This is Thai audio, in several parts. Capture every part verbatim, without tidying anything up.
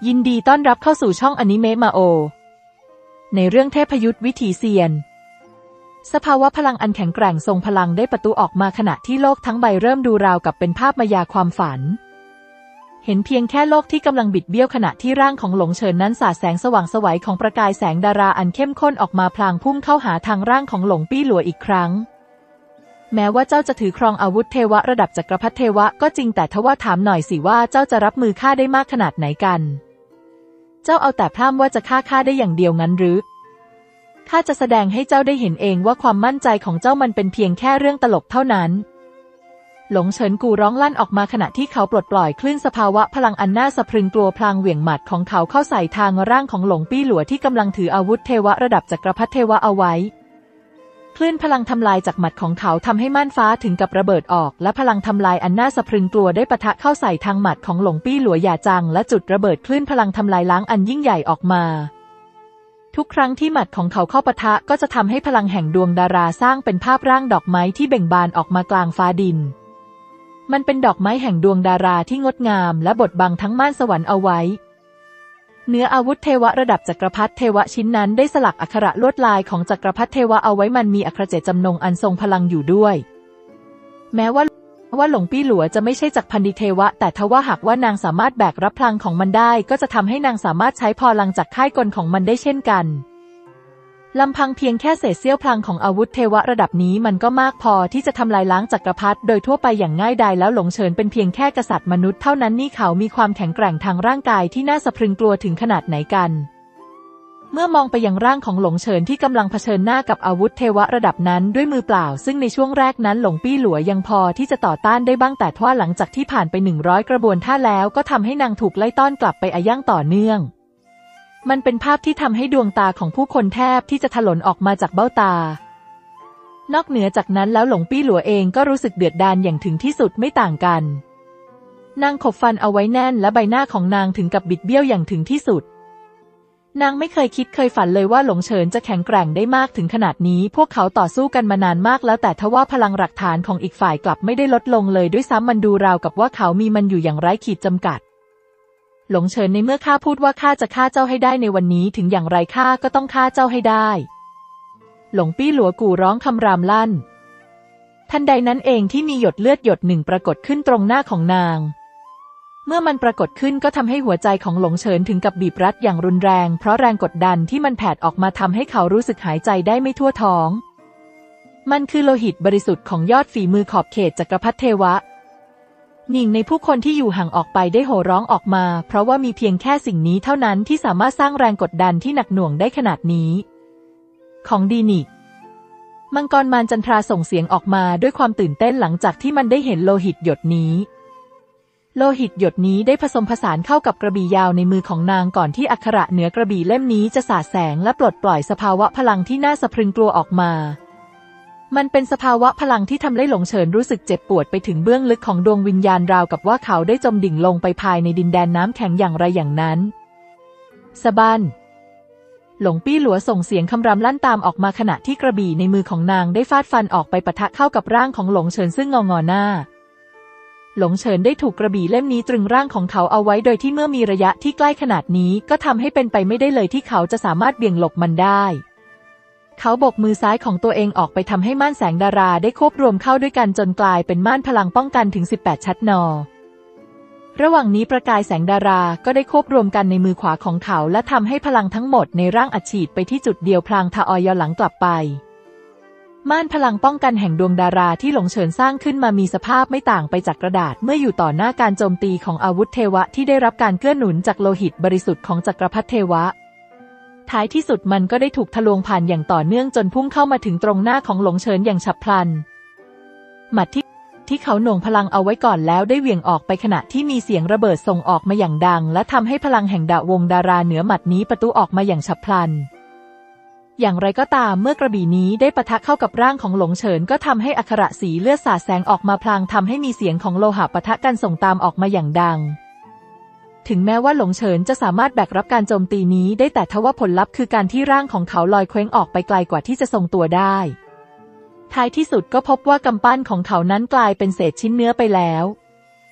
ยินดีต้อนรับเข้าสู่ช่องอนิเมะมาโอในเรื่องเทพยุทธวิถีเซียนสภาวะพลังอันแข็งแกร่งทรงพลังได้ประตูออกมาขณะที่โลกทั้งใบเริ่มดูราวกับเป็นภาพมายาความฝันเห็นเพียงแค่โลกที่กำลังบิดเบี้ยวขณะที่ร่างของหลงเฉินนั้นสาดแสงสว่างไสวของประกายแสงดาราอันเข้มข้นออกมาพลางพุ่งเข้าหาทางร่างของหลงปี้หลัวอีกครั้งแม้ว่าเจ้าจะถือครองอาวุธเทวะระดับจักรพรรดิเทวะก็จริงแต่ทว่าถามหน่อยสิว่าเจ้าจะรับมือข้าได้มากขนาดไหนกันเจ้าเอาแต่พร่ำว่าจะฆ่าข้าได้อย่างเดียวงั้นหรือข้าจะแสดงให้เจ้าได้เห็นเองว่าความมั่นใจของเจ้ามันเป็นเพียงแค่เรื่องตลกเท่านั้นหลงเฉินกูร้องลั่นออกมาขณะที่เขาปลดปล่อยคลื่นสภาวะพลังอันน่าสะพรึงกลัวพลางเหวี่ยงหมัดของเขาเข้าใส่ทางร่างของหลงปี้หลัวที่กำลังถืออาวุธเทวะระดับจักรพรรดิเทวะเอาไว้คลื่นพลังทำลายจากหมัดของเขาทำให้ม่านฟ้าถึงกับระเบิดออกและพลังทำลายอันน่าสะพรึงกลัวได้ปะทะเข้าใส่ทางหมัดของหลงปี้หลัวหย่าจังและจุดระเบิดคลื่นพลังทำลายล้างอันยิ่งใหญ่ออกมาทุกครั้งที่หมัดของเขาเข้าปะทะก็จะทำให้พลังแห่งดวงดาราสร้างเป็นภาพร่างดอกไม้ที่เบ่งบานออกมากลางฟ้าดินมันเป็นดอกไม้แห่งดวงดาราที่งดงามและบดบังทั้งม่านสวรรค์เอาไว้เนื้ออาวุธเทวะระดับจักรพรรดิเทวะชิ้นนั้นได้สลักอักขระลวดลายของจักรพรรดิเทวะเอาไว้มันมีอัครเจตจำนงอันทรงพลังอยู่ด้วยแม้ว่าว่าหลงปี้หลัวจะไม่ใช่จักรพันดิเทวะแต่ทว่าหากว่านางสามารถแบกรับพลังของมันได้ก็จะทำให้นางสามารถใช้พลังจากค่ายกลของมันได้เช่นกันลำพังเพียงแค่เศษเสี้ยวพลังของอาวุธเทวะระดับนี้มันก็มากพอที่จะทำลายล้างจักรพรรดิโดยทั่วไปอย่างง่ายดายแล้วหลงเฉินเป็นเพียงแค่กษัตริย์มนุษย์เท่านั้นนี่เขามีความแข็งแกร่งทางร่างกายที่น่าสะพรึงกลัวถึงขนาดไหนกันเมื่อมองไปยังร่างของหลงเฉินที่กำลังเผชิญหน้ากับอาวุธเทวะระดับนั้นด้วยมือเปล่าซึ่งในช่วงแรกนั้นหลงปี้หลัวยังพอที่จะต่อต้านได้บ้างแต่ทว่าหลังจากที่ผ่านไปหนึ่งร้อยกระบวนท่าแล้วก็ทำให้นางถูกไล่ต้อนกลับไปอายั่งต่อเนื่องมันเป็นภาพที่ทำให้ดวงตาของผู้คนแทบที่จะถลนออกมาจากเบ้าตานอกเหนือจากนั้นแล้วหลงปี้หลัวเองก็รู้สึกเดือดดาลอย่างถึงที่สุดไม่ต่างกันนางขบฟันเอาไว้แน่นและใบหน้าของนางถึงกับบิดเบี้ยวอย่างถึงที่สุดนางไม่เคยคิดเคยฝันเลยว่าหลงเฉินจะแข็งแกร่งได้มากถึงขนาดนี้พวกเขาต่อสู้กันมานานมากแล้วแต่ทว่าพลังหลักฐานของอีกฝ่ายกลับไม่ได้ลดลงเลยด้วยซ้ำมันดูราวกับว่าเขามีมันอยู่อย่างไร้ขีดจำกัดหลงเฉินในเมื่อข้าพูดว่าข้าจะฆ่าเจ้าให้ได้ในวันนี้ถึงอย่างไรข้าก็ต้องฆ่าเจ้าให้ได้หลงปี้หลัวกู่ร้องคำรามลั่นทันใดนั้นเองที่มีหยดเลือดหยดหนึ่งปรากฏขึ้นตรงหน้าของนางเมื่อมันปรากฏขึ้นก็ทำให้หัวใจของหลงเฉินถึงกับบีบรัดอย่างรุนแรงเพราะแรงกดดันที่มันแผดออกมาทำให้เขารู้สึกหายใจได้ไม่ทั่วท้องมันคือโลหิตบริสุทธิ์ของยอดฝีมือขอบเขตจักรพรรดิเทวะหนึ่งในผู้คนที่อยู่ห่างออกไปได้โห่ร้องออกมาเพราะว่ามีเพียงแค่สิ่งนี้เท่านั้นที่สามารถสร้างแรงกดดันที่หนักหน่วงได้ขนาดนี้ของดีนี่มังกรมารจันทราส่งเสียงออกมาด้วยความตื่นเต้นหลังจากที่มันได้เห็นโลหิตหยดนี้โลหิตหยดนี้ได้ผสมผสานเข้ากับกระบี่ยาวในมือของนางก่อนที่อักขระเหนือกระบี่เล่มนี้จะสาดแสงและปลดปล่อยสภาวะพลังที่น่าสะพรึงกลัวออกมามันเป็นสภาวะพลังที่ทำให้หลงเฉินรู้สึกเจ็บปวดไปถึงเบื้องลึกของดวงวิญญาณราวกับว่าเขาได้จมดิ่งลงไปภายในดินแดนน้ำแข็งอย่างไรอย่างนั้นสะบั้นหลงปี้หลัวส่งเสียงคำรามลั่นตามออกมาขณะที่กระบี่ในมือของนางได้ฟาดฟันออกไปปะทะเข้ากับร่างของหลงเฉินซึ่งงองอหน้าหลงเฉินได้ถูกกระบี่เล่มนี้ตรึงร่างของเขาเอาไว้โดยที่เมื่อมีระยะที่ใกล้ขนาดนี้ก็ทำให้เป็นไปไม่ได้เลยที่เขาจะสามารถเบี่ยงหลบมันได้เขาโบกมือซ้ายของตัวเองออกไปทำให้ม่านแสงดาราได้ควบรวมเข้าด้วยกันจนกลายเป็นม่านพลังป้องกันถึงสิบแปดชัดนอระหว่างนี้ประกายแสงดาราก็ได้ควบรวมกันในมือขวาของเขาและทำให้พลังทั้งหมดในร่างอัดฉีดไปที่จุดเดียวพลางทะออยหลังกลับไปม่านพลังป้องกันแห่งดวงดาราที่หลงเฉินสร้างขึ้นมามีสภาพไม่ต่างไปจากกระดาษเมื่ออยู่ต่อหน้าการโจมตีของอาวุธเทวะที่ได้รับการเกื้อหนุนจากโลหิตบริสุทธิ์ของจักรพรรดิเทวะท้ายที่สุดมันก็ได้ถูกทะลวงผ่านอย่างต่อเนื่องจนพุ่งเข้ามาถึงตรงหน้าของหลงเฉินอย่างฉับพลันหมัดที่ที่เขาหน่วงพลังเอาไว้ก่อนแล้วได้เหวี่ยงออกไปขณะที่มีเสียงระเบิดส่งออกมาอย่างดังและทำให้พลังแห่งดาวงดาราเหนือหมัดนี้ประตูออกมาอย่างฉับพลันอย่างไรก็ตามเมื่อกระบี่นี้ได้ปะทะเข้ากับร่างของหลงเฉินก็ทำให้อักขระสีเลือดสาดแสงออกมาพลางทำให้มีเสียงของโลหะปะทะกันส่งตามออกมาอย่างดังถึงแม้ว่าหลงเฉินจะสามารถแบกรับการโจมตีนี้ได้แต่ทว่าผลลัพธ์คือการที่ร่างของเขาลอยเคว้งออกไปไกลกว่าที่จะทรงตัวได้ท้ายที่สุดก็พบว่ากำปั้นของเขานั้นกลายเป็นเศษชิ้นเนื้อไปแล้ว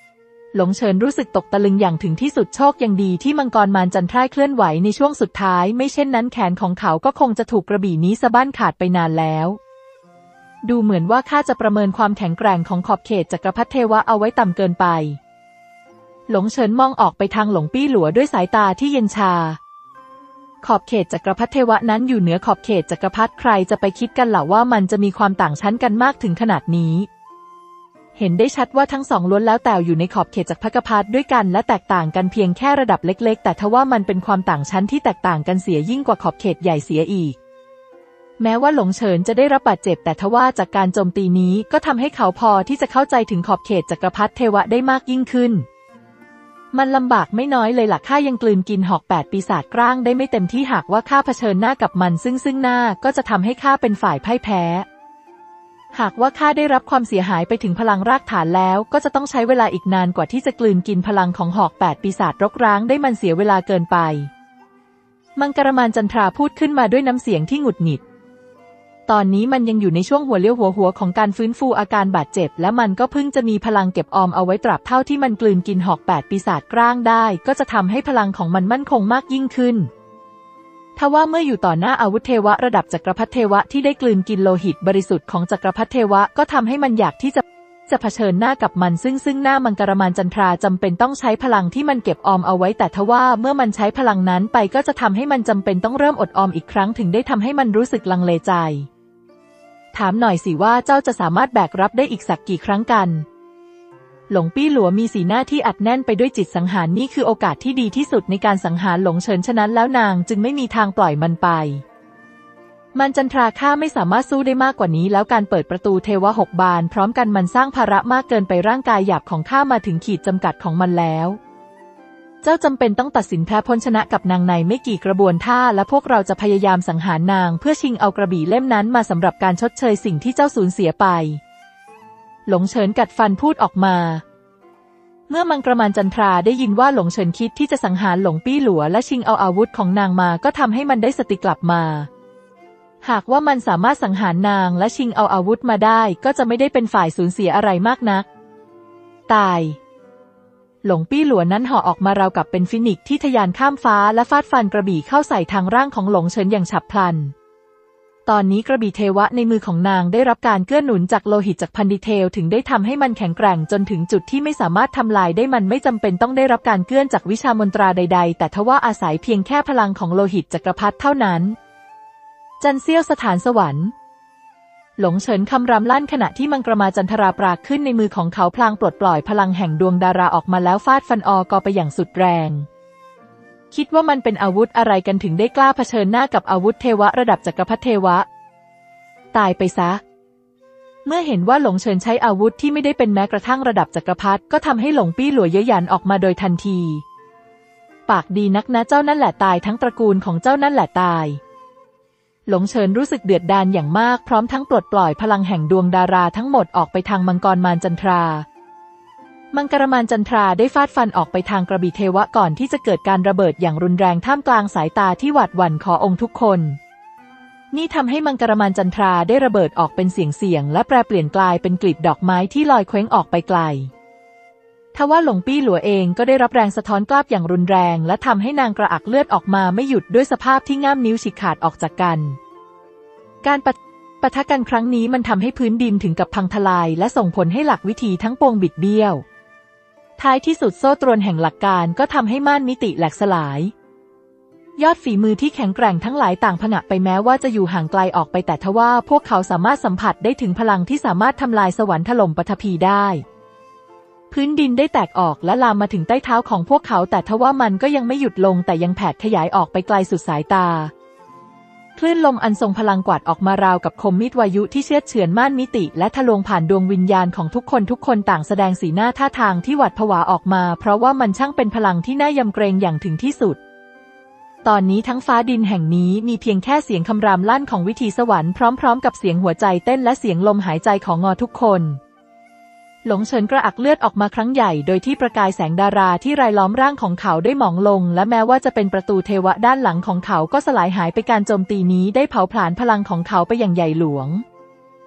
หลงเฉินรู้สึกตกตะลึงอย่างถึงที่สุดโชคยังดีที่มังกรมารจันทร่ายเคลื่อนไหวในช่วงสุดท้ายไม่เช่นนั้นแขนของเขาก็คงจะถูกกระบี่นี้สะบั้นขาดไปนานแล้วดูเหมือนว่าข้าจะประเมินความแข็งแกร่งของขอบเขตจักรพรรดิเทวะเอาไว้ต่ำเกินไปหลงเฉินมองออกไปทางหลงปี้หลัวด้วยสายตาที่เย็นชาขอบเขตจักรพรรดิเทวะนั้นอยู่เหนือขอบเขตจักรพรรดิใครจะไปคิดกันล่ะว่ามันจะมีความต่างชั้นกันมากถึงขนาดนี้เห็นได้ชัดว่าทั้งสองล้วนแล้วแต่อยู่ในขอบเขตจักรพรรดิด้วยกันและแตกต่างกันเพียงแค่ระดับเล็กๆแต่ทว่ามันเป็นความต่างชั้นที่แตกต่างกันเสียยิ่งกว่าขอบเขตใหญ่เสียอีกแม้ว่าหลงเฉินจะได้รับบาดเจ็บแต่ทว่าจากการโจมตีนี้ก็ทำให้เขาพอที่จะเข้าใจถึงขอบเขตจักรพรรดิเทวะได้มากยิ่งขึ้นมันลำบากไม่น้อยเลยล่ะข้ายังกลืนกินหอกแปดปีศาจกร้างได้ไม่เต็มที่หากว่าข้าเผชิญหน้ากับมันซึ่งซึ่งหน้าก็จะทำให้ข้าเป็นฝ่ายพ่ายแพ้หากว่าข้าได้รับความเสียหายไปถึงพลังรากฐานแล้วก็จะต้องใช้เวลาอีกนานกว่าที่จะกลืนกินพลังของหอกแปดปีศาจรกร้างได้มันเสียเวลาเกินไปมังกรมารจันทราพูดขึ้นมาด้วยน้ำเสียงที่หงุดหงิดตอนนี้มันยังอยู่ในช่วงหัวเลี้ยวหัวหัวของการฟื้นฟูอาการบาดเจ็บและมันก็เพิ่งจะมีพลังเก็บออมเอาไว้ตราบเท่าที่มันกลืนกินหอกแปดปีศาจกร้างได้ก็จะทำให้พลังของมันมั่นคงมากยิ่งขึ้นทว่าเมื่ออยู่ต่อหน้าอาวุธเทวะระดับจักรพรรดิเทวะที่ได้กลืนกินโลหิตบริสุทธิ์ของจักรพรรดิเทวะก็ทำให้มันอยากที่จะจะเผชิญหน้ากับมันซึ่งซึ่งหน้ามังกรมารจันทราจำเป็นต้องใช้พลังที่มันเก็บออมเอาไว้แต่ทว่าเมื่อมันใช้พลังนั้นไปก็จะทำให้มันจำเป็นต้องเริ่มอดออมอีกครั้งถึงได้ทำให้มันรู้สึกลังเลใจถามหน่อยสิว่าเจ้าจะสามารถแบกรับได้อีกสักกี่ครั้งกันหลงปี้หลัวมีสีหน้าที่อัดแน่นไปด้วยจิตสังหารนี่คือโอกาสที่ดีที่สุดในการสังหารหลงเฉินฉะนั้นแล้วนางจึงไม่มีทางปล่อยมันไปมันจันทราข้าไม่สามารถสู้ได้มากกว่านี้แล้วการเปิดประตูเทวะหกบานพร้อมกันมันสร้างภาระมากเกินไปร่างกายหยาบของข้ามาถึงขีดจำกัดของมันแล้วเจ้าจำเป็นต้องตัดสินแพ้พ้นชนะกับนางในไม่กี่กระบวนท่าและพวกเราจะพยายามสังหารนางเพื่อชิงเอากระบี่เล่มนั้นมาสำหรับการชดเชยสิ่งที่เจ้าสูญเสียไปหลงเฉินกัดฟันพูดออกมาเมื่อมังกรมารจันทราได้ยินว่าหลงเฉินคิดที่จะสังหารหลงปี้หลัวและชิงเอาอาวุธของนางมาก็ทำให้มันได้สติกลับมาหากว่ามันสามารถสังหารนางและชิงเอาอาวุธมาได้ก็จะไม่ได้เป็นฝ่ายสูญเสียอะไรมากนักตายหลงปี้หลัวนั้นห่อออกมาราวกับเป็นฟินิกซ์ที่ทะยานข้ามฟ้าและฟาดฟันกระบี่เข้าใส่ทางร่างของหลงเฉินอย่างฉับพลันตอนนี้กระบี่เทวะในมือของนางได้รับการเกื้อหนุนจากโลหิตจากพันดิเทลถึงได้ทำให้มันแข็งแกร่งจนถึงจุดที่ไม่สามารถทำลายได้มันไม่จำเป็นต้องได้รับการเกื้อนจากวิชามนตราใดๆแต่ทว่าอาศัยเพียงแค่พลังของโลหิตจักรพรรดิเท่านั้นจันเซี่ยวสถานสวรรค์หลงเฉินคำรามลั่นขณะที่มังกรมาจันทราปรากขึ้นในมือของเขาพลางปลดปล่อยพลังแห่งดวงดาราออกมาแล้วฟาดฟันออกอไปอย่างสุดแรงคิดว่ามันเป็นอาวุธอะไรกันถึงได้กล้าเผชิญหน้ากับอาวุธเทวะระดับจักรพรรดิเทวะตายไปซะเมื่อเห็นว่าหลงเฉินใช้อาวุธที่ไม่ได้เป็นแม้กระทั่งระดับจักรพรรดิก็ทำให้หลงปี้หลัวเย้ยหยันออกมาโดยทันทีปากดีนักนะเจ้านั่นแหละตายทั้งตระกูลของเจ้านั่นแหละตายหลงเฉินรู้สึกเดือดดาลอย่างมากพร้อมทั้งปลดปล่อยพลังแห่งดวงดาราทั้งหมดออกไปทางมังกรมารจันทรามังกรมารจันทราได้ฟาดฟันออกไปทางกระบี่เทวะก่อนที่จะเกิดการระเบิดอย่างรุนแรงท่ามกลางสายตาที่หวาดหวั่นขององค์ทุกคนนี่ทำให้มังกรมารจันทราได้ระเบิดออกเป็นเสียงๆและแปรเปลี่ยนกลายเป็นกลีบดอกไม้ที่ลอยเคว้งออกไปไกลทว่าหลงปี้หลัวเองก็ได้รับแรงสะท้อนกลับอย่างรุนแรงและทำให้นางกระอักเลือดออกมาไม่หยุดด้วยสภาพที่ง่ามนิ้วฉีกขาดออกจากกันการปะปะทะกันครั้งนี้มันทำให้พื้นดินถึงกับพังทลายและส่งผลให้หลักวิธีทั้งปวงบิดเบี้ยวท้ายที่สุดโซ่ตรวนแห่งหลักการก็ทำให้ม่านมิติแหลกสลายยอดฝีมือที่แข็งแกร่งทั้งหลายต่างผงะไปแม้ว่าจะอยู่ห่างไกลออกไปแต่ทว่าพวกเขาสามารถสัมผัสได้ถึงพลังที่สามารถทำลายสวรรค์ถล่มปฐพีได้พื้นดินได้แตกออกและลามมาถึงใต้เท้าของพวกเขาแต่ทว่ามันก็ยังไม่หยุดลงแต่ยังแผดขยายออกไปไกลสุดสายตาคลื่นลมอันทรงพลังกวาดออกมาราวกับคมมีดวายุที่เชือดเฉือนม่านมิติและทะลวงผ่านดวงวิญญาณของทุกคนทุกคนต่างแสดงสีหน้าท่าทางที่หวาดผวาออกมาเพราะว่ามันช่างเป็นพลังที่น่ายำเกรงอย่างถึงที่สุดตอนนี้ทั้งฟ้าดินแห่งนี้มีเพียงแค่เสียงคำรามลั่นของวิถีสวรรค์พร้อมๆกับเสียงหัวใจเต้นและเสียงลมหายใจของงอทุกคนหลงเฉินกระอักเลือดออกมาครั้งใหญ่โดยที่ประกายแสงดาราที่รายล้อมร่างของเขาได้หมองลงและแม้ว่าจะเป็นประตูเทวะด้านหลังของเขาก็สลายหายไปการโจมตีนี้ได้เผาผลาญพลังของเขาไปอย่างใหญ่หลวง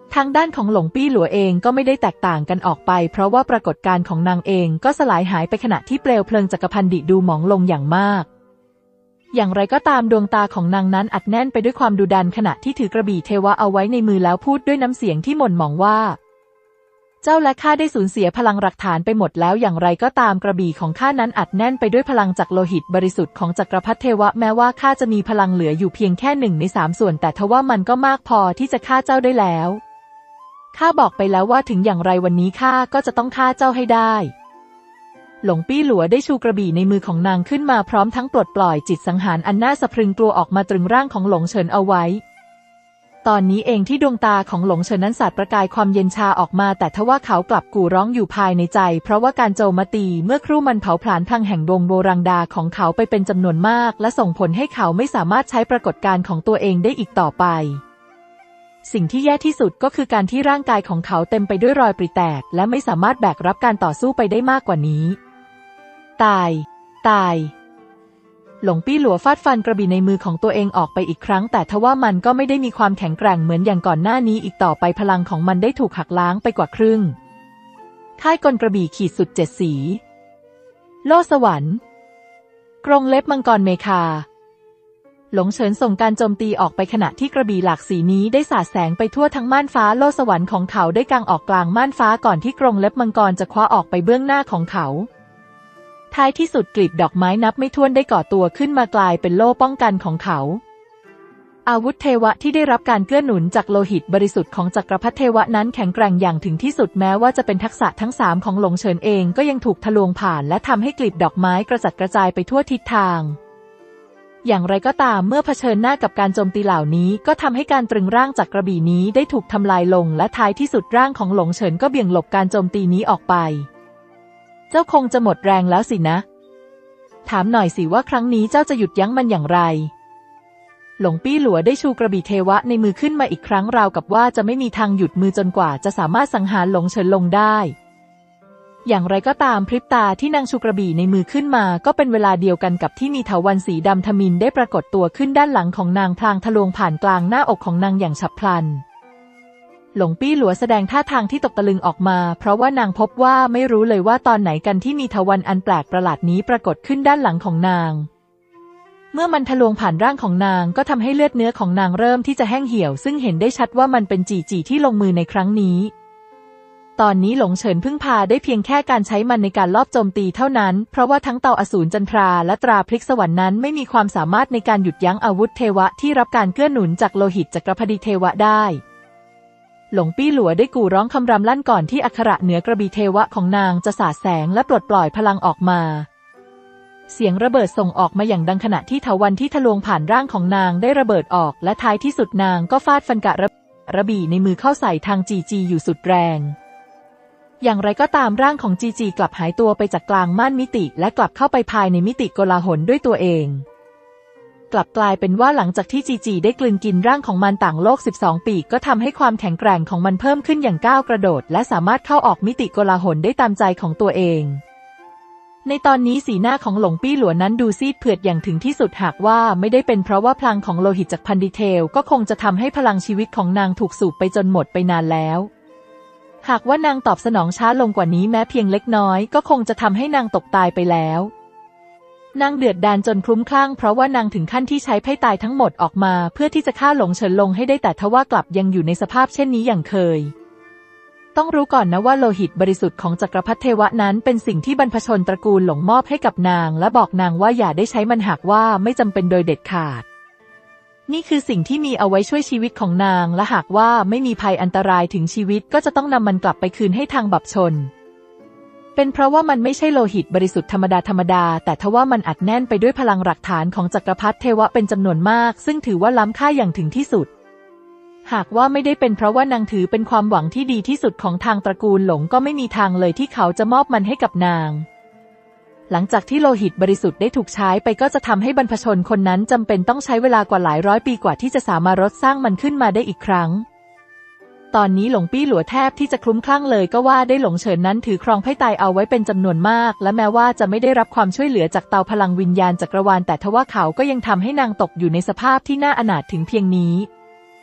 ทางด้านของหลงปี้หลัวเองก็ไม่ได้แตกต่างกันออกไปเพราะว่าปรากฏการณ์ของนางเองก็สลายหายไปขณะที่เปลวเพลิงจักรพรรดิดูหมองลงอย่างมากอย่างไรก็ตามดวงตาของนางนั้นอัดแน่นไปด้วยความดุดันขณะที่ถือกระบี่เทวะเอาไว้ในมือแล้วพูดด้วยน้ำเสียงที่หม่นหมองว่าเจ้าและข้าได้สูญเสียพลังหลักฐานไปหมดแล้วอย่างไรก็ตามกระบี่ของข้านั้นอัดแน่นไปด้วยพลังจากโลหิตบริสุทธิ์ของจักรพรรดิเทวะแม้ว่าข้าจะมีพลังเหลืออยู่เพียงแค่หนึ่งในสามส่วนแต่ทว่ามันก็มากพอที่จะฆ่าเจ้าได้แล้วข้าบอกไปแล้วว่าถึงอย่างไรวันนี้ข้าก็จะต้องฆ่าเจ้าให้ได้หลงปี้หลัวได้ชูกระบี่ในมือของนางขึ้นมาพร้อมทั้งปลดปล่อยจิตสังหารอันน่าสะพรึงกลัวออกมาตรึงร่างของหลงเฉินเอาไว้ตอนนี้เองที่ดวงตาของหลงเฉินนั้นสาดประกายความเย็นชาออกมาแต่ทว่าเขากลับกู่ร้องอยู่ภายในใจเพราะว่าการโจมตีเมื่อครู่มันเผาผลาญพลังแห่งดวงโบราณดาของเขาไปเป็นจำนวนมากและส่งผลให้เขาไม่สามารถใช้ปรากฏการณ์ของตัวเองได้อีกต่อไปสิ่งที่แย่ที่สุดก็คือการที่ร่างกายของเขาเต็มไปด้วยรอยปริแตกและไม่สามารถแบกรับการต่อสู้ไปได้มากกว่านี้ตายตายหลงปี้หลัวฟาดฟันกระบี่ในมือของตัวเองออกไปอีกครั้งแต่ทว่ามันก็ไม่ได้มีความแข็งแกร่งเหมือนอย่างก่อนหน้านี้อีกต่อไปพลังของมันได้ถูกหักล้างไปกว่าครึ่งค่ายกลกระบี่ขีดสุดเจ็ดสีโล่สวรรค์กรงเล็บมังกรเมคาหลงเฉินส่งการโจมตีออกไปขณะที่กระบี่หลากสีนี้ได้สาดแสงไปทั่วทั้งม่านฟ้าโล่สวรรค์ของเขาได้กางออกกลางม่านฟ้าก่อนที่กรงเล็บมังกรจะคว้าออกไปเบื้องหน้าของเขาท้ายที่สุดกลีบดอกไม้นับไม่ถ้วนได้ก่อตัวขึ้นมากลายเป็นโล่ป้องกันของเขาอาวุธเทวะที่ได้รับการเกื้อหนุนจากโลหิตบริสุทธิ์ของจักรพรรดิเทวะนั้นแข็งแกร่งอย่างถึงที่สุดแม้ว่าจะเป็นทักษะทั้งสามของหลงเฉินเองก็ยังถูกทะลวงผ่านและทำให้กลีบดอกไม้กระจัดกระจายไปทั่วทิศทางอย่างไรก็ตามเมื่อเผชิญหน้ากับการโจมตีเหล่านี้ก็ทำให้การตรึงร่างจากกระบี่นี้ได้ถูกทำลายลงและท้ายที่สุดร่างของหลงเฉินก็เบี่ยงหลบการโจมตีนี้ออกไปเจ้าคงจะหมดแรงแล้วสินะถามหน่อยสิว่าครั้งนี้เจ้าจะหยุดยั้งมันอย่างไรหลงปี้หลัวได้ชูกระบี่เทวะในมือขึ้นมาอีกครั้งราวกับว่าจะไม่มีทางหยุดมือจนกว่าจะสามารถสังหารหลงเฉินลงได้อย่างไรก็ตามพริบตาที่นางชูกระบี่ในมือขึ้นมาก็เป็นเวลาเดียวกันกับที่มีเถาวัลย์สีดำทมิฬได้ปรากฏตัวขึ้นด้านหลังของนางพลางทะลวงผ่านกลางหน้าอกของนางอย่างฉับพลันหลงปี้หลัวแสดงท่าทางที่ตกตะลึงออกมาเพราะว่านางพบว่าไม่รู้เลยว่าตอนไหนกันที่มีเถาวัลย์อันแปลกประหลาดนี้ปรากฏขึ้นด้านหลังของนางเมื่อมันทะลวงผ่านร่างของนางก็ทำให้เลือดเนื้อของนางเริ่มที่จะแห้งเหี่ยวซึ่งเห็นได้ชัดว่ามันเป็นจีจีที่ลงมือในครั้งนี้ตอนนี้หลงเฉินพึ่งพาได้เพียงแค่การใช้มันในการลอบโจมตีเท่านั้นเพราะว่าทั้งเตาอสูรจันทราและตราพลิกสวรรค์นั้นไม่มีความสามารถในการหยุดยั้งอาวุธเทวะที่รับการเกื้อหนุนจากโลหิตจักรพรรดิเทวะได้หลงปี้หลัวได้กู่ร้องคำรำลั่นก่อนที่อักขระเหนือกระบี่เทวะของนางจะสาดแสงและปลดปล่อยพลังออกมาเสียงระเบิดส่งออกมาอย่างดังขณะที่เถาวัลย์ที่ทะลวงผ่านร่างของนางได้ระเบิดออกและท้ายที่สุดนางก็ฟาดฟันกะระบี่ในมือเข้าใส่ทางจีจีอยู่สุดแรงอย่างไรก็ตามร่างของจีจีกลับหายตัวไปจากกลางม่านมิติและกลับเข้าไปภายในมิติโกลาหลด้วยตัวเองกลับกลายเป็นว่าหลังจากที่จีจีได้กลืนกินร่างของมันต่างโลกสิบสองปีกก็ทำให้ความแข็งแกร่งของมันเพิ่มขึ้นอย่างก้าวกระโดดและสามารถเข้าออกมิติโกลาหลได้ตามใจของตัวเองในตอนนี้สีหน้าของหลงปี้หลัวนั้นดูซีดเผือดอย่างถึงที่สุดหากว่าไม่ได้เป็นเพราะว่าพลังของโลหิตจากพันดิเทลก็คงจะทำให้พลังชีวิตของนางถูกสูบไปจนหมดไปนานแล้วหากว่านางตอบสนองช้าลงกว่านี้แม้เพียงเล็กน้อยก็คงจะทำให้นางตกตายไปแล้วนางเดือดดาลจนคลุ้มคลั่งเพราะว่านางถึงขั้นที่ใช้ไพ่ตายทั้งหมดออกมาเพื่อที่จะฆ่าหลงเฉินลงให้ได้แต่ทว่ากลับยังอยู่ในสภาพเช่นนี้อย่างเคยต้องรู้ก่อนนะว่าโลหิตบริสุทธิ์ของจักรพรรดิเทวะนั้นเป็นสิ่งที่บรรพชนตระกูลหลงมอบให้กับนางและบอกนางว่าอย่าได้ใช้มันหากว่าไม่จำเป็นโดยเด็ดขาดนี่คือสิ่งที่มีเอาไว้ช่วยชีวิตของนางและหากว่าไม่มีภัยอันตรายถึงชีวิตก็จะต้องนำมันกลับไปคืนให้ทางบัพชนเป็นเพราะว่ามันไม่ใช่โลหิตบริสุทธิ์ธรรมดาธรรมดาแต่ทว่ามันอัดแน่นไปด้วยพลังหลักฐานของจักรพรรดิเทวะเป็นจำนวนมากซึ่งถือว่าล้ำค่าอย่างถึงที่สุดหากว่าไม่ได้เป็นเพราะว่านางถือเป็นความหวังที่ดีที่สุดของทางตระกูลหลงก็ไม่มีทางเลยที่เขาจะมอบมันให้กับนางหลังจากที่โลหิตบริสุทธิ์ได้ถูกใช้ไปก็จะทำให้บรรพชนคนนั้นจำเป็นต้องใช้เวลากว่าหลายร้อยปีกว่าที่จะสามารถรสร้างมันขึ้นมาได้อีกครั้งตอนนี้หลงปี้หลัวแทบที่จะคลุ้มคลั่งเลยก็ว่าได้หลงเฉินนั้นถือครองไพ่ตายเอาไว้เป็นจำนวนมากและแม้ว่าจะไม่ได้รับความช่วยเหลือจากเตาพลังวิญญาณจักรวาลแต่ทว่าเขาก็ยังทำให้นางตกอยู่ในสภาพที่น่าอนาถถึงเพียงนี้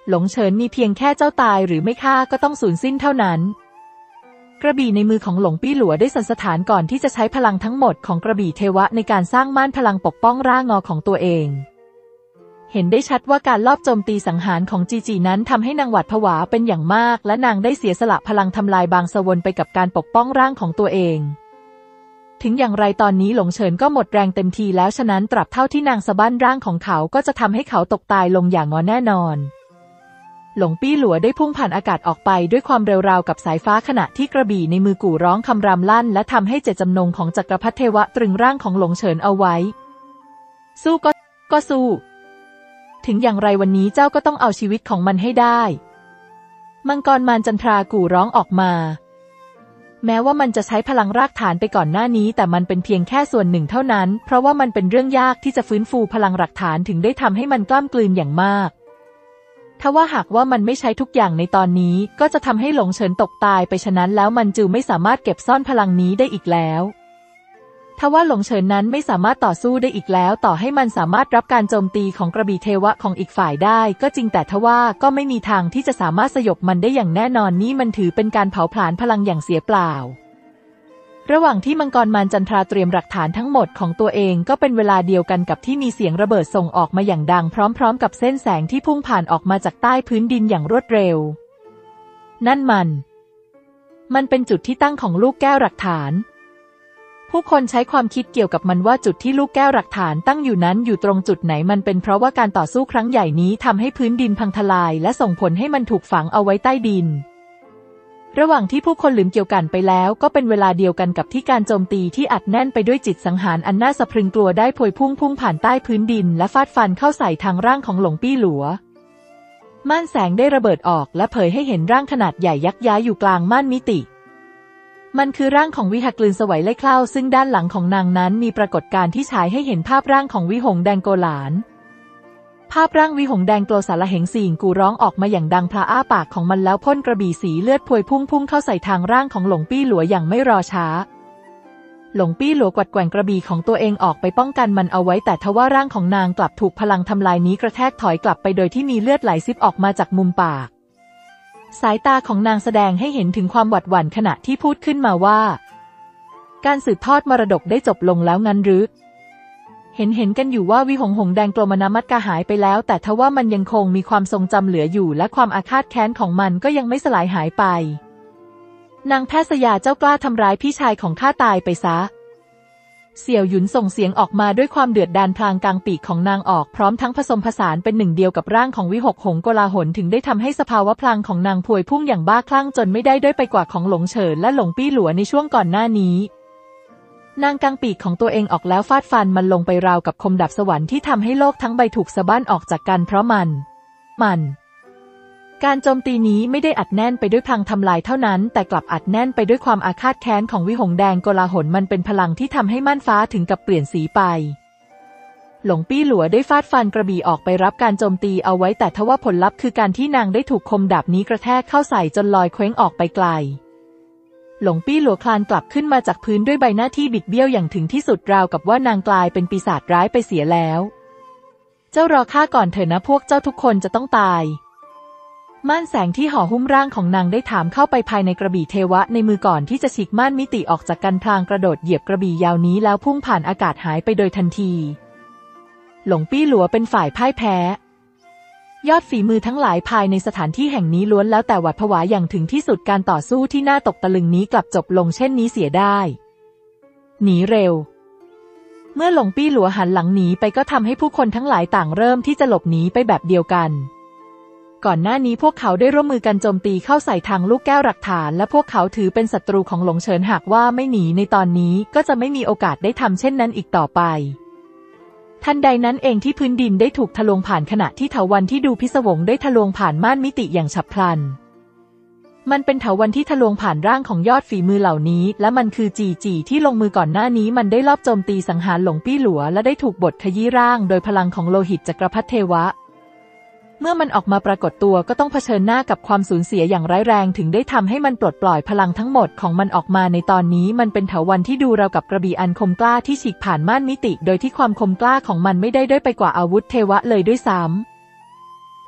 หลงเฉินมีเพียงแค่เจ้าตายหรือไม่ฆ่าก็ต้องสูญสิ้นเท่านั้นกระบี่ในมือของหลงปี้หลัวได้สั่นสะท้านก่อนที่จะใช้พลังทั้งหมดของกระบี่เทวะในการสร้างม่านพลังปกป้องร่างงอของตัวเองเห็นได้ชัดว่าการลอบโจมตีสังหารของจีจีนั้นทำให้นางหวาดผวาเป็นอย่างมากและนางได้เสียสละพลังทำลายบางสวรไปกับการปกป้องร่างของตัวเองถึงอย่างไรตอนนี้หลงเฉินก็หมดแรงเต็มทีแล้วฉะนั้นตราบเท่าที่นางสะบั้นร่างของเขาก็จะทำให้เขาตกตายลงอย่างงอแน่นอนหลงปี้หลัวได้พุ่งผ่านอากาศออกไปด้วยความเร็วราวกับสายฟ้าขณะที่กระบี่ในมือกู่ร้องคำรามลั่นและทำให้เจตจำนงของจักรพรรดิเทวะตรึงร่างของหลงเฉินเอาไว้สู้ก็ก็สู้ถึงอย่างไรวันนี้เจ้าก็ต้องเอาชีวิตของมันให้ได้มังกรมารจันทรากู่ร้องออกมาแม้ว่ามันจะใช้พลังรากฐานไปก่อนหน้านี้แต่มันเป็นเพียงแค่ส่วนหนึ่งเท่านั้นเพราะว่ามันเป็นเรื่องยากที่จะฟื้นฟูพลังรากฐานถึงได้ทำให้มันกล้ามกลืนอย่างมากถ้าว่าหากว่ามันไม่ใช้ทุกอย่างในตอนนี้ก็จะทำให้หลงเฉินตกตายไปฉะนั้นแล้วมันจึงไม่สามารถเก็บซ่อนพลังนี้ได้อีกแล้วถ้าว่าหลงเฉินนั้นไม่สามารถต่อสู้ได้อีกแล้วต่อให้มันสามารถรับการโจมตีของกระบี่เทวะของอีกฝ่ายได้ก็จริงแต่ทว่าก็ไม่มีทางที่จะสามารถสยบมันได้อย่างแน่นอนนี่มันถือเป็นการเผาผลาญพลังอย่างเสียเปล่าระหว่างที่มังกรมารจันทราเตรียมหลักฐานทั้งหมดของตัวเองก็เป็นเวลาเดียวกันกับที่มีเสียงระเบิดส่งออกมาอย่างดังพร้อมๆกับเส้นแสงที่พุ่งผ่านออกมาจากใต้พื้นดินอย่างรวดเร็วนั่นมันมันเป็นจุดที่ตั้งของลูกแก้วหลักฐานผู้คนใช้ความคิดเกี่ยวกับมันว่าจุดที่ลูกแก้วหลักฐานตั้งอยู่นั้นอยู่ตรงจุดไหนมันเป็นเพราะว่าการต่อสู้ครั้งใหญ่นี้ทำให้พื้นดินพังทลายและส่งผลให้มันถูกฝังเอาไว้ใต้ดินระหว่างที่ผู้คนลืมเกี่ยวกันไปแล้วก็เป็นเวลาเดียวกันกับที่การโจมตีที่อัดแน่นไปด้วยจิตสังหารอันน่าสะพรึงกลัวได้พวยพุ่งพุ่งผ่านใต้พื้นดินและฟาดฟันเข้าใส่ทางร่างของหลงปี้หลัวม่านแสงได้ระเบิดออกและเผยให้เห็นร่างขนาดใหญ่ยักษ์ย้ายอยู่กลางม่านมิติมันคือร่างของวิหกลืนสวัยไล่เคล้าซึ่งด้านหลังของนางนั้นมีปรากฏการณ์ที่ฉายให้เห็นภาพร่างของวิหงแดงโกหลานภาพร่างวิหงแดงโกลสารเหงสิงกูร้องออกมาอย่างดังพลาอ้าปากของมันแล้วพ่นกระบี่สีเลือดพวยพุ่งพุ่งเข้าใส่ทางร่างของหลงปี้หลัวอย่างไม่รอช้าหลงปี้หลัวกวัดแกว่งกระบี่ของตัวเองออกไปป้องกันมันเอาไว้แต่ทว่าร่างของนางกลับถูกพลังทำลายนี้กระแทกถอยกลับไปโดยที่มีเลือดไหลซิบออกมาจากมุมปากสายตาของนางแสดงให้เห็นถึงความหวาดหวั่นขณะที่พูดขึ้นมาว่าการสืบทอดมรดกได้จบลงแล้วงั้นหรือเห็นเห็นกันอยู่ว่าวิหงหงแดงโกลมนามัตกาหายไปแล้วแต่ทว่ามันยังคงมีความทรงจำเหลืออยู่และความอาฆาตแค้นของมันก็ยังไม่สลายหายไปนางแพทย์สยาเจ้ากล้าทำร้ายพี่ชายของข้าตายไปซะเสี่ยวหยุนส่งเสียงออกมาด้วยความเดือดดาลพลางกลางปีกของนางออกพร้อมทั้งผสมผสานเป็นหนึ่งเดียวกับร่างของวิหกหงโกลาหลถึงได้ทำให้สภาวะพลังของนางพวยพุ่งอย่างบ้าคลั่งจนไม่ได้ด้อยไปกว่าของหลงเฉินและหลงปี้หลัวในช่วงก่อนหน้านี้นางกางปีกของตัวเองออกแล้วฟาดฟันมันลงไปราวกับคมดาบสวรรค์ที่ทำให้โลกทั้งใบถูกสะบั้นออกจากกันเพราะมันมันการโจมตีนี้ไม่ได้อัดแน่นไปด้วยพลังทำลายเท่านั้นแต่กลับอัดแน่นไปด้วยความอาฆาตแค้นของวิหงแดงโกลาหลมันเป็นพลังที่ทำให้ม่านฟ้าถึงกับเปลี่ยนสีไปหลงปี้หลัวได้ฟาดฟันกระบี่ออกไปรับการโจมตีเอาไว้แต่ทว่าผลลัพธ์คือการที่นางได้ถูกคมดาบนี้กระแทกเข้าใส่จนลอยเคว้งออกไปไกลหลงปี้หลัวคลานกลับขึ้นมาจากพื้นด้วยใบหน้าที่บิดเบี้ยวอย่างถึงที่สุดราวกับว่านางกลายเป็นปีศาจร้ายไปเสียแล้วเจ้ารอข้าก่อนเถอะนะพวกเจ้าทุกคนจะต้องตายม่านแสงที่ห่อหุ้มร่างของนางได้ถามเข้าไปภายในกระบี่เทวะในมือก่อนที่จะฉีกม่านมิติออกจากกันพลางกระโดดเหยียบกระบี่ยาวนี้แล้วพุ่งผ่านอากาศหายไปโดยทันทีหลงปี้หลัวเป็นฝ่ายพ่ายแพ้ยอดฝีมือทั้งหลายภายในสถานที่แห่งนี้ล้วนแล้วแต่หวาดผวาอย่างถึงที่สุดการต่อสู้ที่น่าตกตะลึงนี้กลับจบลงเช่นนี้เสียได้หนีเร็วเมื่อหลงปี้หลัวหันหลังหนีไปก็ทำให้ผู้คนทั้งหลายต่างเริ่มที่จะหลบหนีไปแบบเดียวกันก่อนหน้านี้พวกเขาได้ร่วมมือกันโจมตีเข้าใส่ทางลูกแก้วหลักฐานและพวกเขาถือเป็นศัตรูของหลงเฉินหากว่าไม่หนีในตอนนี้ก็จะไม่มีโอกาสได้ทำเช่นนั้นอีกต่อไปทันใดนั้นเองที่พื้นดินได้ถูกทะลวงผ่านขณะที่เถาวัลย์ที่ดูพิศวงได้ทะลวงผ่านม่านมิติอย่างฉับพลันมันเป็นเถาวัลย์ที่ทะลวงผ่านร่างของยอดฝีมือเหล่านี้และมันคือจีจีที่ลงมือก่อนหน้านี้มันได้ลอบโจมตีสังหารหลงปี้หลัวและได้ถูกบดขยี้ร่างโดยพลังของโลหิตจักรพรรดิเทวะเมื่อมันออกมาปรากฏตัวก็ต้องเผชิญหน้ากับความสูญเสียอย่างร้ายแรงถึงได้ทำให้มันปลดปล่อยพลังทั้งหมดของมันออกมาในตอนนี้มันเป็นเถาวัลย์ที่ดูราวกับกระบี่อันคมกล้าที่ฉีกผ่านม่านมิติโดยที่ความคมกล้าของมันไม่ได้ด้อยไปกว่าอาวุธเทวะเลยด้วยซ้ำ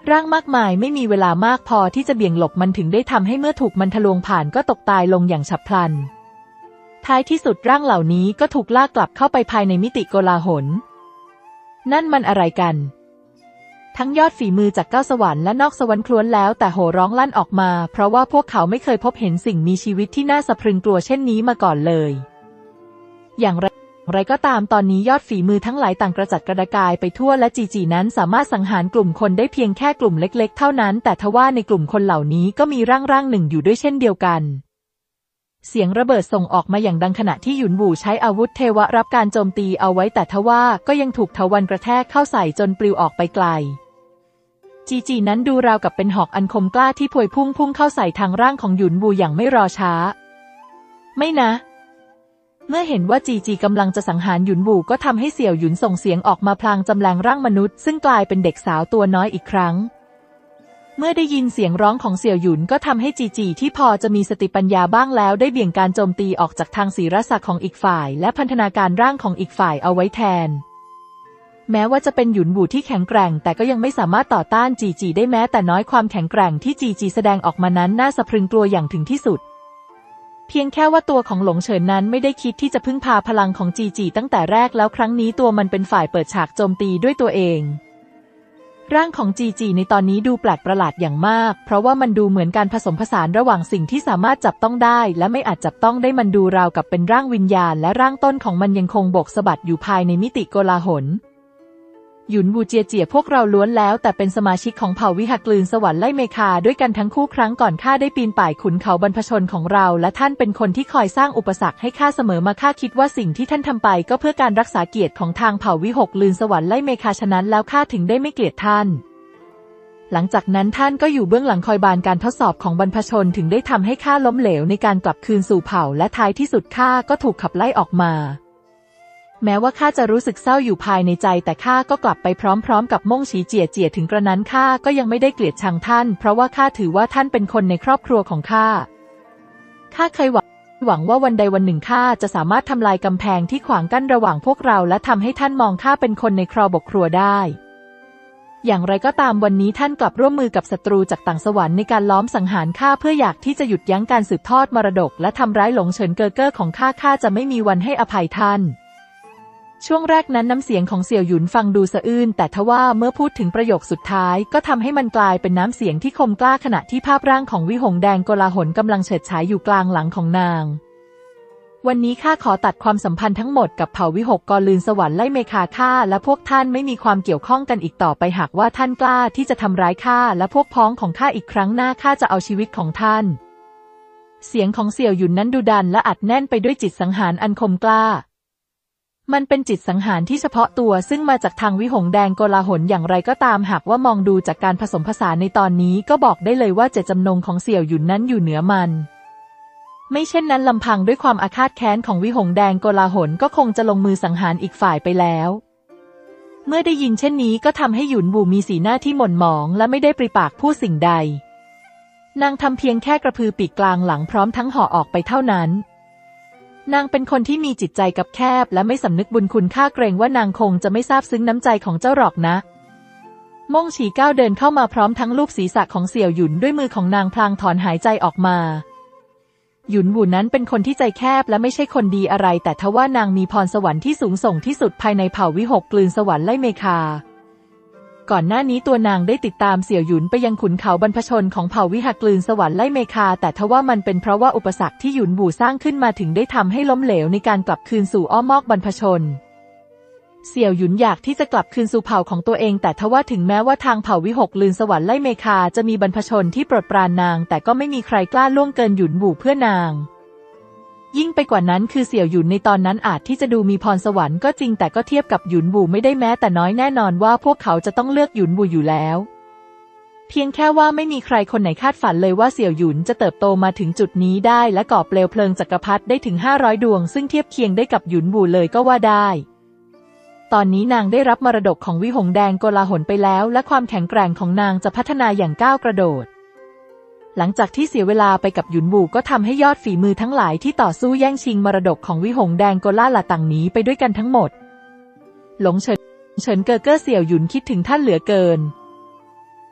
ร่างมากมายไม่มีเวลามากพอที่จะเบี่ยงหลบมันถึงได้ทำให้เมื่อถูกมันทะลวงผ่านก็ตกตายลงอย่างฉับพลันท้ายที่สุดร่างเหล่านี้ก็ถูกลากกลับเข้าไปภายในมิติโกลาหลนั่นมันอะไรกันทั้งยอดฝีมือจากเก้าสวรรค์และนอกสวรรค์คล้วนแล้วแต่โห่ร้องลั่นออกมาเพราะว่าพวกเขาไม่เคยพบเห็นสิ่งมีชีวิตที่น่าสะพรึงกลัวเช่นนี้มาก่อนเลยอย่างไรไรก็ตามตอนนี้ยอดฝีมือทั้งหลายต่างกระจัดกระจายไปทั่วและจีจีนั้นสามารถสังหารกลุ่มคนได้เพียงแค่กลุ่มเล็กๆเท่านั้นแต่ทว่าในกลุ่มคนเหล่านี้ก็มีร่างร่างหนึ่งอยู่ด้วยเช่นเดียวกันเสียงระเบิดส่งออกมาอย่างดังขณะที่หยุนหวูใช้อาวุธเทวะรับการโจมตีเอาไว้แต่ทว่าก็ยังถูกทวันกระแทกเข้าใส่จนปลิวออกไปไกลจีจีนั้นดูราวกับเป็นหอกอันคมกล้าที่พวยพุ่งพุ่งเข้าใส่ทางร่างของหยุนหวูอย่างไม่รอช้าไม่นะเมื่อเห็นว่าจีจีกำลังจะสังหารหยุนหวูก็ทำให้เสี่ยวหยุนส่งเสียงออกมาพลางจำแรงร่างมนุษย์ซึ่งกลายเป็นเด็กสาวตัวน้อยอีกครั้งเมื่อได้ยินเสียงร้องของเสี่ยวหยุนก็ทำให้จีจีที่พอจะมีสติปัญญาบ้างแล้วได้เบี่ยงการโจมตีออกจากทางศีรษะของอีกฝ่ายและพันธนาการร่างของอีกฝ่ายเอาไว้แทนแม้ว่าจะเป็นหยุนหวูที่แข็งแกร่งแต่ก็ยังไม่สามารถต่อต้านจีจีได้แม้แต่น้อยความแข็งแกร่งที่จีจีแสดงออกมานั้นน่าสะพรึงกลัวอย่างถึงที่สุดเพียงแค่ว่าตัวของหลงเฉินนั้นไม่ได้คิดที่จะพึ่งพาพลังของจีจีตั้งแต่แรกแล้วครั้งนี้ตัวมันเป็นฝ่ายเปิดฉากโจมตีด้วยตัวเองร่างของจีจีในตอนนี้ดูแปลกประหลาดอย่างมากเพราะว่ามันดูเหมือนการผสมผสานระหว่างสิ่งที่สามารถจับต้องได้และไม่อาจจับต้องได้มันดูราวกับเป็นร่างวิญญาณและร่างต้นของมันยังคงโบกสะบัดอยู่ภายในมิติโกลาหลหยุนบูเจียเจียพวกเราล้วนแล้วแต่เป็นสมาชิกของเผ่าวิหกลืนสวรรค์ไล่เมคาด้วยกันทั้งคู่ครั้งก่อนข้าได้ปีนป่ายขุนเขาบรรพชนของเราและท่านเป็นคนที่คอยสร้างอุปสรรคให้ข้าเสมอมาข้าคิดว่าสิ่งที่ท่านทำไปก็เพื่อการรักษาเกียรติของทางเผ่าวิหกลืนสวรรค์ไล่เมคาฉะนั้นแล้วข้าถึงได้ไม่เกลียดท่านหลังจากนั้นท่านก็อยู่เบื้องหลังคอยบานการทดสอบของบรรพชนถึงได้ทำให้ข้าล้มเหลวในการกลับคืนสู่เผ่าและท้ายที่สุดข้าก็ถูกขับไล่ออกมาแม้ว่าข้าจะรู้สึกเศร้าอยู่ภายในใจแต่ข้าก็กลับไปพร้อมๆกับม่งฉีเจียเจียถึงกระนั้นข้าก็ยังไม่ได้เกลียดชังท่านเพราะว่าข้าถือว่าท่านเป็นคนในครอบครัวของข้าข้าเคยหวังหวังว่าวันใดวันหนึ่งข้าจะสามารถทำลายกำแพงที่ขวางกั้นระหว่างพวกเราและทำให้ท่านมองข้าเป็นคนในครอบครัวได้อย่างไรก็ตามวันนี้ท่านกลับร่วมมือกับศัตรูจากต่างสวรรค์ในการล้อมสังหารข้าเพื่ออยากที่จะหยุดยั้งการสืบทอดมรดกและทำร้ายหลงเฉินเกอเกอร์ของข้าข้าจะไม่มีวันให้อภัยท่านช่วงแรกนั้นน้ำเสียงของเสี่ยวหยุนฟังดูสะอื้นแต่ทว่าเมื่อพูดถึงประโยคสุดท้ายก็ทำให้มันกลายเป็นน้ำเสียงที่คมกล้าขณะที่ภาพร่างของวิหงแดงโกลาหลกำลังเฉิดฉายอยู่กลางหลังของนางวันนี้ข้าขอตัดความสัมพันธ์ทั้งหมดกับเผ่าวิหกกลืนสวรรค์ไล่เมคาข้าและพวกท่านไม่มีความเกี่ยวข้องกันอีกต่อไปหากว่าท่านกล้าที่จะทำร้ายข้าและพวกพ้องของข้าอีกครั้งหน้าข้าจะเอาชีวิตของท่านเสียงของเสี่ยวหยุนนั้นดุดันและอัดแน่นไปด้วยจิตสังหารอันคมกล้ามันเป็นจิตสังหารที่เฉพาะตัวซึ่งมาจากทางวิหงแดงโกลาหลอย่างไรก็ตามหากว่ามองดูจากการผสมผสานในตอนนี้ก็บอกได้เลยว่าเจตจำนงของเสี่ยวหยุนนั้นอยู่เหนือมันไม่เช่นนั้นลำพังด้วยความอาฆาตแค้นของวิหงแดงโกลาหลก็คงจะลงมือสังหารอีกฝ่ายไปแล้วเมื่อได้ยินเช่นนี้ก็ทำให้หยุนบูมีสีหน้าที่หม่นหมองและไม่ได้ปริปากพูดสิ่งใดนางทำเพียงแค่กระพือปีกกลางหลังพร้อมทั้งห่อออกไปเท่านั้นนางเป็นคนที่มีจิตใจกับแคบและไม่สำนึกบุญคุณข้าเกรงว่านางคงจะไม่ทราบซึ้งน้ำใจของเจ้าหรอกนะม่งฉีก้าวเดินเข้ามาพร้อมทั้งลูบศีรษะของเสี่ยวหยุนด้วยมือของนางพลางถอนหายใจออกมาหยุนบูนั้นเป็นคนที่ใจแคบและไม่ใช่คนดีอะไรแต่ทว่านางมีพรสวรรค์ที่สูงส่งที่สุดภายในเผ่าวิหกกลืนสวรรค์ไล่เมคาก่อนหน้านี้ตัวนางได้ติดตามเสี่ยวหยุนไปยังขุนเขาบรรพชนของเผ่าวิหกลืนสวรรค์ไล่เมคาแต่ทว่ามันเป็นเพราะว่าอุปสรรคที่หยุนบูสร้างขึ้นมาถึงได้ทำให้ล้มเหลวในการกลับคืนสู่อ้อมอกบรรพชนเสี่ยวหยุนอยากที่จะกลับคืนสู่เผ่าของตัวเองแต่ทว่าถึงแม้ว่าทางเผ่าวิหกลืนสวรรค์ไล่เมคาจะมีบรรพชนที่โปรดปรานนางแต่ก็ไม่มีใครกล้าล่วงเกินหยุนบูเพื่อนางยิ่งไปกว่านั้นคือเสี่ยวหยุนในตอนนั้นอาจที่จะดูมีพรสวรรค์ก็จริงแต่ก็เทียบกับหยุนบูไม่ได้แม้แต่น้อยแน่นอนว่าพวกเขาจะต้องเลือกหยุนบูอยู่แล้วเพียงแค่ว่าไม่มีใครคนไหนคาดฝันเลยว่าเสี่ยวหยุนจะเติบโตมาถึงจุดนี้ได้และก่อเปลวเพลิงจักรพรรดิได้ถึงห้าร้อยดวงซึ่งเทียบเคียงได้กับหยุนบูเลยก็ว่าได้ตอนนี้นางได้รับมรดกของวิหงแดงโกลาหลไปแล้วและความแข็งแกร่งของนางจะพัฒนาอย่างก้าวกระโดดหลังจากที่เสียเวลาไปกับหยุนบูก็ทำให้ยอดฝีมือทั้งหลายที่ต่อสู้แย่งชิงมรดกของวิหงแดงโกล่าหละต่างหนีไปด้วยกันทั้งหมดหลงเฉินเฉินเกอเกอเสี่ยวหยุนคิดถึงท่านเหลือเกิน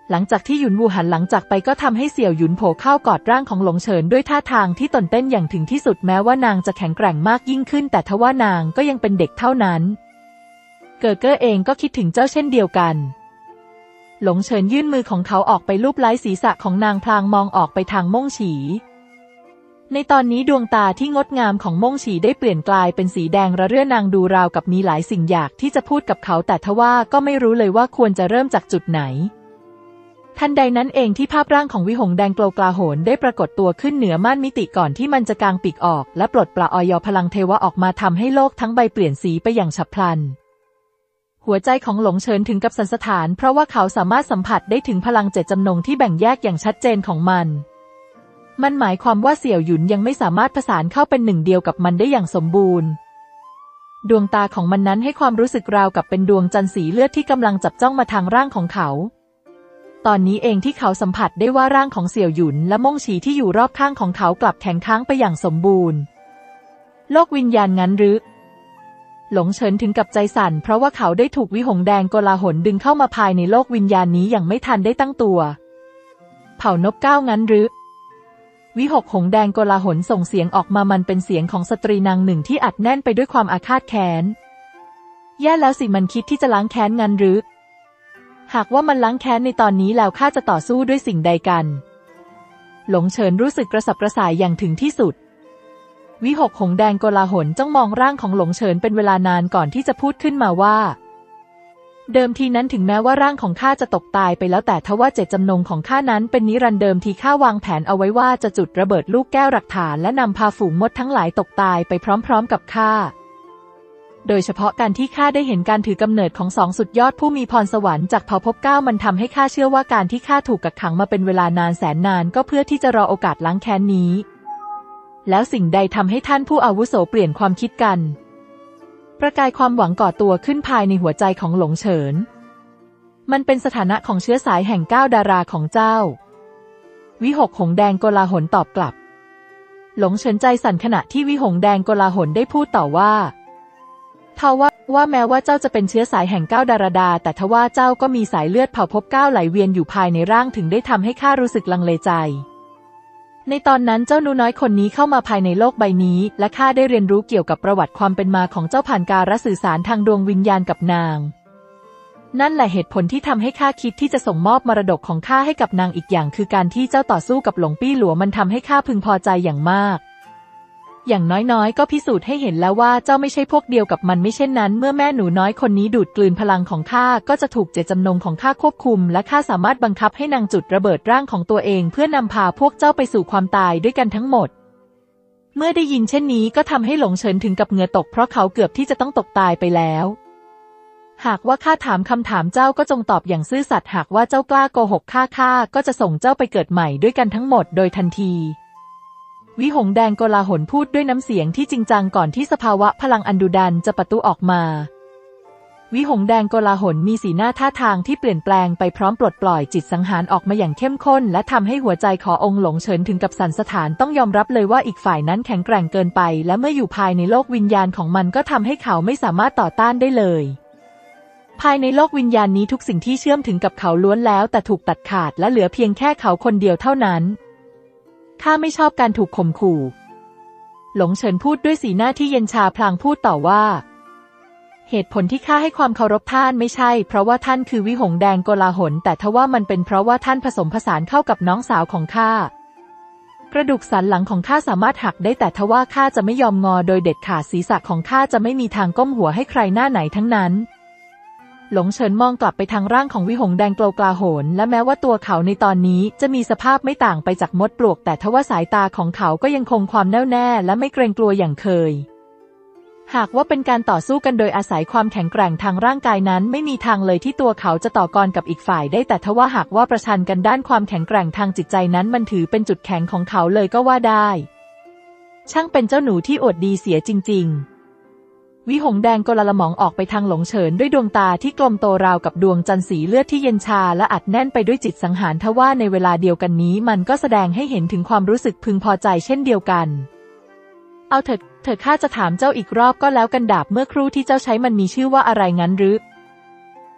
หลังจากที่หยุนวูหันหลังจากไปก็ทำให้เสี่ยวหยุนโผล่เข้ากอดร่างของหลงเฉินด้วยท่าทางที่ตื่นเต้นอย่างถึงที่สุดแม้ว่านางจะแข็งแกร่งมากยิ่งขึ้นแต่ทว่านางก็ยังเป็นเด็กเท่านั้นเก๋อเก้อเองก็คิดถึงเจ้าเช่นเดียวกันหลงเฉินยื่นมือของเขาออกไปลูบไล้ศีรษะของนางพลางมองออกไปทางม่งฉีในตอนนี้ดวงตาที่งดงามของม่งฉีได้เปลี่ยนกลายเป็นสีแดงระเรื่อนางดูราวกับมีหลายสิ่งอยากที่จะพูดกับเขาแต่ทว่าก็ไม่รู้เลยว่าควรจะเริ่มจากจุดไหนทันใดนั้นเองที่ภาพร่างของวิหงแดงโกลกลาโหนได้ปรากฏตัวขึ้นเหนือม่านมิติก่อนที่มันจะกางปีกออกและปลดปล่อยพลังเทวะออกมาทำให้โลกทั้งใบเปลี่ยนสีไปอย่างฉับพลันหัวใจของหลงเฉินถึงกับสั่นสะท้านเพราะว่าเขาสามารถสัมผัสได้ถึงพลังเจตจำนงที่แบ่งแยกอย่างชัดเจนของมันมันหมายความว่าเสี่ยวหยุนยังไม่สามารถผสานเข้าเป็นหนึ่งเดียวกับมันได้อย่างสมบูรณ์ดวงตาของมันนั้นให้ความรู้สึกราวกับเป็นดวงจันทร์สีเลือดที่กำลังจับจ้องมาทางร่างของเขาตอนนี้เองที่เขาสัมผัสได้ว่าร่างของเสี่ยวหยุนและม่งฉีที่อยู่รอบข้างของเขากลับแข็งค้างไปอย่างสมบูรณ์โลกวิญญาณงั้นหรือหลงเฉินถึงกับใจสั่นเพราะว่าเขาได้ถูกวิหงแดงโกลาหลดึงเข้ามาภายในโลกวิญญาณนี้อย่างไม่ทันได้ตั้งตัวเผ่านกเก้างั้นหรือวิหกหงแดงโกลาหลส่งเสียงออกมามันเป็นเสียงของสตรีนางหนึ่งที่อัดแน่นไปด้วยความอาฆาตแค้นแย่แล้วสิมันคิดที่จะล้างแค้นงั้นหรือหากว่ามันล้างแค้นในตอนนี้แล้วข้าจะต่อสู้ด้วยสิ่งใดกันหลงเฉินรู้สึกกระสับกระส่ายอย่างถึงที่สุดวิหกหงแดงโกลาหลจ้องมองร่างของหลงเฉินเป็นเวลานานก่อนที่จะพูดขึ้นมาว่าเดิมทีนั้นถึงแม้ว่าร่างของข้าจะตกตายไปแล้วแต่ทว่าเจตจำนงของข้านั้นเป็นนิรันดร์เดิมทีข้าวางแผนเอาไว้ว่าจะจุดระเบิดลูกแก้วหลักฐานและนำพาฝูงมดทั้งหลายตกตายไปพร้อมๆกับข้าโดยเฉพาะการที่ข้าได้เห็นการถือกำเนิดของสองสุดยอดผู้มีพรสวรรค์จากเผ่าภพเก้ามันทำให้ข้าเชื่อว่าการที่ข้าถูกกักขังมาเป็นเวลานานแสนนานก็เพื่อที่จะรอโอกาสล้างแค้นนี้แล้วสิ่งใดทำให้ท่านผู้อาวุโสเปลี่ยนความคิดกันประกายความหวังก่อตัวขึ้นภายในหัวใจของหลงเฉินมันเป็นสถานะของเชื้อสายแห่งเก้าดาราของเจ้าวิหกหงแดงโกลาหลตอบกลับหลงเฉินใจสั่นขณะที่วิหงแดงโกลาหลได้พูดต่อว่าทว่าว่าแม้ว่าเจ้าจะเป็นเชื้อสายแห่งเก้าดาราดาแต่ทว่าเจ้าก็มีสายเลือดเผ่าภพเก้าไหลเวียนอยู่ภายในร่างถึงได้ทำให้ข้ารู้สึกลังเลใจในตอนนั้นเจ้าหนูน้อยคนนี้เข้ามาภายในโลกใบนี้และข้าได้เรียนรู้เกี่ยวกับประวัติความเป็นมาของเจ้าผ่านการสื่อสารทางดวงวิญญาณกับนางนั่นแหละเหตุผลที่ทำให้ข้าคิดที่จะส่งมอบมรดกของข้าให้กับนางอีกอย่างคือการที่เจ้าต่อสู้กับหลงปี้หลัวมันทำให้ข้าพึงพอใจอย่างมากอย่างน้อยๆก็พิสูจน์ให้เห็นแล้วว่าเจ้าไม่ใช่พวกเดียวกับมันไม่เช่นนั้นเมื่อแม่หนูน้อยคนนี้ดูดกลืนพลังของข้าก็จะถูกเจตจำนงของข้าควบคุมและข้าสามารถบังคับให้นางจุดระเบิดร่างของตัวเองเพื่อนำพาพวกเจ้าไปสู่ความตายด้วยกันทั้งหมดเมื่อได้ยินเช่นนี้ก็ทำให้หลงเฉินถึงกับเหงื่อตกเพราะเขาเกือบที่จะต้องตกตายไปแล้วหากว่าข้าถามคำถามเจ้าก็จงตอบอย่างซื่อสัตย์หากว่าเจ้ากล้าโกหกข้าข้าก็จะส่งเจ้าไปเกิดใหม่ด้วยกันทั้งหมดโดยทันทีวิหงแดงโกลาหลพูดด้วยน้ำเสียงที่จริงจังก่อนที่สภาวะพลังอันดุดันจะประตูออกมาวิหงแดงโกลาหลมีสีหน้าท่าทางที่เปลี่ยนแปลงไปพร้อมปลดปล่อยจิตสังหารออกมาอย่างเข้มข้นและทำให้หัวใจขององค์หลงเฉินถึงกับสั่นสะท้านต้องยอมรับเลยว่าอีกฝ่ายนั้นแข็งแกร่งเกินไปและเมื่ออยู่ภายในโลกวิญญาณของมันก็ทำให้เขาไม่สามารถต่อต้านได้เลยภายในโลกวิญญาณนี้ทุกสิ่งที่เชื่อมถึงกับเขาล้วนแล้วแต่ถูกตัดขาดและเหลือเพียงแค่เขาคนเดียวเท่านั้นข้าไม่ชอบการถูกข่มขู่หลงเฉินพูดด้วยสีหน้าที่เย็นชาพลางพูดต่อว่าเหตุผลที่ข้าให้ความเคารพท่านไม่ใช่เพราะว่าท่านคือวิหงแดงโกลาหลแต่ทว่ามันเป็นเพราะว่าท่านผสมผสานเข้ากับน้องสาวของข้ากระดูกสันหลังของข้าสามารถหักได้แต่ทว่าข้าจะไม่ยอมงอโดยเด็ดขาดศีรษะของข้าจะไม่มีทางก้มหัวให้ใครหน้าไหนทั้งนั้นหลงเฉินมองกลับไปทางร่างของวิหงแดงโกลาหลและแม้ว่าตัวเขาในตอนนี้จะมีสภาพไม่ต่างไปจากมดปลวกแต่ทว่าสายตาของเขาก็ยังคงความแน่วแน่และไม่เกรงกลัวอย่างเคยหากว่าเป็นการต่อสู้กันโดยอาศัยความแข็งแกร่งทางร่างกายนั้นไม่มีทางเลยที่ตัวเขาจะต่อกรกับอีกฝ่ายได้แต่ทว่าหากว่าประชันกันด้านความแข็งแกร่งทางจิตใจนั้นมันถือเป็นจุดแข็งของเขาเลยก็ว่าได้ช่างเป็นเจ้าหนูที่อวดดีเสียจริงๆวิหงแดงโกลาหลออกไปทางหลงเฉินด้วยดวงตาที่กลมโตราวกับดวงจันทร์สีเลือดที่เย็นชาและอัดแน่นไปด้วยจิตสังหารทว่าในเวลาเดียวกันนี้มันก็แสดงให้เห็นถึงความรู้สึกพึงพอใจเช่นเดียวกันเอาเถิดเถิดข้าจะถามเจ้าอีกรอบก็แล้วกันดาบเมื่อครู่ที่เจ้าใช้มันมีชื่อว่าอะไรงั้นหรือ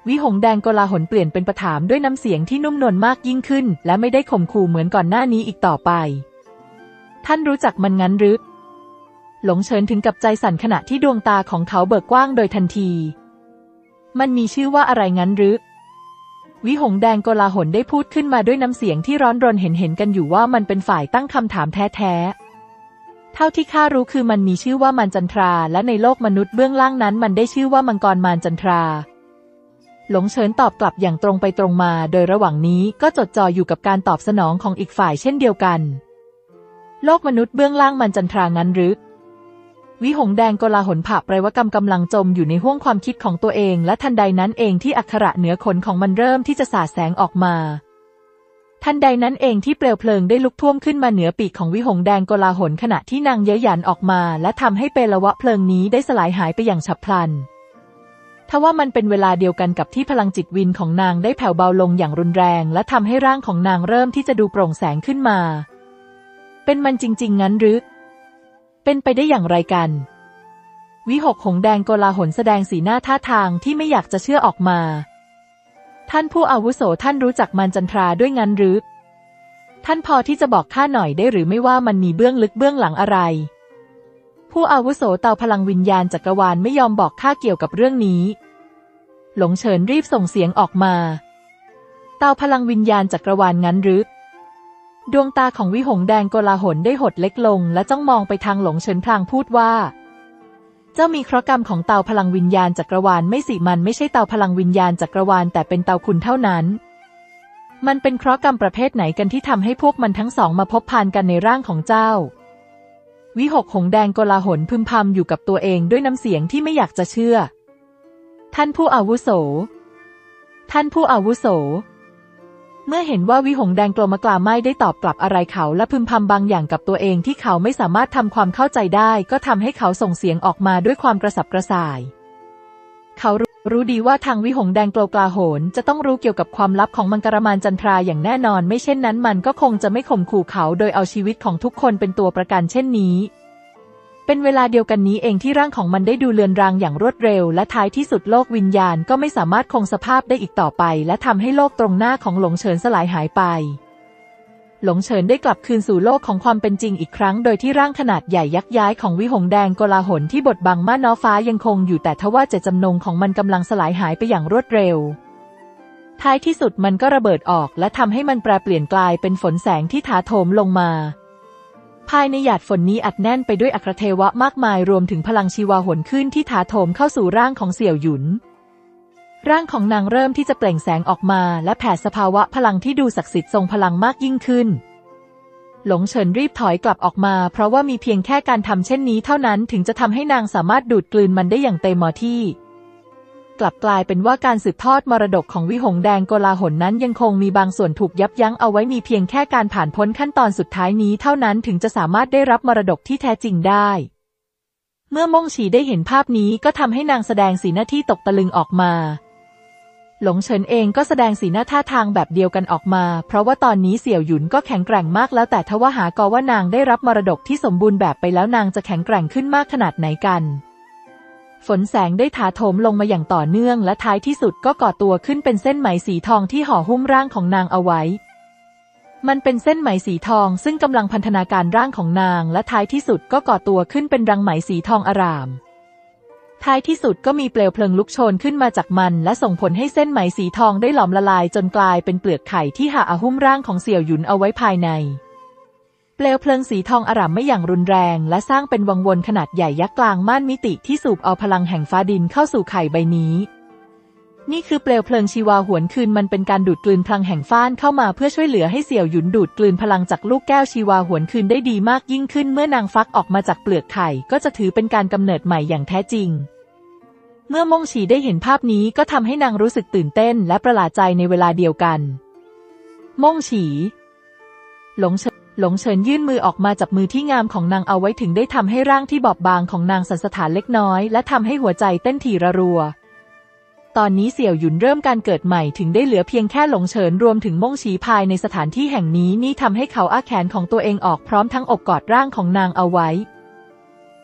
วิหงแดงโกลาหลเปลี่ยนเป็นประถามด้วยน้ำเสียงที่นุ่มนวลมากยิ่งขึ้นและไม่ได้ข่มขู่เหมือนก่อนหน้านี้อีกต่อไปท่านรู้จักมันงั้นหรือหลงเฉินถึงกับใจสั่นขณะที่ดวงตาของเขาเบิกกว้างโดยทันทีมันมีชื่อว่าอะไรงั้นหรือวิหงแดงโกลาหลได้พูดขึ้นมาด้วยน้ำเสียงที่ร้อนรนเห็นเห็นกันอยู่ว่ามันเป็นฝ่ายตั้งคำถามแท้ๆเท่าที่ข้ารู้คือมันมีชื่อว่ามันจันทราและในโลกมนุษย์เบื้องล่างนั้นมันได้ชื่อว่ามังกรมารจันทราหลงเฉินตอบกลับอย่างตรงไปตรงมาโดยระหว่างนี้ก็จดจ่ออยู่กับการตอบสนองของอีกฝ่ายเช่นเดียวกันโลกมนุษย์เบื้องล่างมันจันทรางั้นหรือวิหงแดงโกลาหลผ่าไพรวกรรมกำลังจมอยู่ในห้วงความคิดของตัวเองและทันใดนั้นเองที่อักขระเหนือขนของมันเริ่มที่จะสาดแสงออกมาทันใดนั้นเองที่เปลวเพลิงได้ลุกท่วมขึ้นมาเหนือปีกของวิหงแดงโกลาหลขณะที่นางเย้ยหยันออกมาและทำให้เปลวะเพลิงนี้ได้สลายหายไปอย่างฉับพลันทว่ามันเป็นเวลาเดียวกันกับที่พลังจิตวิญของนางได้แผ่วเบาลงอย่างรุนแรงและทำให้ร่างของนางเริ่มที่จะดูโปร่งแสงขึ้นมาเป็นมันจริงๆงั้นหรือเป็นไปได้อย่างไรกันวิหกหงแดงโกลาหลแสดงสีหน้าท่าทางที่ไม่อยากจะเชื่อออกมาท่านผู้อาวุโสท่านรู้จักมันจันทราด้วยงั้นหรือท่านพอที่จะบอกข้าหน่อยได้หรือไม่ว่ามันมีเบื้องลึกเบื้องหลังอะไรผู้อาวุโสเตาพลังวิญญาณจักรวาลไม่ยอมบอกข้าเกี่ยวกับเรื่องนี้หลงเฉินรีบส่งเสียงออกมาเตาพลังวิญญาณจักรวาลงั้นหรือดวงตาของวิหงแดงโกลาหลได้หดเล็กลงและจ้องมองไปทางหลงเฉินพลางพูดว่าเจ้ามีเคราะห์กรรมของเตาพลังวิญญาณจักรวาลไม่สิมันไม่ใช่เตาพลังวิญญาณจักรวาลแต่เป็นเตาคุณเท่านั้นมันเป็นเคราะห์กรรมประเภทไหนกันที่ทำให้พวกมันทั้งสองมาพบพานกันในร่างของเจ้าวิหกหงแดงโกลาหลพึมพำอยู่กับตัวเองด้วยน้ำเสียงที่ไม่อยากจะเชื่อท่านผู้อาวุโสท่านผู้อาวุโสเมื่อเห็นว่าวิหงแดงโกลมกลาไม่ได้ตอบกลับอะไรเขาและพึมพำบางอย่างกับตัวเองที่เขาไม่สามารถทำความเข้าใจได้ก็ทำให้เขาส่งเสียงออกมาด้วยความกระสับกระส่ายเขารู้ดีว่าทางวิหงแดงโกลกลาโหลจะต้องรู้เกี่ยวกับความลับของมังกรมารจันทราอย่างแน่นอนไม่เช่นนั้นมันก็คงจะไม่ข่มขู่เขาโดยเอาชีวิตของทุกคนเป็นตัวประกันเช่นนี้เป็นเวลาเดียวกันนี้เองที่ร่างของมันได้ดูเลือนรางอย่างรวดเร็วและท้ายที่สุดโลกวิญญาณก็ไม่สามารถคงสภาพได้อีกต่อไปและทำให้โลกตรงหน้าของหลงเฉินสลายหายไปหลงเฉินได้กลับคืนสู่โลกของความเป็นจริงอีกครั้งโดยที่ร่างขนาดใหญ่ยักษ์ย้ายของวิหงแดงโกลาหลที่บดบังม่านน้อฟ้ายังคงอยู่แต่ทว่าเจตจำนงของมันกำลังสลายหายไปอย่างรวดเร็วท้ายที่สุดมันก็ระเบิดออกและทำให้มันแปรเปลี่ยนกลายเป็นฝนแสงที่ถาโถมลงมาภายในหยาดฝนนี้อัดแน่นไปด้วยอัครเทวะมากมายรวมถึงพลังชีวาหวนขึ้นที่ถาโถมเข้าสู่ร่างของเสี่ยวหยุนร่างของนางเริ่มที่จะเปล่งแสงออกมาและแผ่สภาวะพลังที่ดูศักดิ์สิทธิ์ทรงพลังมากยิ่งขึ้นหลงเฉินรีบถอยกลับออกมาเพราะว่ามีเพียงแค่การทำเช่นนี้เท่านั้นถึงจะทำให้นางสามารถดูดกลืนมันได้อย่างเต็มที่กลับกลายเป็นว่าการสืบทอดมรดกของวิหงแดงโกลาหลนั้นยังคงมีบางส่วนถูกยับยั้งเอาไว้มีเพียงแค่การผ่านพ้นขั้นตอนสุดท้ายนี้เท่านั้นถึงจะสามารถได้รับมรดกที่แท้จริงได้เมื่อม่งฉีได้เห็นภาพนี้ก็ทำให้นางแสดงสีหน้าที่ตกตะลึงออกมาหลงเฉินเองก็แสดงสีหน้าท่าทางแบบเดียวกันออกมาเพราะว่าตอนนี้เสี่ยวหยุนก็แข็งแกร่งมากแล้วแต่ทว่าหากว่านางได้รับมรดกที่สมบูรณ์แบบไปแล้วนางจะแข็งแกร่งขึ้นมากขนาดไหนกันฝนแสงได้ถาโถมลงมาอย่างต่อเนื่องและท้ายที่สุดก็ก่อตัวขึ้นเป็นเส้นไหมสีทองที่ห่อหุ้มร่างของนางเอาไว้มันเป็นเส้นไหมสีทองซึ่งกำลังพันธนาการร่างของนางและท้ายที่สุดก็ก่อตัวขึ้นเป็นรังไหมสีทองอร่ามท้ายที่สุดก็มีเปลวเพลิงลุกโชนขึ้นมาจากมันและส่งผลให้เส้นไหมสีทองได้หลอมละลายจนกลายเป็นเปลือกไข่ที่ห่อหุ้มร่างของเสี่ยวหยุนเอาไว้ภายในเปลวเพลิงสีทองอร่ามไม่อย่างรุนแรงและสร้างเป็นวังวนขนาดใหญ่ยักษ์กลางม่านมิติที่สูบเอาพลังแห่งฟ้าดินเข้าสู่ไข่ใบนี้นี่คือเปลวเพลิงชีวาหวนคืนมันเป็นการดูดกลืนพลังแห่งฟ้านเข้ามาเพื่อช่วยเหลือให้เสี่ยวหยุนดูดกลืนพลังจากลูกแก้วชีวาหวนคืนได้ดีมากยิ่งขึ้นเมื่อนางฟักออกมาจากเปลือกไข่ก็จะถือเป็นการกำเนิดใหม่อย่างแท้จริงเมื่อม่งฉีได้เห็นภาพนี้ก็ทำให้นางรู้สึกตื่นเต้นและประหลาดใจในเวลาเดียวกันม่งฉีหลงเฉินหลงเฉินยื่นมือออกมาจับมือที่งามของนางเอาไว้ถึงได้ทำให้ร่างที่บอบบางของนางสั่นสะท้านเล็กน้อยและทำให้หัวใจเต้นถี่ระรัวตอนนี้เสี่ยวหยุนเริ่มการเกิดใหม่ถึงได้เหลือเพียงแค่หลงเฉินรวมถึงม่งฉีภายในสถานที่แห่งนี้นี่ทำให้เขาอ้าแขนของตัวเองออกพร้อมทั้งอบกอดร่างของนางเอาไว้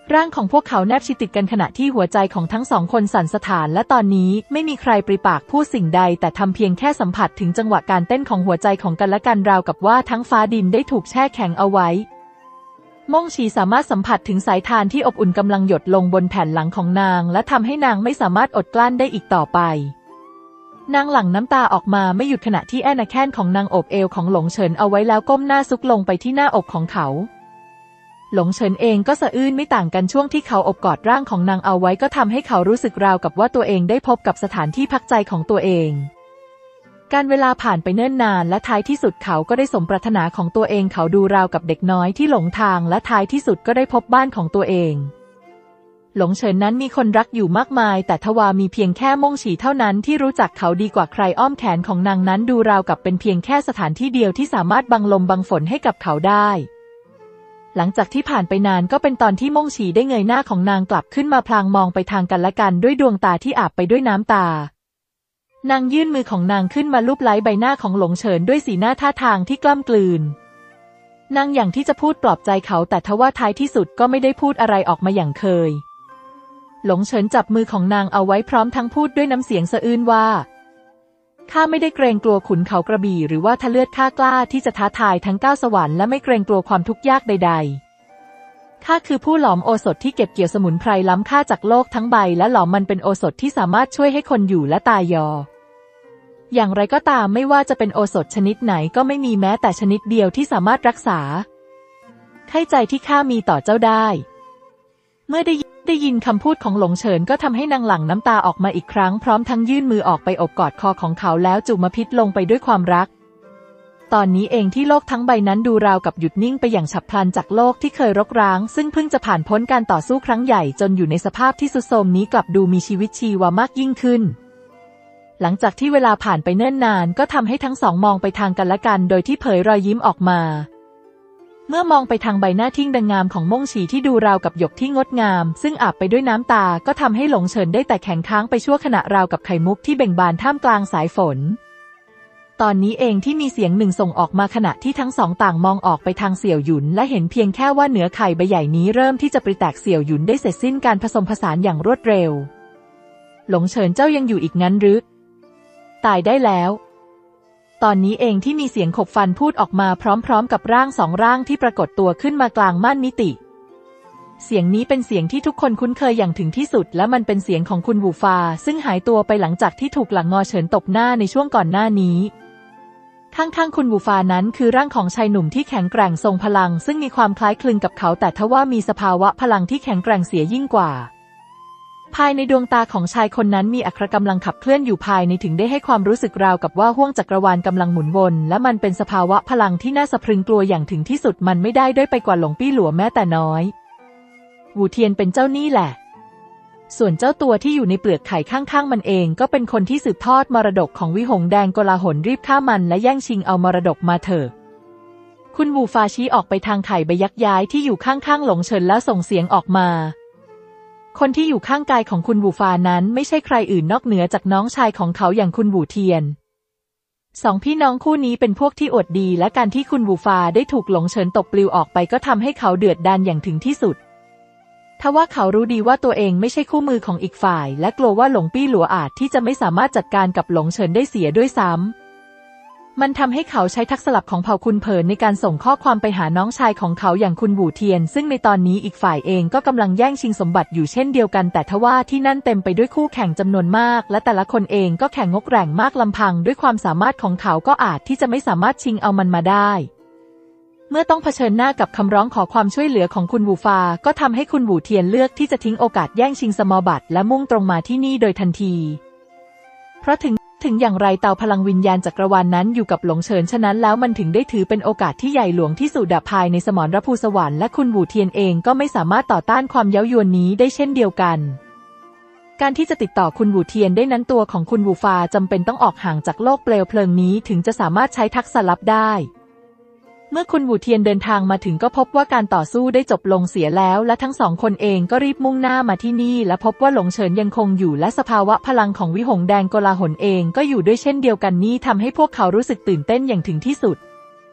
ร่างของพวกเขาแนบชิดติดกันขณะที่หัวใจของทั้งสองคนสั่นสะท้านและตอนนี้ไม่มีใครปริปากพูดสิ่งใดแต่ทำเพียงแค่สัมผัสถึงจังหวะการเต้นของหัวใจของกันและกันราวกับว่าทั้งฟ้าดินได้ถูกแช่แข็งเอาไว้ม่งฉีสามารถสัมผัสถึงสายทานที่อบอุ่นกำลังหยดลงบนแผ่นหลังของนางและทำให้นางไม่สามารถอดกลั้นได้อีกต่อไปนางหลั่งน้ำตาออกมาไม่หยุดขณะที่แอนาแคนของนางโอบเอวของหลงเฉินเอาไว้แล้วก้มหน้าซุกลงไปที่หน้าอกของเขาหลงเฉินเองก็สะอื้นไม่ต่างกันช่วงที่เขาอบกอดร่างของนางเอาไว้ก็ทำให้เขารู้สึกราวกับว่าตัวเองได้พบกับสถานที่พักใจของตัวเองการเวลาผ่านไปเนิ่นนานและท้ายที่สุดเขาก็ได้สมปรารถนาของตัวเองเขาดูราวกับเด็กน้อยที่หลงทางและท้ายที่สุดก็ได้พบบ้านของตัวเองหลงเฉินนั้นมีคนรักอยู่มากมายแต่ทว่ามีเพียงแค่ม่งฉีเท่านั้นที่รู้จักเขาดีกว่าใครอ้อมแขนของนางนั้นดูราวกับเป็นเพียงแค่สถานที่เดียวที่สามารถบังลมบังฝนให้กับเขาได้หลังจากที่ผ่านไปนานก็เป็นตอนที่ม่งฉีได้เงยหน้าของนางกลับขึ้นมาพลางมองไปทางกันและกันด้วยดวงตาที่อาบไปด้วยน้ำตานางยื่นมือของนางขึ้นมาลูบไล้ใบหน้าของหลงเฉินด้วยสีหน้าท่าทางที่กล้ำกลืนนางอย่างที่จะพูดปลอบใจเขาแต่ทว่าท้ายที่สุดก็ไม่ได้พูดอะไรออกมาอย่างเคยหลงเฉินจับมือของนางเอาไว้พร้อมทั้งพูดด้วยน้ำเสียงสะอื้นว่าข้าไม่ได้เกรงกลัวขุนเขากระบี่หรือว่าทะเลือดข้ากล้าที่จะท้าทายทั้งเก้าสวรรค์และไม่เกรงกลัวความทุกข์ยากใดๆข้าคือผู้หลอมโอสถที่เก็บเกี่ยวสมุนไพรล้ำค่าจากโลกทั้งใบและหลอมมันเป็นโอสถที่สามารถช่วยให้คนอยู่และตายยออย่างไรก็ตามไม่ว่าจะเป็นโอสถชนิดไหนก็ไม่มีแม้แต่ชนิดเดียวที่สามารถรักษาไข้ใจที่ข้ามีต่อเจ้าได้เมื่อได้ได้ยินคำพูดของหลงเฉินก็ทำให้นางหลั่งน้ำตาออกมาอีกครั้งพร้อมทั้งยื่นมือออกไปอบกอดคอของเขาแล้วจูบมาพิษลงไปด้วยความรักตอนนี้เองที่โลกทั้งใบนั้นดูราวกับหยุดนิ่งไปอย่างฉับพลันจากโลกที่เคยรกร้างซึ่งเพิ่งจะผ่านพ้นการต่อสู้ครั้งใหญ่จนอยู่ในสภาพที่ทรุดโทรมนี้กลับดูมีชีวิตชีวามากยิ่งขึ้นหลังจากที่เวลาผ่านไปเนิ่นนานก็ทำให้ทั้งสองมองไปทางกันและกันโดยที่เผยรอยยิ้มออกมาเมื่อมองไปทางใบหน้าที่ดังงามของม่งฉีที่ดูราวกับหยกที่งดงามซึ่งอาบไปด้วยน้ำตาก็ทำให้หลงเฉินได้แต่แข็งค้างไปชั่วขณะราวกับไข่มุกที่เบ่งบานท่ามกลางสายฝนตอนนี้เองที่มีเสียงหนึ่งส่งออกมาขณะที่ทั้งสองต่างมองออกไปทางเสี่ยวหยุนและเห็นเพียงแค่ว่าเหนือไข่ใบใหญ่นี้เริ่มที่จะปริแตกเสี่ยวหยุนได้เสร็จสิ้นการผสมผสานอย่างรวดเร็วหลงเฉินเจ้ายังอยู่อีกงั้นหรือตายได้แล้วตอนนี้เองที่มีเสียงขบฟันพูดออกมาพร้อมๆกับร่างสองร่างที่ปรากฏตัวขึ้นมากลางม่านมิติเสียงนี้เป็นเสียงที่ทุกคนคุ้นเคยอย่างถึงที่สุดและมันเป็นเสียงของคุณวูฟาซึ่งหายตัวไปหลังจากที่ถูกหลังงอเฉินตบหน้าในช่วงก่อนหน้านี้ข้างๆคุณวูฟานั้นคือร่างของชายหนุ่มที่แข็งแกร่งทรงพลังซึ่งมีความคล้ายคลึงกับเขาแต่ทว่ามีสภาวะพลังที่แข็งแกร่งเสียยิ่งกว่าภายในดวงตาของชายคนนั้นมีอัครกำลังขับเคลื่อนอยู่ภายในถึงได้ให้ความรู้สึกราวกับว่าห้วงจักรวาลกำลังหมุนวนและมันเป็นสภาวะพลังที่น่าสะพรึงกลัวอย่างถึงที่สุดมันไม่ได้ด้อยไปกว่าหลงปี้หลัวแม้แต่น้อยวูเทียนเป็นเจ้านี่แหละส่วนเจ้าตัวที่อยู่ในเปลือกไข่ข้างๆมันเองก็เป็นคนที่สืบทอดมรดกของวิหงแดงโกลาหลรีบฆ่ามันและแย่งชิงเอามรดกมาเถอะคุณวูฟาชี้ออกไปทางไข่ใบยักษ์ย้ายที่อยู่ข้างๆหลงเฉินแล้วส่งเสียงออกมาคนที่อยู่ข้างกายของคุณวูฟานั้นไม่ใช่ใครอื่นนอกเหนือจากน้องชายของเขาอย่างคุณวูเทียนสองพี่น้องคู่นี้เป็นพวกที่อวดดีและการที่คุณวูฟาได้ถูกหลงเฉินตบปลิวออกไปก็ทำให้เขาเดือดดาลอย่างถึงที่สุดทว่าเขารู้ดีว่าตัวเองไม่ใช่คู่มือของอีกฝ่ายและกลัวว่าหลงปี้หลัวอาจที่จะไม่สามารถจัดการกับหลงเฉินได้เสียด้วยซ้ำมันทำให้เขาใช้ทักษะลับของเผ่าคุณเผินในการส่งข้อความไปหาน้องชายของเขาอย่างคุณวูเทียนซึ่งในตอนนี้อีกฝ่ายเองก็กำลังแย่งชิงสมบัติอยู่เช่นเดียวกันแต่ทว่าที่นั่นเต็มไปด้วยคู่แข่งจำนวนมากและแต่ละคนเองก็แข่งงกแกร่งมากลำพังด้วยความสามารถของเขาก็อาจที่จะไม่สามารถชิงเอามันมาได้เมื่อต้องเผชิญหน้ากับคำร้องขอความช่วยเหลือของคุณวูฟาก็ทำให้คุณวูเทียนเลือกที่จะทิ้งโอกาสแย่งชิงสมบัติและมุ่งตรงมาที่นี่โดยทันทีเพราะถึงถึงอย่างไรเตาพลังวิญญาณจักรวาล น, นั้นอยู่กับหลงเฉินฉะนั้นแล้วมันถึงได้ถือเป็นโอกาสที่ใหญ่หลวงที่สุดภายในสมรภูสวรรค์และคุณวูเทียนเองก็ไม่สามารถต่อต้านความเย้ายวนนี้ได้เช่นเดียวกันการที่จะติดต่อคุณวูเทียนได้นั้นตัวของคุณวูฟาจำเป็นต้องออกห่างจากโลกเปลวเพลิงนี้ถึงจะสามารถใช้ทักษะลับได้เมื่อคุณวูเทียนเดินทางมาถึงก็พบว่าการต่อสู้ได้จบลงเสียแล้วและทั้งสองคนเองก็รีบมุ่งหน้ามาที่นี่และพบว่าหลงเฉินยังคงอยู่และสภาวะพลังของวิหงแดงโกลาหลเองก็อยู่ด้วยเช่นเดียวกันนี้ทำให้พวกเขารู้สึกตื่นเต้นอย่างถึงที่สุด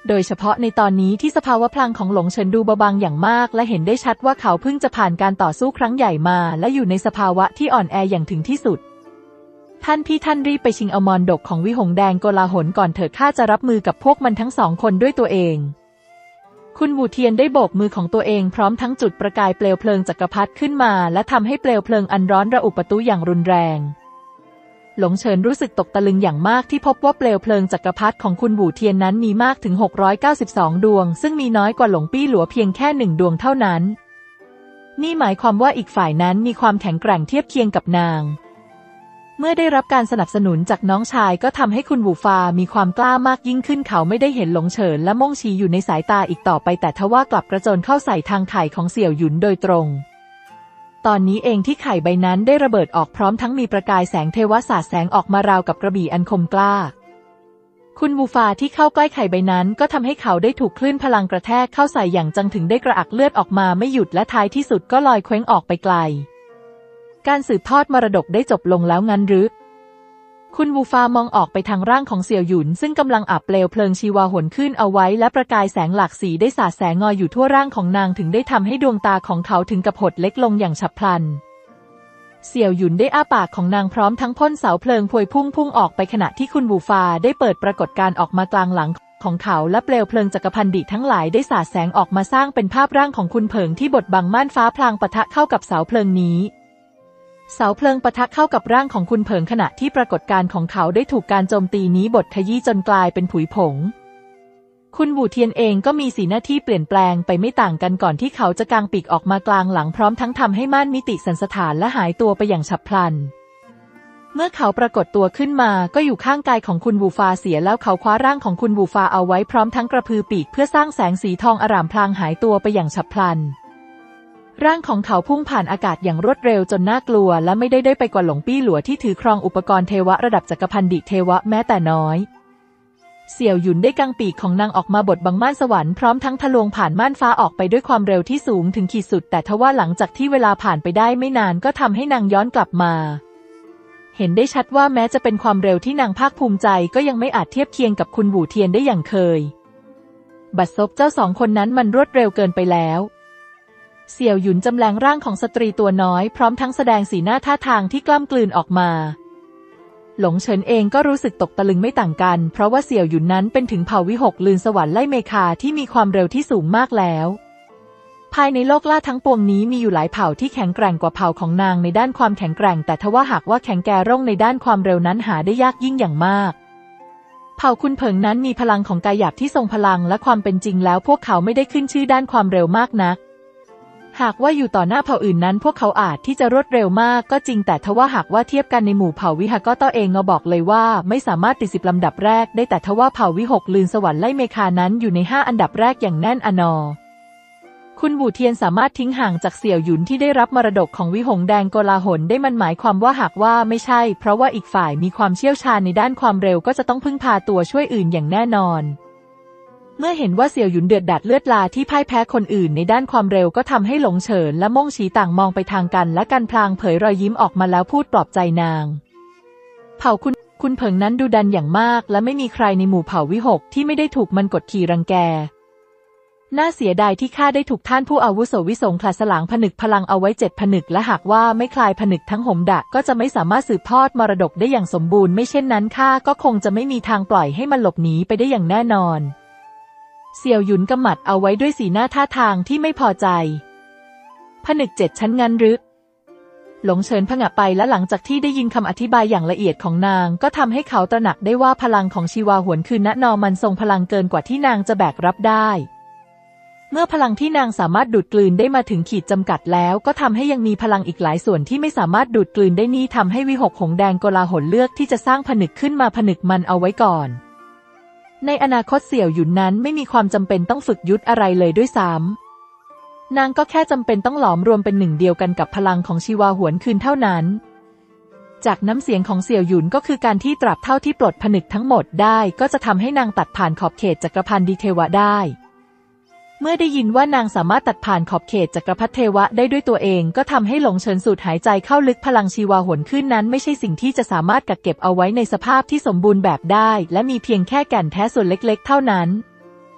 โดยเฉพาะในตอนนี้ที่สภาวะพลังของหลงเฉินดูเบาบางอย่างมากและเห็นได้ชัดว่าเขาเพิ่งจะผ่านการต่อสู้ครั้งใหญ่มาและอยู่ในสภาวะที่อ่อนแออย่างถึงที่สุดท่านพี่ท่านรีบไปชิงเอามรดกของวิหงแดงโกลาหลก่อนเถิดข้าจะรับมือกับพวกมันทั้งสองคนด้วยตัวเองคุณวูเทียนได้โบกมือของตัวเองพร้อมทั้งจุดประกายเปลวเพลิงจักรพรรดิขึ้นมาและทำให้เปลวเพลิงอันร้อนระอุประตูอย่างรุนแรงหลงเฉินรู้สึกตกตะลึงอย่างมากที่พบว่าเปลวเพลิงจักรพรรดิของคุณวูเทียนนั้นมีมากถึงหกร้อยเก้าสิบสองดวงซึ่งมีน้อยกว่าหลงปี้หลัวเพียงแค่หนึ่งดวงเท่านั้นนี่หมายความว่าอีกฝ่ายนั้นมีความแข็งแกร่งเทียบเคียงกับนางเมื่อได้รับการสนับสนุนจากน้องชายก็ทำให้คุณวูฟามีความกล้ามากยิ่งขึ้นเขาไม่ได้เห็นหลงเฉินและม่งชีอยู่ในสายตาอีกต่อไปแต่ทว่ากลับกระโจนเข้าใส่ทางไข่ของเสี่ยวหยุนโดยตรงตอนนี้เองที่ไข่ใบนั้นได้ระเบิดออกพร้อมทั้งมีประกายแสงเทวะสาดแสงออกมาราวกับกระบี่อันคมกล้าคุณวูฟาที่เข้าใกล้ไข่ใบนั้นก็ทำให้เขาได้ถูกคลื่นพลังกระแทกเข้าใส่อย่างจังถึงได้กระอักเลือดออกมาไม่หยุดและท้ายที่สุดก็ลอยเคว้งออกไปไกลการสืบทอดมรดกได้จบลงแล้วงั้นหรือคุณวูฟามองออกไปทางร่างของเสี่ยวหยุนซึ่งกำลังอับเปลวเพลิงชีวาหนขึ้นเอาไว้และประกายแสงหลากสีได้สาดแสงงอยอยู่ทั่วร่างของนางถึงได้ทำให้ดวงตาของเขาถึงกับหดเล็กลงอย่างฉับพลันเสี่ยวหยุนได้อ้าปากของนางพร้อมทั้งพ่นเสาเพลิงพวยพุ่งพุ่งออกไปขณะที่คุณวูฟาได้เปิดปรากฏการณ์ออกมากลางหลังของเขาและเปลวเพลิงจักรพันดิทั้งหลายได้สาดแสงออกมาสร้างเป็นภาพร่างของคุณเผิงที่บดบังม่านฟ้าพลางปะทะเข้ากับเสาเพลิงนี้เสาเพลิงปะทะเข้ากับร่างของคุณเผิงขณะที่ปรากฏการณ์ของเขาได้ถูกการโจมตีนี้บดขยี้จนกลายเป็นผุยผงคุณวูเทียนเองก็มีสีหน้าที่เปลี่ยนแปลงไปไม่ต่างกันก่อนที่เขาจะกางปีกออกมากลางหลังพร้อมทั้งทำให้ม่านมิติสันสถานและหายตัวไปอย่างฉับพลันเมื่อเขาปรากฏตัวขึ้นมาก็อยู่ข้างกายของคุณวูฟาเสียแล้วเขาคว้าร่างของคุณวูฟาเอาไว้พร้อมทั้งกระพือปีกเพื่อสร้างแสงสีทองอร่ามพลางหายตัวไปอย่างฉับพลันร่างของเขาพุ่งผ่านอากาศอย่างรวดเร็วจนน่ากลัวและไม่ได้ได้ไปกว่าหลงปี้หลัวที่ถือครองอุปกรณ์เทวะระดับจักรพันดิเทวะแม้แต่น้อยเสี่ยวหยุนได้กังปีกของนางออกมาบดบังม่านสวรรค์พร้อมทั้งทะลวงผ่านม่านฟ้าออกไปด้วยความเร็วที่สูงถึงขีดสุดแต่ทว่าหลังจากที่เวลาผ่านไปได้ไม่นานก็ทำให้นางย้อนกลับมาเห็นได้ชัดว่าแม้จะเป็นความเร็วที่นางภาคภูมิใจก็ยังไม่อาจเทียบเคียงกับคุณวูเทียนได้อย่างเคยบัดซบเจ้าสองคนนั้นมันรวดเร็วเกินไปแล้วเสี่ยวหยุนจำแรงร่างของสตรีตัวน้อยพร้อมทั้งแสดงสีหน้าท่าทางที่กล้ำกลืนออกมาหลงเฉินเองก็รู้สึกตกตะลึงไม่ต่างกันเพราะว่าเสี่ยวหยุนนั้นเป็นถึงเผ่าวิหกลืนสวรรค์ไล่เมคาที่มีความเร็วที่สูงมากแล้วภายในโลกล่าทั้งปวงนี้มีอยู่หลายเผ่าที่แข็งแกร่งกว่าเผ่าของนางในด้านความแข็งแกร่งแต่ทว่าหากว่าแข็งแกร่งในด้านความเร็วนั้นหาได้ยากยิ่งอย่างมากเผ่าคุณเผิงนั้นมีพลังของกายหยาบที่ทรงพลังและความเป็นจริงแล้วพวกเขาไม่ได้ขึ้นชื่อด้านความเร็วมากนักหากว่าอยู่ต่อหน้าเผ่าอื่นนั้นพวกเขาอาจที่จะรวดเร็วมากก็จริงแต่ทว่าหากว่าเทียบกันในหมู่เผ่าวิหก็ต้อเองเงาบอกเลยว่าไม่สามารถติดสิบลำดับแรกได้แต่ทว่าเผ่าวิหกลืนสวรรค์ไล่เมคานั้นอยู่ในห้าอันดับแรกอย่างแน่นอนอคุณวูเทียนสามารถทิ้งห่างจากเสี่ยวหยุนที่ได้รับมรดกของวิหงแดงโกลาหลได้มันหมายความว่าหากว่าไม่ใช่เพราะว่าอีกฝ่ายมีความเชี่ยวชาญในด้านความเร็วก็จะต้องพึ่งพาตัวช่วยอื่นอย่างแน่นอนเมื่อเห็นว่าเสี่ยวหยุนเดือดดาลเลือดลาที่พ่ายแพ้คนอื่นในด้านความเร็วก็ทำให้หลงเฉินและม่งฉีต่างมองไปทางกันและกันพลางเผยรอยยิ้มออกมาแล้วพูดปลอบใจนางเผ่าคุณคุณเผิงนั้นดุดันอย่างมากและไม่มีใครในหมู่เผ่าวิหกที่ไม่ได้ถูกมันกดขี่รังแกน่าเสียดายที่ข้าได้ถูกท่านผู้อาวุโสวิสงขลาสลางผนึกพลังเอาไว้เจ็ดผนึกและหากว่าไม่คลายผนึกทั้งหมดะก็จะไม่สามารถสืบทอดมรดกได้อย่างสมบูรณ์ไม่เช่นนั้นข้าก็คงจะไม่มีทางปล่อยให้มันหลบหนีไปได้อย่างแน่นอนเสี่ยวหยุนกำหมัดเอาไว้ด้วยสีหน้าท่าทางที่ไม่พอใจผนึกเจ็ดชั้นงั้นหรือหลงเฉินผงะไปและหลังจากที่ได้ยินคำอธิบายอย่างละเอียดของนางก็ทำให้เขาตระหนักได้ว่าพลังของชีวาหวนคือณนอมันทรงพลังเกินกว่าที่นางจะแบกรับได้เมื่อพลังที่นางสามารถดูดกลืนได้มาถึงขีดจำกัดแล้วก็ทำให้ยังมีพลังอีกหลายส่วนที่ไม่สามารถดูดกลืนได้นี่ทำให้วิหกหงแดงโกลาหลเลือกที่จะสร้างผนึกขึ้นมาผนึกมันเอาไว้ก่อนในอนาคตเสี่ยวหยุนนั้นไม่มีความจำเป็นต้องฝึกยุทธอะไรเลยด้วยซ้ำนางก็แค่จำเป็นต้องหลอมรวมเป็นหนึ่งเดียวกันกับพลังของชีวาหวนคืนเท่านั้นจากน้ำเสียงของเสี่ยวหยุนก็คือการที่ตราบเท่าที่ปลดผนึกทั้งหมดได้ก็จะทำให้นางตัดผ่านขอบเขตจักรพันดิเทวะได้เมื่อได้ยินว่านางสามารถตัดผ่านขอบเขตจักรพรรดิเทวะได้ด้วยตัวเองก็ทำให้หลงเฉินสูดหายใจเข้าลึกพลังชีวาหวนขึ้นนั้นไม่ใช่สิ่งที่จะสามารถกักเก็บเอาไว้ในสภาพที่สมบูรณ์แบบได้และมีเพียงแค่แก่นแท้ส่วนเล็กๆเท่านั้น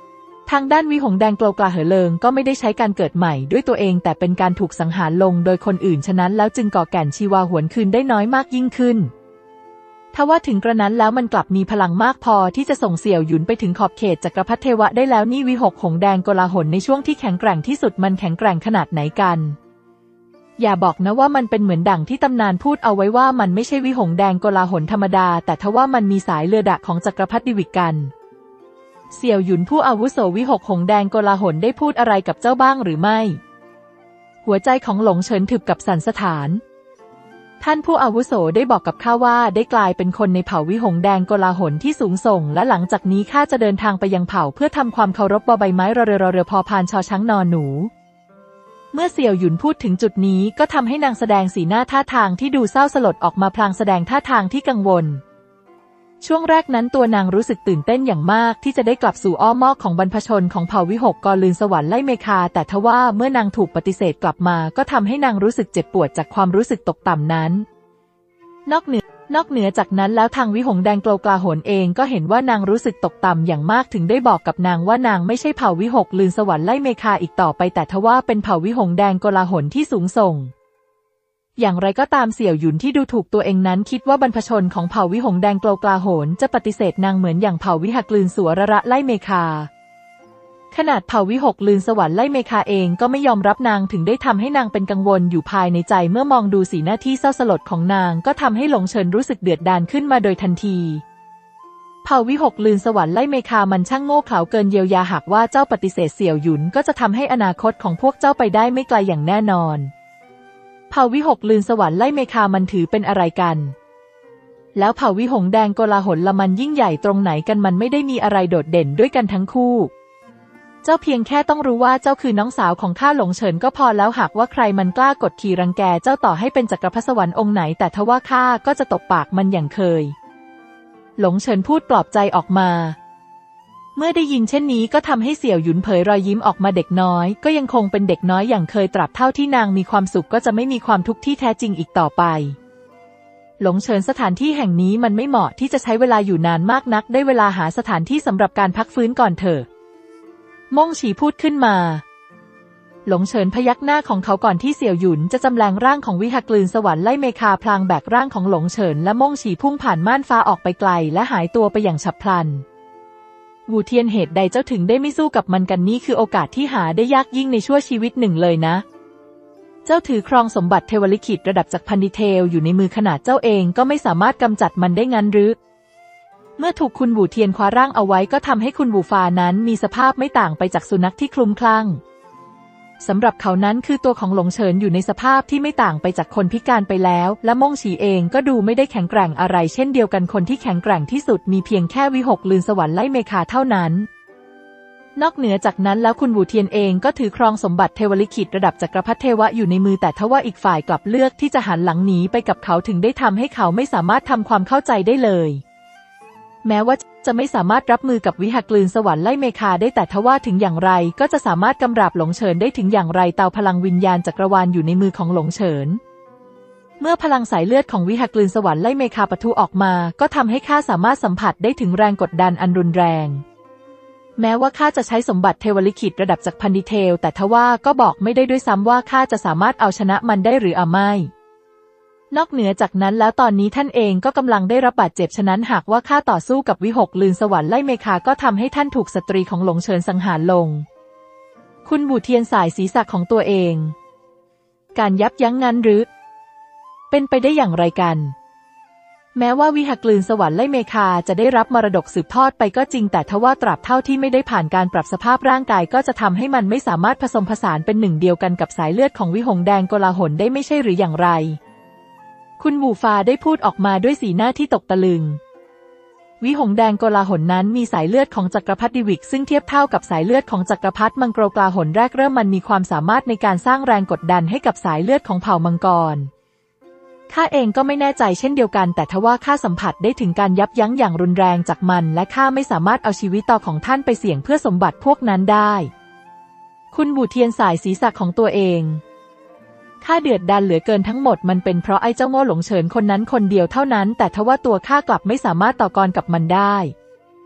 ทางด้านวิหงแดงโกลกลาเหอเลิงก็ไม่ได้ใช้การเกิดใหม่ด้วยตัวเองแต่เป็นการถูกสังหารลงโดยคนอื่นฉะนั้นแล้วจึงก่อแก่นชีวาหวนคืนได้น้อยมากยิ่งขึ้นทว่าถึงกระนั้นแล้วมันกลับมีพลังมากพอที่จะส่งเสี่ยวหยุนไปถึงขอบเขตจักรพรรดิเทวะได้แล้วนี่วิหกหงแดงโกลาหลในช่วงที่แข็งแกร่งที่สุดมันแข็งแกร่งขนาดไหนกันอย่าบอกนะว่ามันเป็นเหมือนดั่งที่ตำนานพูดเอาไว้ว่ามันไม่ใช่วิหงแดงโกลาหลธรรมดาแต่ทว่ามันมีสายเลือดของจักรพรรดิวิกกันเสี่ยวหยุนผู้อาวุโสวิหกหงแดงโกลาหลได้พูดอะไรกับเจ้าบ้างหรือไม่หัวใจของหลงเฉินถึบกับสั่นสะท้านท่านผู้อาวุโสได้บอกกับข้าว่าได้กลายเป็นคนในเผ่าวิหงแดงโกลาหลที่สูงส่งและหลังจากนี้ข้าจะเดินทางไปยังเผ่าเพื่อทำความเคารพบอใบไม้รอเรือรอเรือพอพานชอช้างนอนหนูเมื่อเสี่ยวหยุนพูดถึงจุดนี้ก็ทำให้นางแสดงสีหน้าท่าทางที่ดูเศร้าสลดออกมาพลางแสดงท่าทางที่กังวลช่วงแรกนั้นตัวนางรู้สึกตื่นเต้นอย่างมากที่จะได้กลับสู่อ้อมอกของบรรพชนของเผ่าวิหกกอลืนสวรรค์ไล่เมคาแต่ทว่าเมื่อนางถูกปฏิเสธกลับมาก็ทำให้นางรู้สึกเจ็บปวดจากความรู้สึกตกต่ำนั้นนอกเหนือนอกเหนือจากนั้นแล้วทางวิหงแดงโกลกลาหลเองก็เห็นว่านางรู้สึกตกต่ำอย่างมากถึงได้บอกกับนางว่านางไม่ใช่เผ่าวิหกลืนสวรรค์ไล่เมคาอีกต่อไปแต่ทว่าเป็นเผ่าวิหงแดงโกลาหลที่สูงส่งอย่างไรก็ตามเสี่ยวหยุนที่ดูถูกตัวเองนั้นคิดว่าบรรพชนของเผ่าวิหงแดงโกลกลาหลจะปฏิเสธนางเหมือนอย่างเผ่าวิหกลืนสัวระระไล่เมคาขนาดเผ่าวิหกลืนสวรรค์ไล่เมคาเองก็ไม่ยอมรับนางถึงได้ทำให้นางเป็นกังวลอยู่ภายในใจเมื่อมองดูสีหน้าที่เศร้าสลดของนางก็ทำให้หลงเฉินรู้สึกเดือดดาลขึ้นมาโดยทันทีเผ่าวิหกลืนสวรรค์ไล่เมคามันช่างโง่เขลาเกินเยียวยาหากว่าเจ้าปฏิเสธเสี่ยวหยุนก็จะทำให้อนาคตของพวกเจ้าไปได้ไม่ไกลอย่างแน่นอนเผ่าวิหกลืนสวรรค์ไล่เมคามันถือเป็นอะไรกันแล้วเผ่าวิหงแดงโกลาหลละมันยิ่งใหญ่ตรงไหนกันมันไม่ได้มีอะไรโดดเด่นด้วยกันทั้งคู่เจ้าเพียงแค่ต้องรู้ว่าเจ้าคือน้องสาวของข้าหลงเฉินก็พอแล้วหากว่าใครมันกล้ากดขี่รังแกเจ้าต่อให้เป็นจักรพรรดิสวรรค์องค์ไหนแต่ทว่าข้าก็จะตบปากมันอย่างเคยหลงเฉินพูดปลอบใจออกมาเมื่อได้ยินเช่นนี้ก็ทำให้เสี่ยวหยุนเผยรอยยิ้มออกมาเด็กน้อยก็ยังคงเป็นเด็กน้อยอย่างเคยตราบเท่าที่นางมีความสุขก็จะไม่มีความทุกข์ที่แท้จริงอีกต่อไปหลงเฉินสถานที่แห่งนี้มันไม่เหมาะที่จะใช้เวลาอยู่นานมากนักได้เวลาหาสถานที่สำหรับการพักฟื้นก่อนเถอะม่งฉีพูดขึ้นมาหลงเฉินพยักหน้าของเขาก่อนที่เสี่ยวหยุนจะจำแรงร่างของวิหกลืนสวรรค์ไล่เมคาพลางแบกร่างของหลงเฉินและม่งฉีพุ่งผ่านม่านฟ้าออกไปไกลและหายตัวไปอย่างฉับพลันวูเทียนเหตุใดเจ้าถึงได้ไม่สู้กับมันกันนี่คือโอกาสที่หาได้ยากยิ่งในชั่วชีวิตหนึ่งเลยนะเจ้าถือครองสมบัติเทวลิขิตระดับจากพันดิเทลอยู่ในมือขนาดเจ้าเองก็ไม่สามารถกำจัดมันได้งั้นหรือเมื่อถูกคุณบู่เทียนคว้าร่างเอาไว้ก็ทำให้คุณบู่ฟานั้นมีสภาพไม่ต่างไปจากสุนัขที่คลุ้มคลั่งสำหรับเขานั้นคือตัวของหลงเฉินอยู่ในสภาพที่ไม่ต่างไปจากคนพิการไปแล้วและม่งฉีเองก็ดูไม่ได้แข็งแกร่งอะไรเช่นเดียวกันคนที่แข็งแกร่งที่สุดมีเพียงแค่วิหกลืนสวรรค์ไล่เมคาเท่านั้นนอกเหนือจากนั้นแล้วคุณบู่เทียนเองก็ถือครองสมบัติเทวลิขิตระดับจักรพรรดิเทวะอยู่ในมือแต่ทว่าอีกฝ่ายกลับเลือกที่จะหันหลังหนีไปกับเขาถึงได้ทำให้เขาไม่สามารถทำความเข้าใจได้เลยแม้ว่าจะไม่สามารถรับมือกับวิหกลืนสวรรค์ไล่เมคาได้แต่ทว่าถึงอย่างไรก็จะสามารถกำราบหลงเฉินได้ถึงอย่างไรเตาพลังวิญญาณจักรวาลอยู่ในมือของหลงเฉินเมื่อพลังสายเลือดของวิหกลืนสวรรค์ไล่เมคาปะทุออกมาก็ทำให้ข้าสามารถสัมผัสได้ถึงแรงกดดันอันรุนแรงแม้ว่าข้าจะใช้สมบัติเทวลิขิตระดับจากพันดิเทลแต่ทว่าก็บอกไม่ได้ด้วยซ้ำว่าข้าจะสามารถเอาชนะมันได้หรืออ่ะไม่นอกเหนือจากนั้นแล้วตอนนี้ท่านเองก็กำลังได้รับบาดเจ็บฉะนั้นหากว่าข้าต่อสู้กับวิหกลืนสวรรค์ไล่เมคาก็ทำให้ท่านถูกสตรีของหลงเฉินสังหารลงคุณบู่เทียนสายศีรษะของตัวเองการยับยั้งงั้นหรือเป็นไปได้อย่างไรกันแม้ว่าวิหกลืนสวรรค์ไล่เมคาจะได้รับมรดกสืบทอดไปก็จริงแต่ทว่าตราบเท่าที่ไม่ได้ผ่านการปรับสภาพร่างกายก็จะทำให้มันไม่สามารถผสมผสานเป็นหนึ่งเดียวกันกับสายเลือดของวิหงแดงโกลาหลได้ไม่ใช่หรืออย่างไรคุณบู่ฟาได้พูดออกมาด้วยสีหน้าที่ตกตะลึงวิหงแดงโกลาหลนั้นมีสายเลือดของจักรพรรดิวิกซึ่งเทียบเท่ากับสายเลือดของจักรพรรดิมังกรโกลาหลแรกเริ่มมันมีความสามารถในการสร้างแรงกดดันให้กับสายเลือดของเผ่ามังกรข้าเองก็ไม่แน่ใจเช่นเดียวกันแต่ทว่าข้าสัมผัสได้ถึงการยับยั้งอย่างรุนแรงจากมันและข้าไม่สามารถเอาชีวิตต่อของท่านไปเสี่ยงเพื่อสมบัติพวกนั้นได้คุณบู่เทียนสายศีรษะของตัวเองข้าเดือดดาลเหลือเกินทั้งหมดมันเป็นเพราะไอ้เจ้าโง่หลงเฉินคนนั้นคนเดียวเท่านั้นแต่ทว่าตัวข้ากลับไม่สามารถต่อกรกับมันได้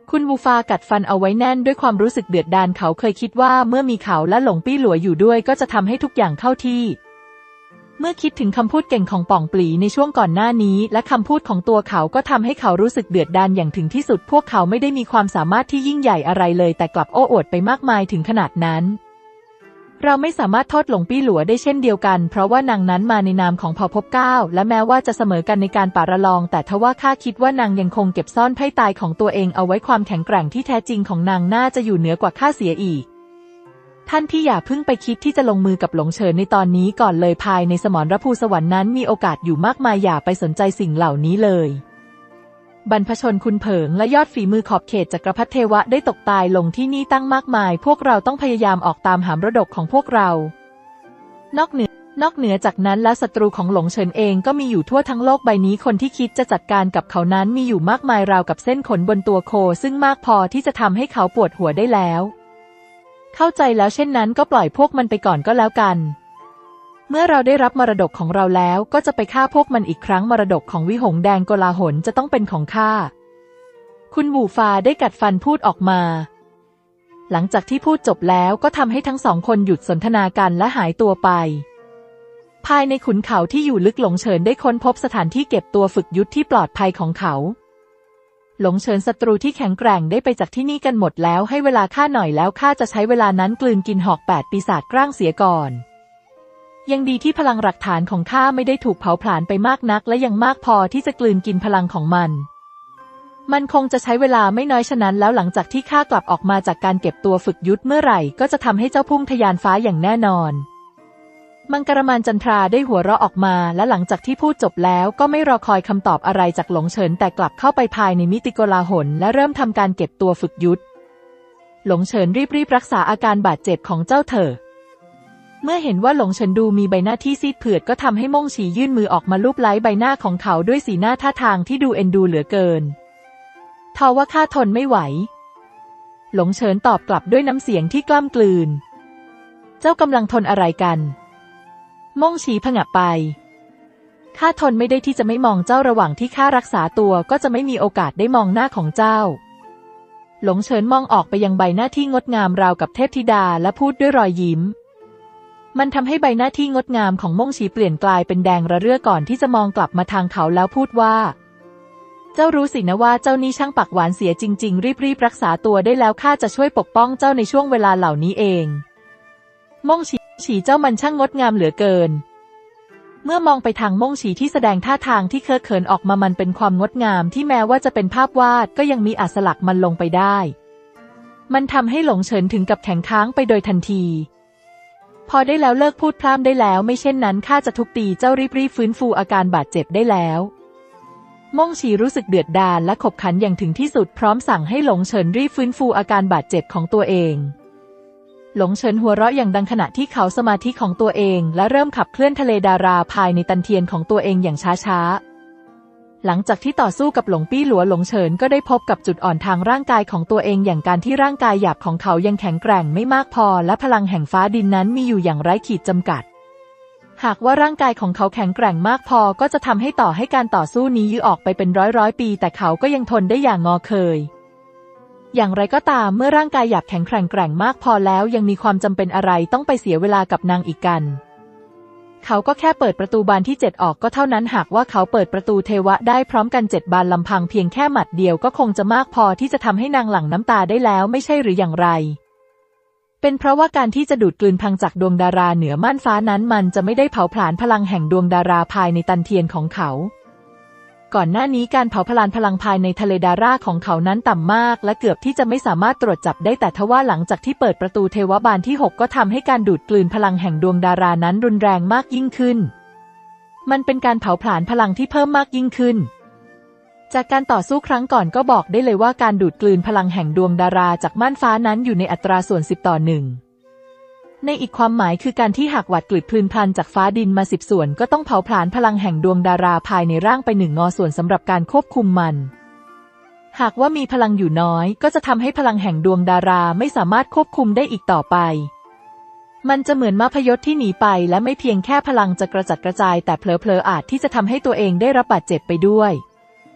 คุณวูฟากัดฟันเอาไว้แน่นด้วยความรู้สึกเดือดดาลเขาเคยคิดว่าเมื่อมีเขาและหลงปี้หลัวอยู่ด้วยก็จะทำให้ทุกอย่างเข้าที่เมื่อคิดถึงคำพูดเก่งของป่องปลีในช่วงก่อนหน้านี้และคำพูดของตัวเขาก็ทำให้เขารู้สึกเดือดดาลอย่างถึงที่สุดพวกเขาไม่ได้มีความสามารถที่ยิ่งใหญ่อะไรเลยแต่กลับโอ้อวดไปมากมายถึงขนาดนั้นเราไม่สามารถโทษหลงปี้หลัวได้เช่นเดียวกันเพราะว่านางนั้นมาในนามของเผ่าภพเก้าและแม้ว่าจะเสมอกันในการป่าระลองแต่ทว่าข้าคิดว่านางยังคงเก็บซ่อนไพ่ตายของตัวเองเอาไว้ความแข็งแกร่งที่แท้จริงของนางน่าจะอยู่เหนือกว่าข้าเสียอีกท่านพี่อย่าเพิ่งไปคิดที่จะลงมือกับหลงเฉินในตอนนี้ก่อนเลยภายในสมรภูสวรรค์นั้นมีโอกาสอยู่มากมายอย่าไปสนใจสิ่งเหล่านี้เลยบรรพชนคุณเผิงและยอดฝีมือขอบเขตจักรพรรดิเทวะได้ตกตายลงที่นี่ตั้งมากมายพวกเราต้องพยายามออกตามหามรดกของพวกเรานอกเหนือนอกเหนือจากนั้นและศัตรูของหลงเฉินเองก็มีอยู่ทั่วทั้งโลกใบนี้คนที่คิดจะจัดการกับเขานั้นมีอยู่มากมายราวกับเส้นขนบนตัวโคซึ่งมากพอที่จะทำให้เขาปวดหัวได้แล้วเข้าใจแล้วเช่นนั้นก็ปล่อยพวกมันไปก่อนก็แล้วกันเมื่อเราได้รับมรดกของเราแล้วก็จะไปฆ่าพวกมันอีกครั้งมรดกของวิหงแดงโกลาหลจะต้องเป็นของข้าคุณวูฟาได้กัดฟันพูดออกมาหลังจากที่พูดจบแล้วก็ทำให้ทั้งสองคนหยุดสนทนากันและหายตัวไปภายในขุนเขาที่อยู่ลึกหลงเฉินได้ค้นพบสถานที่เก็บตัวฝึกยุทธที่ปลอดภัยของเขาหลงเฉินศัตรูที่แข็งแกร่งได้ไปจากที่นี่กันหมดแล้วให้เวลาข้าหน่อยแล้วข้าจะใช้เวลานั้นกลืนกินหอกแปดปีศาจกร้างเสียก่อนยังดีที่พลังหลักฐานของข้าไม่ได้ถูกเผาผลาญไปมากนักและยังมากพอที่จะกลืนกินพลังของมันมันคงจะใช้เวลาไม่น้อยฉะนั้นแล้วหลังจากที่ข้ากลับออกมาจากการเก็บตัวฝึกยุทธเมื่อไหร่ก็จะทำให้เจ้าพุ่งทะยานฟ้าอย่างแน่นอนมังกรมานจันทราได้หัวเราะออกมาและหลังจากที่พูดจบแล้วก็ไม่รอคอยคำตอบอะไรจากหลงเฉินแต่กลับเข้าไปภายในมิติโกลาหลและเริ่มทำการเก็บตัวฝึกยุทธหลงเฉินรีบๆรักษาอาการบาดเจ็บของเจ้าเถอะเมื่อเห็นว่าหลงเฉินดูมีใบหน้าที่ซีดเผือดก็ทำให้ม่งฉียื่นมือออกมาลูบไล้ใบหน้าของเขาด้วยสีหน้าท่าทางที่ดูเอ็นดูเหลือเกินทว่าข้าทนไม่ไหวหลงเฉินตอบกลับด้วยน้ำเสียงที่กล้ำกลืนเจ้ากำลังทนอะไรกันม่งฉีผงะไปข้าทนไม่ได้ที่จะไม่มองเจ้าระหว่างที่ข้ารักษาตัวก็จะไม่มีโอกาสได้มองหน้าของเจ้าหลงเฉินมองออกไปยังใบหน้าที่งดงามราวกับเทพธิดาและพูดด้วยรอยยิ้มมันทำให้ใบหน้าที่งดงามของม่งฉีเปลี่ยนกลายเป็นแดงระเรื่อก่อนที่จะมองกลับมาทางเขาแล้วพูดว่าเจ้ารู้สินะว่าเจ้านี่ช่างปากหวานเสียจริงๆรีบๆรักษาตัวได้แล้วข้าจะช่วยปกป้องเจ้าในช่วงเวลาเหล่านี้เองม่งฉีฉีเจ้ามันช่างงดงามเหลือเกินเมื่อมองไปทางม่งฉีที่แสดงท่าทางที่เคอะเขินออกมามันเป็นความงดงามที่แม้ว่าจะเป็นภาพวาดก็ยังมีอาจสลักมันลงไปได้มันทำให้หลงเฉินถึงกับแข็งค้างไปโดยทันทีพอได้แล้วเลิกพูดพร่ำได้แล้วไม่เช่นนั้นข้าจะทุบตีเจ้ารีบๆฟื้นฟูอาการบาดเจ็บได้แล้วม่งฉีรู้สึกเดือดดาลและขบขันอย่างถึงที่สุดพร้อมสั่งให้หลงเฉินรีบฟื้นฟูอาการบาดเจ็บของตัวเองหลงเฉินหัวเราะอย่างดังขณะที่เขาสมาธิของตัวเองและเริ่มขับเคลื่อนทะเลดาราภายในตันเทียนของตัวเองอย่างช้าๆหลังจากที่ต่อสู้กับหลงปี้หลัวหลงเฉินก็ได้พบกับจุดอ่อนทางร่างกายของตัวเองอย่างการที่ร่างกายหยาบของเขายังแข็งแกร่งไม่มากพอและพลังแห่งฟ้าดินนั้นมีอยู่อย่างไร้ขีดจำกัดหากว่าร่างกายของเขาแข็งแกร่งมากพอก็จะทำให้ต่อให้การต่อสู้นี้ยื้อออกไปเป็นร้อยร้อยปีแต่เขาก็ยังทนได้อย่างงอเคยอย่างไรก็ตามเมื่อร่างกายหยาบแข็งแกร่งแกร่งมากพอแล้วยังมีความจำเป็นอะไรต้องไปเสียเวลากับนางอีกกันเขาก็แค่เปิดประตูบานที่เจ็ดออกก็เท่านั้นหากว่าเขาเปิดประตูเทวะได้พร้อมกันเจ็ดบานลำพังเพียงแค่หมัดเดียวก็คงจะมากพอที่จะทำให้นางหลั่งน้ำตาได้แล้วไม่ใช่หรืออย่างไรเป็นเพราะว่าการที่จะดูดกลืนพลังจากดวงดาราเหนือม่านฟ้านั้นมันจะไม่ได้เผาผลาญพลังแห่งดวงดาราภายในตันเทียนของเขาก่อนหน้านี้การเผาผลาญพลังภายในทะเลดาราของเขานั้นต่ำมากและเกือบที่จะไม่สามารถตรวจจับได้แต่ทว่าหลังจากที่เปิดประตูเทวบานที่หกก็ทำให้การดูดกลืนพลังแห่งดวงดารานั้นรุนแรงมากยิ่งขึ้นมันเป็นการเผาผลาญพลังที่เพิ่มมากยิ่งขึ้นจากการต่อสู้ครั้งก่อนก็บอกได้เลยว่าการดูดกลืนพลังแห่งดวงดาราจากม่านฟ้านั้นอยู่ในอัตราส่วนสิบต่อหนึ่งในอีกความหมายคือการที่หากหวัดกลืนพลืนพลันจากฟ้าดินมาสิบส่วนก็ต้องเผาผลาญพลังแห่งดวงดาราภายในร่างไปหนึ่งงอส่วนสำหรับการควบคุมมันหากว่ามีพลังอยู่น้อยก็จะทำให้พลังแห่งดวงดาราไม่สามารถควบคุมได้อีกต่อไปมันจะเหมือนม้าพยศที่หนีไปและไม่เพียงแค่พลังจะกระจัดกระจายแต่เผลอๆอาจที่จะทำให้ตัวเองได้รับบาดเจ็บไปด้วย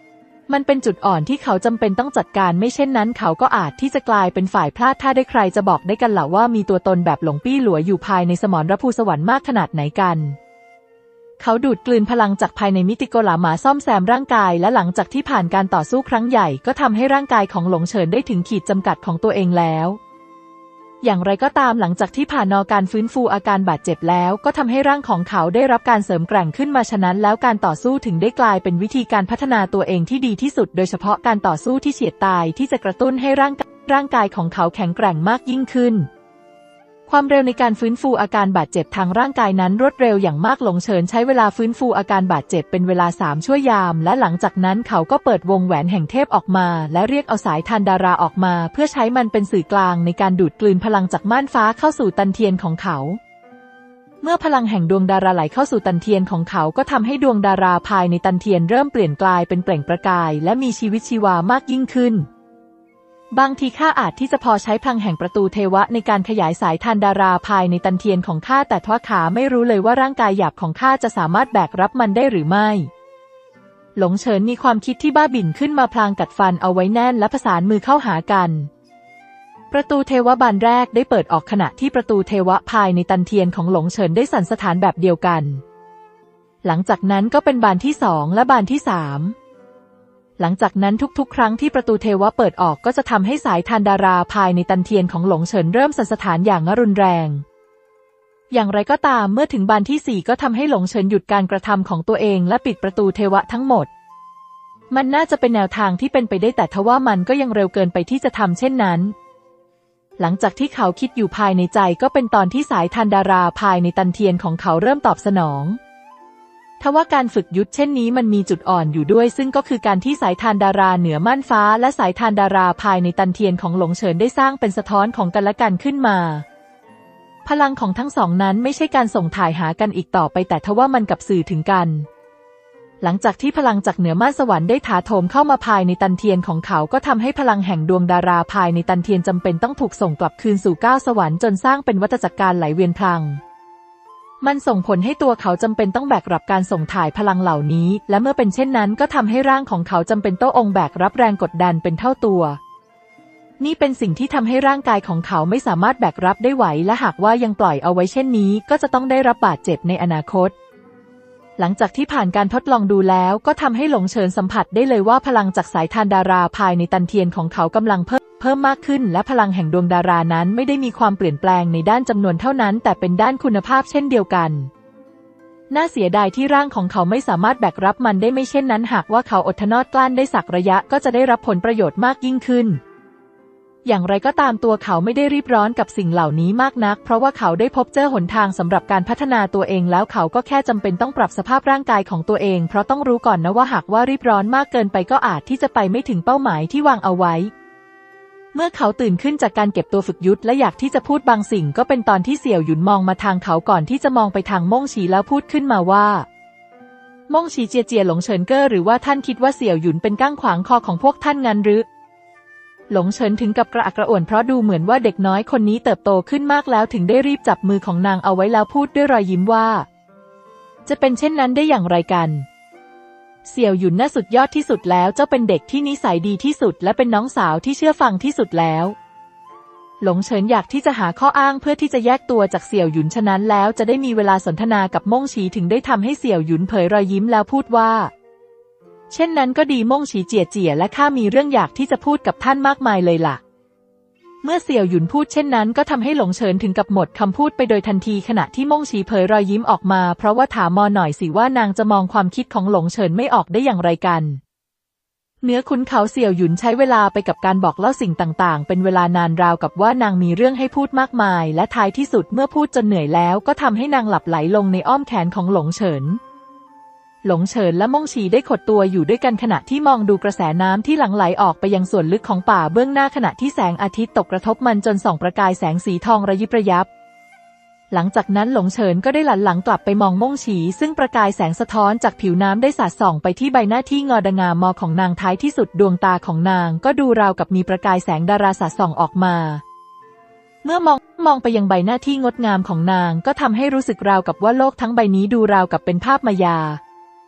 มันเป็นจุดอ่อนที่เขาจำเป็นต้องจัดการไม่เช่นนั้นเขาก็อาจที่จะกลายเป็นฝ่ายพลาดถ้าได้ใครจะบอกได้กันล่ะว่ามีตัวตนแบบหลงปี้หลัวอยู่ภายในสมรภูสวรรค์มากขนาดไหนกันเขาดูดกลืนพลังจากภายในมิติโกหลาหมาซ่อมแซมร่างกายและหลังจากที่ผ่านการต่อสู้ครั้งใหญ่ก็ทำให้ร่างกายของหลงเฉินได้ถึงขีดจำกัดของตัวเองแล้วอย่างไรก็ตามหลังจากที่ผ่านนอการฟื้นฟูอาการบาดเจ็บแล้วก็ทำให้ร่างของเขาได้รับการเสริมแกร่งขึ้นมาฉะนั้นแล้วการต่อสู้ถึงได้กลายเป็นวิธีการพัฒนาตัวเองที่ดีที่สุดโดยเฉพาะการต่อสู้ที่เฉียดตายที่จะกระตุ้นให้ร่างร่างกายของเขาแข็งแกร่งมากยิ่งขึ้นความเร็วในการฟื้นฟูอาการบาดเจ็บทางร่างกายนั้นรวดเร็วอย่างมากหลงเฉินใช้เวลาฟื้นฟูอาการบาดเจ็บเป็นเวลาสามชั่วยามและหลังจากนั้นเขาก็เปิดวงแหวนแห่งเทพออกมาและเรียกเอาสายทานดาราออกมาเพื่อใช้มันเป็นสื่อกลางในการดูดกลืนพลังจากม่านฟ้าเข้าสู่ตันเทียนของเขาเมื่อพลังแห่งดวงดาราไหลเข้าสู่ตันเทียนของเขาก็ทำให้ดวงดาราภายในตันเทียนเริ่มเปลี่ยนกลายเป็นเปล่งประกายและมีชีวิตชีวามากยิ่งขึ้นบางทีข้าอาจที่จะพอใช้พลังแห่งประตูเทวะในการขยายสายทานดาราภายในตันเทียนของข้าแต่ทว่าข้าไม่รู้เลยว่าร่างกายหยาบของข้าจะสามารถแบกรับมันได้หรือไม่หลงเฉินมีความคิดที่บ้าบิ่นขึ้นมาพลางกัดฟันเอาไว้แน่นและผสานมือเข้าหากันประตูเทวะบานแรกได้เปิดออกขณะที่ประตูเทวะภายในตันเทียนของหลงเฉินได้สั่นสะท้านแบบเดียวกันหลังจากนั้นก็เป็นบานที่สองและบานที่สามหลังจากนั้นทุกๆครั้งที่ประตูเทวะเปิดออกก็จะทำให้สายทานดาราภายในตันเทียนของหลงเฉินเริ่มสั่นสะท้านอย่างรุนแรงอย่างไรก็ตามเมื่อถึงบานที่สี่ก็ทำให้หลงเฉินหยุดการกระทำของตัวเองและปิดประตูเทวะทั้งหมดมันน่าจะเป็นแนวทางที่เป็นไปได้แต่ทว่ามันก็ยังเร็วเกินไปที่จะทำเช่นนั้นหลังจากที่เขาคิดอยู่ภายในใจก็เป็นตอนที่สายทานดาราภายในตันเทียนของเขาเริ่มตอบสนองทว่าการฝึกยุทธเช่นนี้มันมีจุดอ่อนอยู่ด้วยซึ่งก็คือการที่สายทานดาราเหนือม่านฟ้าและสายทานดาราภายในตันเทียนของหลงเฉินได้สร้างเป็นสะท้อนของกันและกันขึ้นมาพลังของทั้งสองนั้นไม่ใช่การส่งถ่ายหากันอีกต่อไปแต่ทว่ามันกับสื่อถึงกันหลังจากที่พลังจากเหนือม่านสวรรค์ได้ถาโถมเข้ามาภายในตันเทียนของเขาก็ทำให้พลังแห่งดวงดาราภายในตันเทียนจำเป็นต้องถูกส่งกลับคืนสู่ก้าวสวรรค์จนสร้างเป็นวัฏจักรการไหลเวียนพลังมันส่งผลให้ตัวเขาจำเป็นต้องแบกรับการส่งถ่ายพลังเหล่านี้และเมื่อเป็นเช่นนั้นก็ทำให้ร่างของเขาจำเป็นต้ององค์แบกรับแรงกดดันเป็นเท่าตัวนี่เป็นสิ่งที่ทำให้ร่างกายของเขาไม่สามารถแบกรับได้ไหวและหากว่ายังปล่อยเอาไว้เช่นนี้ก็จะต้องได้รับบาดเจ็บในอนาคตหลังจากที่ผ่านการทดลองดูแล้วก็ทำให้หลงเฉินสัมผัสได้เลยว่าพลังจากสายทานดาราภายในตันเทียนของเขากำลังเพิ่มเพิ่มมากขึ้นและพลังแห่งดวงดารานั้นไม่ได้มีความเปลี่ยนแปลงในด้านจำนวนเท่านั้นแต่เป็นด้านคุณภาพเช่นเดียวกันน่าเสียดายที่ร่างของเขาไม่สามารถแบกรับมันได้ไม่เช่นนั้นหากว่าเขาอดทนอดกลั้นได้สักระยะก็จะได้รับผลประโยชน์มากยิ่งขึ้นอย่างไรก็ตามตัวเขาไม่ได้รีบร้อนกับสิ่งเหล่านี้มากนักเพราะว่าเขาได้พบเจอหนทางสำหรับการพัฒนาตัวเองแล้วเขาก็แค่จำเป็นต้องปรับสภาพร่างกายของตัวเองเพราะต้องรู้ก่อนนะว่าหากว่ารีบร้อนมากเกินไปก็อาจที่จะไปไม่ถึงเป้าหมายที่วางเอาไว้เมื่อเขาตื่นขึ้นจากการเก็บตัวฝึกยุทธและอยากที่จะพูดบางสิ่งก็เป็นตอนที่เสี่ยวหยุนมองมาทางเขาก่อนที่จะมองไปทางม่งฉีแล้วพูดขึ้นมาว่าม่งฉีเจียเจียหลงเฉินเก้อหรือว่าท่านคิดว่าเสี่ยวหยุนเป็นก้างขวางคอของพวกท่านงั้นหรือหลงเฉินถึงกับกระอักกระอ่วนเพราะดูเหมือนว่าเด็กน้อยคนนี้เติบโตขึ้นมากแล้วถึงได้รีบจับมือของนางเอาไว้แล้วพูดด้วยรอยยิ้มว่าจะเป็นเช่นนั้นได้อย่างไรกันเสี่ยวหยุนน่าสุดยอดที่สุดแล้วเจ้าเป็นเด็กที่นิสัยดีที่สุดและเป็นน้องสาวที่เชื่อฟังที่สุดแล้วหลงเฉินอยากที่จะหาข้ออ้างเพื่อที่จะแยกตัวจากเสี่ยวหยุนฉะนั้นแล้วจะได้มีเวลาสนทนากับม่งฉีถึงได้ทำให้เสี่ยวหยุนเผยรอยยิ้มแล้วพูดว่าเช่นนั้นก็ดีม่งฉีเจียเจียและข้ามีเรื่องอยากที่จะพูดกับท่านมากมายเลยล่ะเมื่อเสี่ยวหยุนพูดเช่นนั้นก็ทำให้หลงเฉินถึงกับหมดคำพูดไปโดยทันทีขณะที่ม่งฉีเผยรอยยิ้มออกมาเพราะว่าถามมอหน่อยสิว่านางจะมองความคิดของหลงเฉินไม่ออกได้อย่างไรกันเนื้อขุนเขาเสี่ยวหยุนใช้เวลาไปกับการบอกเล่าสิ่งต่างๆเป็นเวลานานราวกับว่านางมีเรื่องให้พูดมากมายและท้ายที่สุดเมื่อพูดจนเหนื่อยแล้วก็ทำให้นางหลับไหลลงในอ้อมแขนของหลงเฉินหลงเฉินและม่งฉีได้ขดตัวอยู่ด้วยกันขณะที่มองดูกระแสน้ำที่หลั่งไหลออกไปยังส่วนลึกของป่าเบื้องหน้าขณะที่แสงอาทิตย์ตกกระทบมันจนส่องประกายแสงสีทองระยิบระยับหลังจากนั้นหลงเฉินก็ได้หลันหลังกลับไปมองม่งฉีซึ่งประกายแสงสะท้อนจากผิวน้ำได้สาดส่องไปที่ใบหน้าที่งอดงามมอของนางท้ายที่สุดดวงตาของนางก็ดูราวกับมีประกายแสงดาราสาดส่องออกมาเมื่อมองมองไปยังใบหน้าที่งดงามของนางก็ทำให้รู้สึกราวกับว่าโลกทั้งใบนี้ดูราวกับเป็นภาพมายา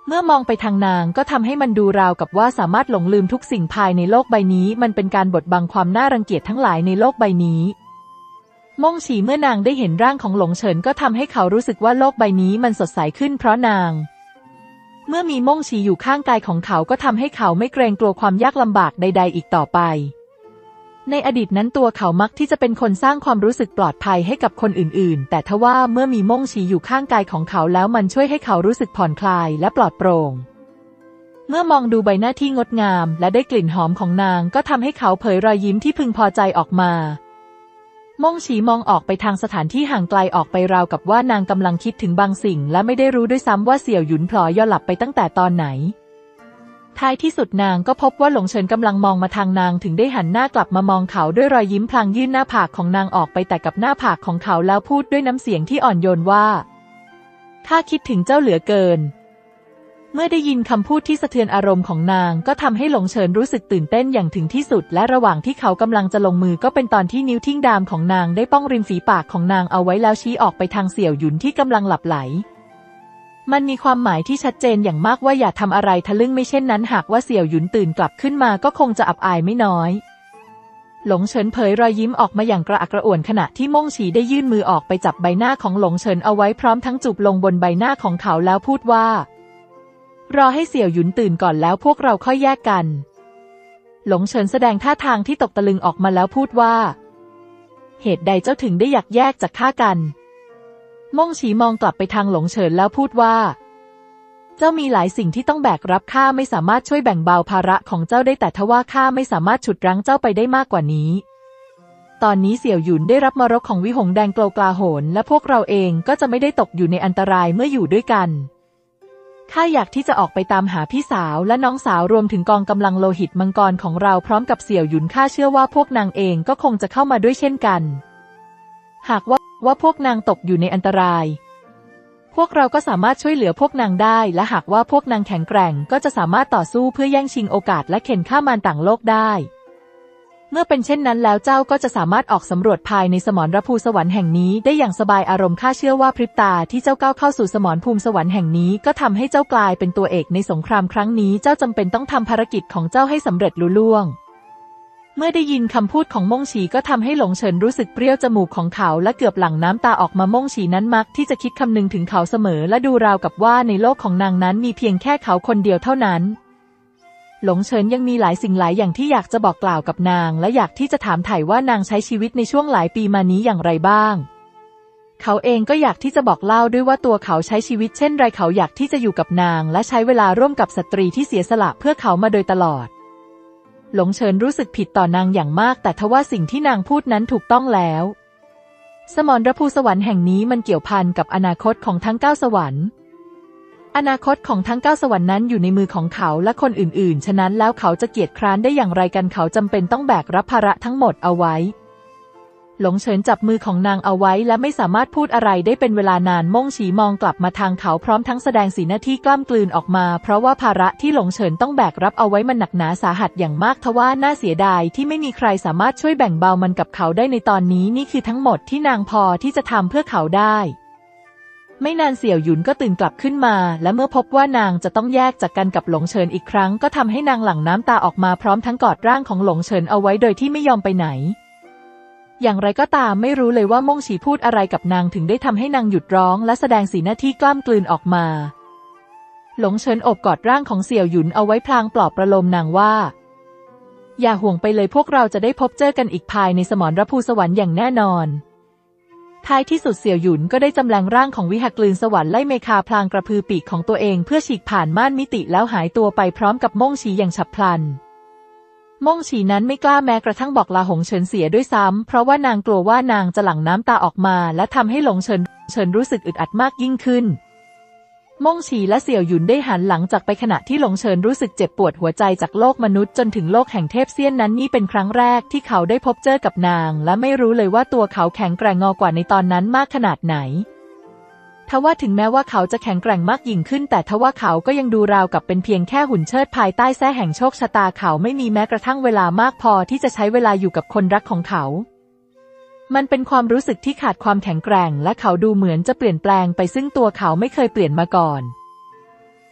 เมื่อมองไปทางนางก็ทำให้มันดูราวกับว่าสามารถหลงลืมทุกสิ่งภายในโลกใบนี้มันเป็นการบดบังความน่ารังเกียจทั้งหลายในโลกใบนี้ม่งฉีเมื่อนางได้เห็นร่างของหลงเฉินก็ทำให้เขารู้สึกว่าโลกใบนี้มันสดใสขึ้นเพราะนางเมื่อมีม่งฉีอยู่ข้างกายของเขาก็ทำให้เขาไม่เกรงกลัวความยากลำบากใดๆอีกต่อไปในอดีตนั้นตัวเขามักที่จะเป็นคนสร้างความรู้สึกปลอดภัยให้กับคนอื่นๆแต่ทว่าเมื่อมีม่งฉีอยู่ข้างกายของเขาแล้วมันช่วยให้เขารู้สึกผ่อนคลายและปลอดโปร่งเมื่อมองดูใบหน้าที่งดงามและได้กลิ่นหอมของนางก็ทำให้เขาเผยรอยยิ้มที่พึงพอใจออกมาม่งฉีมองออกไปทางสถานที่ห่างไกลออกไปราวกับว่านางกำลังคิดถึงบางสิ่งและไม่ได้รู้ด้วยซ้ำว่าเสี่ยวหยุนพลอยย่อหลับไปตั้งแต่ตอนไหนท้ายที่สุดนางก็พบว่าหลงเฉินกำลังมองมาทางนางถึงได้หันหน้ากลับมามองเขาด้วยรอยยิ้มพลางยื่นหน้าผากของนางออกไปแต่กับหน้าผากของเขาแล้วพูดด้วยน้ำเสียงที่อ่อนโยนว่าข้าคิดถึงเจ้าเหลือเกินเมื่อได้ยินคำพูดที่สะเทือนอารมณ์ของนางก็ทำให้หลงเฉินรู้สึกตื่นเต้นอย่างถึงที่สุดและระหว่างที่เขากำลังจะลงมือก็เป็นตอนที่นิ้วทิ้งดามของนางได้ป้องริมฝีปากของนางเอาไว้แล้วชี้ออกไปทางเสี่ยวหยุนที่กำลังหลับไหลมันมีความหมายที่ชัดเจนอย่างมากว่าอย่าทำอะไรทะลึ่งไม่เช่นนั้นหากว่าเสี่ยวหยุนตื่นกลับขึ้นมาก็คงจะอับอายไม่น้อยหลงเฉินเผยรอยยิ้มออกมาอย่างกระอักกระอ่วนขณะที่ม่งฉีได้ยื่นมือออกไปจับใบหน้าของหลงเฉินเอาไว้พร้อมทั้งจูบลงบนใบหน้าของเขาแล้วพูดว่ารอให้เสี่ยวหยุนตื่นก่อนแล้วพวกเราค่อยแยกกันหลงเฉินแสดงท่าทางที่ตกตะลึงออกมาแล้วพูดว่าเหตุใดเจ้าถึงได้อยากแยกจากข้ากันม่งฉีมองกลับไปทางหลงเฉินแล้วพูดว่าเจ้ามีหลายสิ่งที่ต้องแบกรับข้าไม่สามารถช่วยแบ่งเบาภาระของเจ้าได้แต่ทว่าข้าไม่สามารถฉุดรั้งเจ้าไปได้มากกว่านี้ตอนนี้เสี่ยวหยุนได้รับมรดกของวิหงแดงโกลกลาโหนและพวกเราเองก็จะไม่ได้ตกอยู่ในอันตรายเมื่ออยู่ด้วยกันข้าอยากที่จะออกไปตามหาพี่สาวและน้องสาวรวมถึงกองกำลังโลหิตมังกรของเราพร้อมกับเสี่ยวหยุนข้าเชื่อว่าพวกนางเองก็คงจะเข้ามาด้วยเช่นกันหากว่าว่าพวกนางตกอยู่ในอันตรายพวกเราก็สามารถช่วยเหลือพวกนางได้และหากว่าพวกนางแข็งแกร่งก็จะสามารถต่อสู้เพื่อแย่งชิงโอกาสและเข็นฆ่ามารต่างโลกได้เมื่อเป็นเช่นนั้นแล้วเจ้าก็จะสามารถออกสำรวจภายในสมรภูสวรรค์แห่งนี้ได้อย่างสบายอารมณ์ข้าเชื่อว่าพริบตาที่เจ้าก้าวเข้าสู่สมรภูมิสวรรค์แห่งนี้ก็ทำให้เจ้ากลายเป็นตัวเอกในสงครามครั้งนี้เจ้าจำเป็นต้องทำภารกิจของเจ้าให้สำเร็จลุล่วงเมื่อได้ยินคำพูดของม่งฉีก็ทำให้หลงเฉินรู้สึกเปรี้ยวจมูกของเขาและเกือบหลั่งน้ำตาออกมาม่งฉีนั้นมักที่จะคิดคำนึงถึงเขาเสมอและดูราวกับว่าในโลกของนางนั้นมีเพียงแค่เขาคนเดียวเท่านั้นหลงเฉินยังมีหลายสิ่งหลายอย่างที่อยากจะบอกกล่าวกับนางและอยากที่จะถามไถ่ว่านางใช้ชีวิตในช่วงหลายปีมานี้อย่างไรบ้างเขาเองก็อยากที่จะบอกเล่าด้วยว่าตัวเขาใช้ชีวิตเช่นไรเขาอยากที่จะอยู่กับนางและใช้เวลาร่วมกับสตรีที่เสียสละเพื่อเขามาโดยตลอดหลงเฉินรู้สึกผิดต่อนางอย่างมากแต่ทว่าสิ่งที่นางพูดนั้นถูกต้องแล้วสมรภูสวรรค์แห่งนี้มันเกี่ยวพันกับอนาคตของทั้งเก้าสวรรค์อนาคตของทั้งเก้าสวรรค์นั้นอยู่ในมือของเขาและคนอื่นๆฉะนั้นแล้วเขาจะเกียจคร้านได้อย่างไรกันเขาจำเป็นต้องแบกรับภาระทั้งหมดเอาไว้หลงเฉินจับมือของนางเอาไว้และไม่สามารถพูดอะไรได้เป็นเวลานานม่งฉีมองกลับมาทางเขาพร้อมทั้งแสดงสีหน้าที่กล้ำกลืนออกมาเพราะว่าภาระที่หลงเฉินต้องแบกรับเอาไว้มันหนักหนาสาหัสอย่างมากทว่าน่าเสียดายที่ไม่มีใครสามารถช่วยแบ่งเบามันกับเขาได้ในตอนนี้นี่คือทั้งหมดที่นางพอที่จะทำเพื่อเขาได้ไม่นานเสี่ยวหยุนก็ตื่นกลับขึ้นมาและเมื่อพบว่านางจะต้องแยกจากกันกับหลงเฉินอีกครั้งก็ทำให้นางหลั่งน้ำตาออกมาพร้อมทั้งกอดร่างของหลงเฉินเอาไว้โดยที่ไม่ยอมไปไหนอย่างไรก็ตามไม่รู้เลยว่าม่งฉีพูดอะไรกับนางถึงได้ทำให้นางหยุดร้องและแสดงสีหน้าที่กล้ำกลืนออกมาหลงเฉินโอบกอดร่างของเสี่ยวหยุนเอาไว้พลางปลอบประโลมนางว่าอย่าห่วงไปเลยพวกเราจะได้พบเจอกันอีกภายในสมรภูสวรรค์อย่างแน่นอนท้ายที่สุดเสี่ยวหยุนก็ได้จำแรงร่างของวิหกลืนสวรรค์ไล่เมคาพลางกระพือปีกของตัวเองเพื่อฉีกผ่านม่านมิติแล้วหายตัวไปพร้อมกับม่งฉีอย่างฉับพลันม่งฉีนั้นไม่กล้าแม้กระทั่งบอกลาหงเฉินเสียด้วยซ้ำเพราะว่านางกลัวว่านางจะหลั่งน้ำตาออกมาและทำให้หลงเฉินเฉินรู้สึกอึดอัดมากยิ่งขึ้นม่งฉีและเสี่ยวหยุนได้หันหลังจากไปขณะที่หลงเฉินรู้สึกเจ็บปวดหัวใจจากโลกมนุษย์จนถึงโลกแห่งเทพเซียนนั้นนี่เป็นครั้งแรกที่เขาได้พบเจอกับนางและไม่รู้เลยว่าตัวเขาแข็งแกร่งงอกว่าในตอนนั้นมากขนาดไหนทว่าถึงแม้ว่าเขาจะแข็งแกร่งมากยิ่งขึ้นแต่ทว่าเขาก็ยังดูราวกับเป็นเพียงแค่หุ่นเชิดภายใต้แส้แห่งโชคชะตาเขาไม่มีแม้กระทั่งเวลามากพอที่จะใช้เวลาอยู่กับคนรักของเขามันเป็นความรู้สึกที่ขาดความแข็งแกร่งและเขาดูเหมือนจะเปลี่ยนแปลงไปซึ่งตัวเขาไม่เคยเปลี่ยนมาก่อน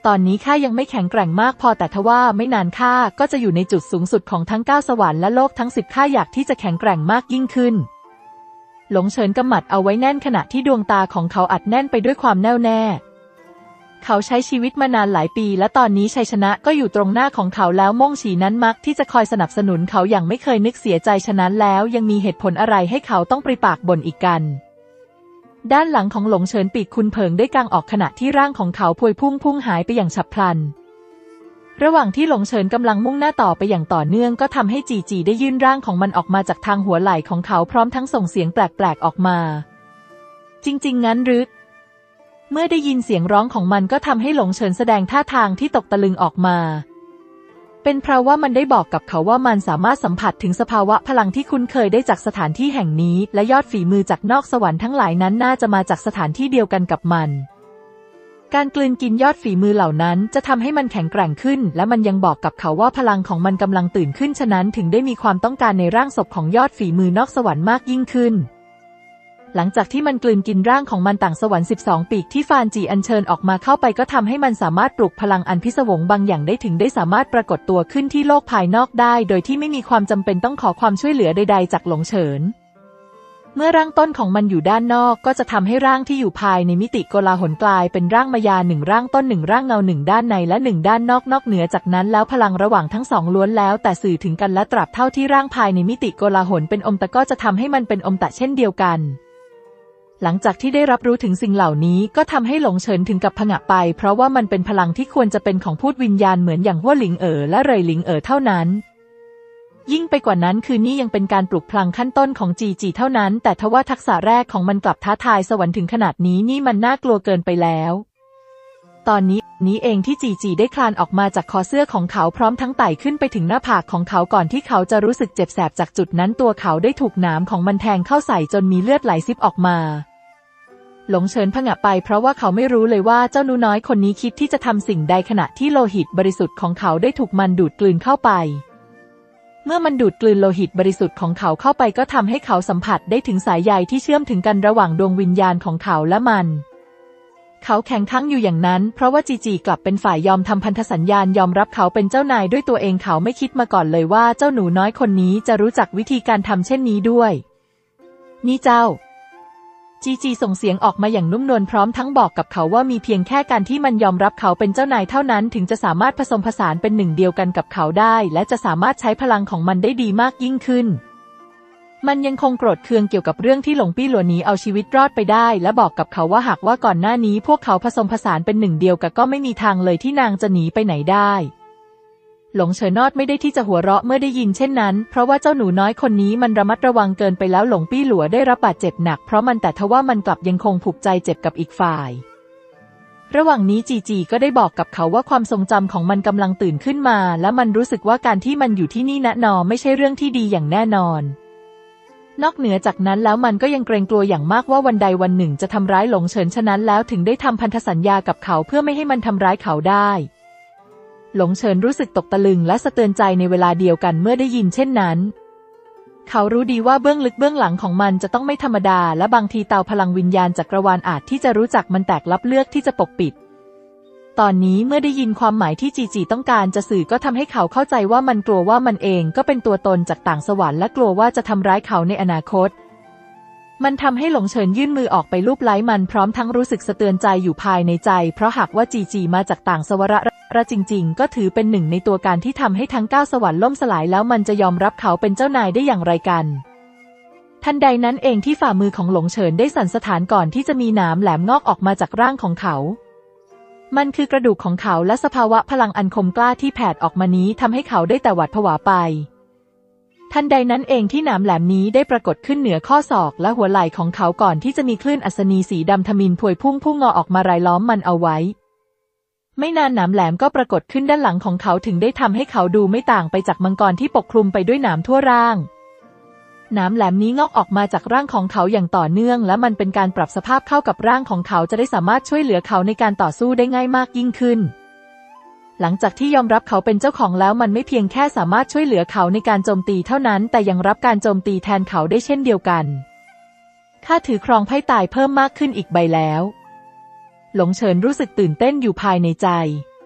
ตอนนี้ข้ายังไม่แข็งแกร่งมากพอแต่ทว่าไม่นานข้าก็จะอยู่ในจุดสูงสุดของทั้งเก้าสวรรค์และโลกทั้งสิบข้าอยากที่จะแข็งแกร่งมากยิ่งขึ้นหลงเฉินกำหมัดเอาไว้แน่นขณะที่ดวงตาของเขาอัดแน่นไปด้วยความแน่วแน่เขาใช้ชีวิตมานานหลายปีและตอนนี้ชัยชนะก็อยู่ตรงหน้าของเขาแล้วม่งฉีนั้นมักที่จะคอยสนับสนุนเขาอย่างไม่เคยนึกเสียใจฉะนั้นแล้วยังมีเหตุผลอะไรให้เขาต้องปริปากบ่นอีกกันด้านหลังของหลงเฉินปีกคุณเผิงได้กางออกขณะที่ร่างของเขาพวยพุ่งพุ่งหายไปอย่างฉับพลันระหว่างที่หลงเฉินกำลังมุ่งหน้าต่อไปอย่างต่อเนื่องก็ทำให้จีจีได้ยื่นร่างของมันออกมาจากทางหัวไหล่ของเขาพร้อมทั้งส่งเสียงแปลกๆออกมาจริงๆงั้นหรือเมื่อได้ยินเสียงร้องของมันก็ทำให้หลงเฉินแสดงท่าทางที่ตกตะลึงออกมาเป็นเพราะว่ามันได้บอกกับเขาว่ามันสามารถสัมผัสถึงสภาวะพลังที่คุ้นเคยได้จากสถานที่แห่งนี้และยอดฝีมือจากนอกสวรรค์ทั้งหลายนั้นน่าจะมาจากสถานที่เดียวกันกับมันการกลืนกินยอดฝีมือเหล่านั้นจะทำให้มันแข็งแกร่งขึ้นและมันยังบอกกับเขาว่าพลังของมันกำลังตื่นขึ้นฉะนั้นถึงได้มีความต้องการในร่างศพของยอดฝีมือนอกสวรรค์มากยิ่งขึ้นหลังจากที่มันกลืนกินร่างของมันต่างสวรรค์สิบสองปีกที่ฟานจีอัญเชิญออกมาเข้าไปก็ทำให้มันสามารถปลุกพลังอันพิศวงบางอย่างได้ถึงได้สามารถปรากฏตัวขึ้นที่โลกภายนอกได้โดยที่ไม่มีความจำเป็นต้องขอความช่วยเหลือใดๆจากหลงเฉินเมื่อร่างต้นของมันอยู่ด้านนอกก็จะทำให้ร่างที่อยู่ภายในมิติโกลาหลกลายเป็นร่างมายาหนึ่งร่างต้นหนึ่งร่างเงาหนึ่งด้านในและหนึ่งด้านนอกนอกเหนือจากนั้นแล้วพลังระหว่างทั้งสองล้วนแล้วแต่สื่อถึงกันและตราบเท่าที่ร่างภายในมิติโกลาหลเป็นอมตะก็จะทำให้มันเป็นอมตะเช่นเดียวกันหลังจากที่ได้รับรู้ถึงสิ่งเหล่านี้ก็ทำให้หลงเฉินถึงกับผงะไปเพราะว่ามันเป็นพลังที่ควรจะเป็นของพูดวิญญาณเหมือนอย่างฮั่วหลิงเอ๋อและเหรยหลิงเอ๋อเท่านั้นยิ่งไปกว่านั้นคือนี่ยังเป็นการปลุกพลังขั้นต้นของจีจีเท่านั้นแต่ทว่าทักษะแรกของมันกลับท้าทายสวรรค์ถึงขนาดนี้นี่มันน่ากลัวเกินไปแล้วตอนนี้นี้เองที่จีจีได้คลานออกมาจากคอเสื้อของเขาพร้อมทั้งไต่ขึ้นไปถึงหน้าผากของเขาก่อนที่เขาจะรู้สึกเจ็บแสบจากจุดนั้นตัวเขาได้ถูกหนามของมันแทงเข้าใส่จนมีเลือดไหลซิบออกมาหลงเฉินผงะไปเพราะว่าเขาไม่รู้เลยว่าเจ้าหนูน้อยคนนี้คิดที่จะทำสิ่งใดขณะที่โลหิตบริสุทธิ์ของเขาได้ถูกมันดูดกลืนเข้าไปเมื่อมันดูดกลืนโลหิตบริสุทธิ์ของเขาเข้าไปก็ทำให้เขาสัมผัสได้ถึงสายใยที่เชื่อมถึงกันระหว่างดวงวิญญาณของเขาและมันเขาแข็งขังอยู่อย่างนั้นเพราะว่าจีจีกลับเป็นฝ่ายยอมทำพันธสัญญาณยอมรับเขาเป็นเจ้านายด้วยตัวเองเขาไม่คิดมาก่อนเลยว่าเจ้าหนูน้อยคนนี้จะรู้จักวิธีการทำเช่นนี้ด้วยนี่เจ้าจีจีส่งเสียงออกมาอย่างนุ่มนวลพร้อมทั้งบอกกับเขาว่ามีเพียงแค่การที่มันยอมรับเขาเป็นเจ้านายเท่านั้นถึงจะสามารถผสมผสานเป็นหนึ่งเดียวกันกับเขาได้และจะสามารถใช้พลังของมันได้ดีมากยิ่งขึ้นมันยังคงโกรธเคืองเกี่ยวกับเรื่องที่หลงปี้หลัวหนีเอาชีวิตรอดไปได้และบอกกับเขาว่าหากว่าก่อนหน้านี้พวกเขาผสมผสานเป็นหนึ่งเดียวกันก็ไม่มีทางเลยที่นางจะหนีไปไหนได้หลงเฉินนอดไม่ได้ที่จะหัวเราะเมื่อได้ยินเช่นนั้นเพราะว่าเจ้าหนูน้อยคนนี้มันระมัดระวังเกินไปแล้วหลงปี้หลัวได้รับบาดเจ็บหนักเพราะมันแต่ทว่ามันกลับยังคงผูกใจเจ็บกับอีกฝ่ายระหว่างนี้จีจีก็ได้บอกกับเขาว่าความทรงจำของมันกำลังตื่นขึ้นมาและมันรู้สึกว่าการที่มันอยู่ที่นี่ณนอไม่ใช่เรื่องที่ดีอย่างแน่นอนนอกเหนือจากนั้นแล้วมันก็ยังเกรงกลัวอย่างมากว่าวันใดวันหนึ่งจะทำร้ายหลงเฉินฉะนั้นแล้วถึงได้ทำพันธสัญญากับเขาเพื่อไม่ให้มันทำร้ายเขาได้หลงเฉินรู้สึกตกตะลึงและสะเทือนใจในเวลาเดียวกันเมื่อได้ยินเช่นนั้นเขารู้ดีว่าเบื้องลึกเบื้องหลังของมันจะต้องไม่ธรรมดาและบางทีเตาพลังวิญญาณจักรวาลอาจที่จะรู้จักมันแตกลับเลือกที่จะปกปิดตอนนี้เมื่อได้ยินความหมายที่จีจีต้องการจะสื่อก็ทำให้เขาเข้าใจว่ามันกลัวว่ามันเองก็เป็นตัวตนจากต่างสวรรค์และกลัวว่าจะทำร้ายเขาในอนาคตมันทำให้หลงเฉินยื่นมือออกไปลูบไล้มันพร้อมทั้งรู้สึกสะเทือนใจอยู่ภายในใจเพราะหากว่าจีจีมาจากต่างสวรรค์ระจริงๆก็ถือเป็นหนึ่งในตัวการที่ทำให้ทั้งเก้าสวรรค์ล่มสลายแล้วมันจะยอมรับเขาเป็นเจ้านายได้อย่างไรกันทันใดนั้นเองที่ฝ่ามือของหลงเฉินได้สั่นสะท้านก่อนที่จะมีหนามแหลมงอกออกมาจากร่างของเขามันคือกระดูกของเขาและสภาวะพลังอันคมกล้าที่แผดออกมานี้ทำให้เขาได้แต่หวาดผวาไปทันใดนั้นเองที่หนามแหลมนี้ได้ปรากฏขึ้นเหนือข้อศอกและหัวไหล่ของเขาก่อนที่จะมีคลื่นอัศนีสีดำทมิฬพวยพุ่งพุ่งงอออกมารายล้อมมันเอาไว้ไม่นานหนามแหลมก็ปรากฏขึ้นด้านหลังของเขาถึงได้ทำให้เขาดูไม่ต่างไปจากมังกรที่ปกคลุมไปด้วยหนามทั่วร่างหนามแหลมนี้งอกออกมาจากร่างของเขาอย่างต่อเนื่องและมันเป็นการปรับสภาพเข้ากับร่างของเขาจะได้สามารถช่วยเหลือเขาในการต่อสู้ได้ง่ายมากยิ่งขึ้นหลังจากที่ยอมรับเขาเป็นเจ้าของแล้วมันไม่เพียงแค่สามารถช่วยเหลือเขาในการโจมตีเท่านั้นแต่ยังรับการโจมตีแทนเขาได้เช่นเดียวกันข้าถือครองไพ่ตายเพิ่มมากขึ้นอีกใบแล้วหลงเฉินรู้สึกตื่นเต้นอยู่ภายในใจ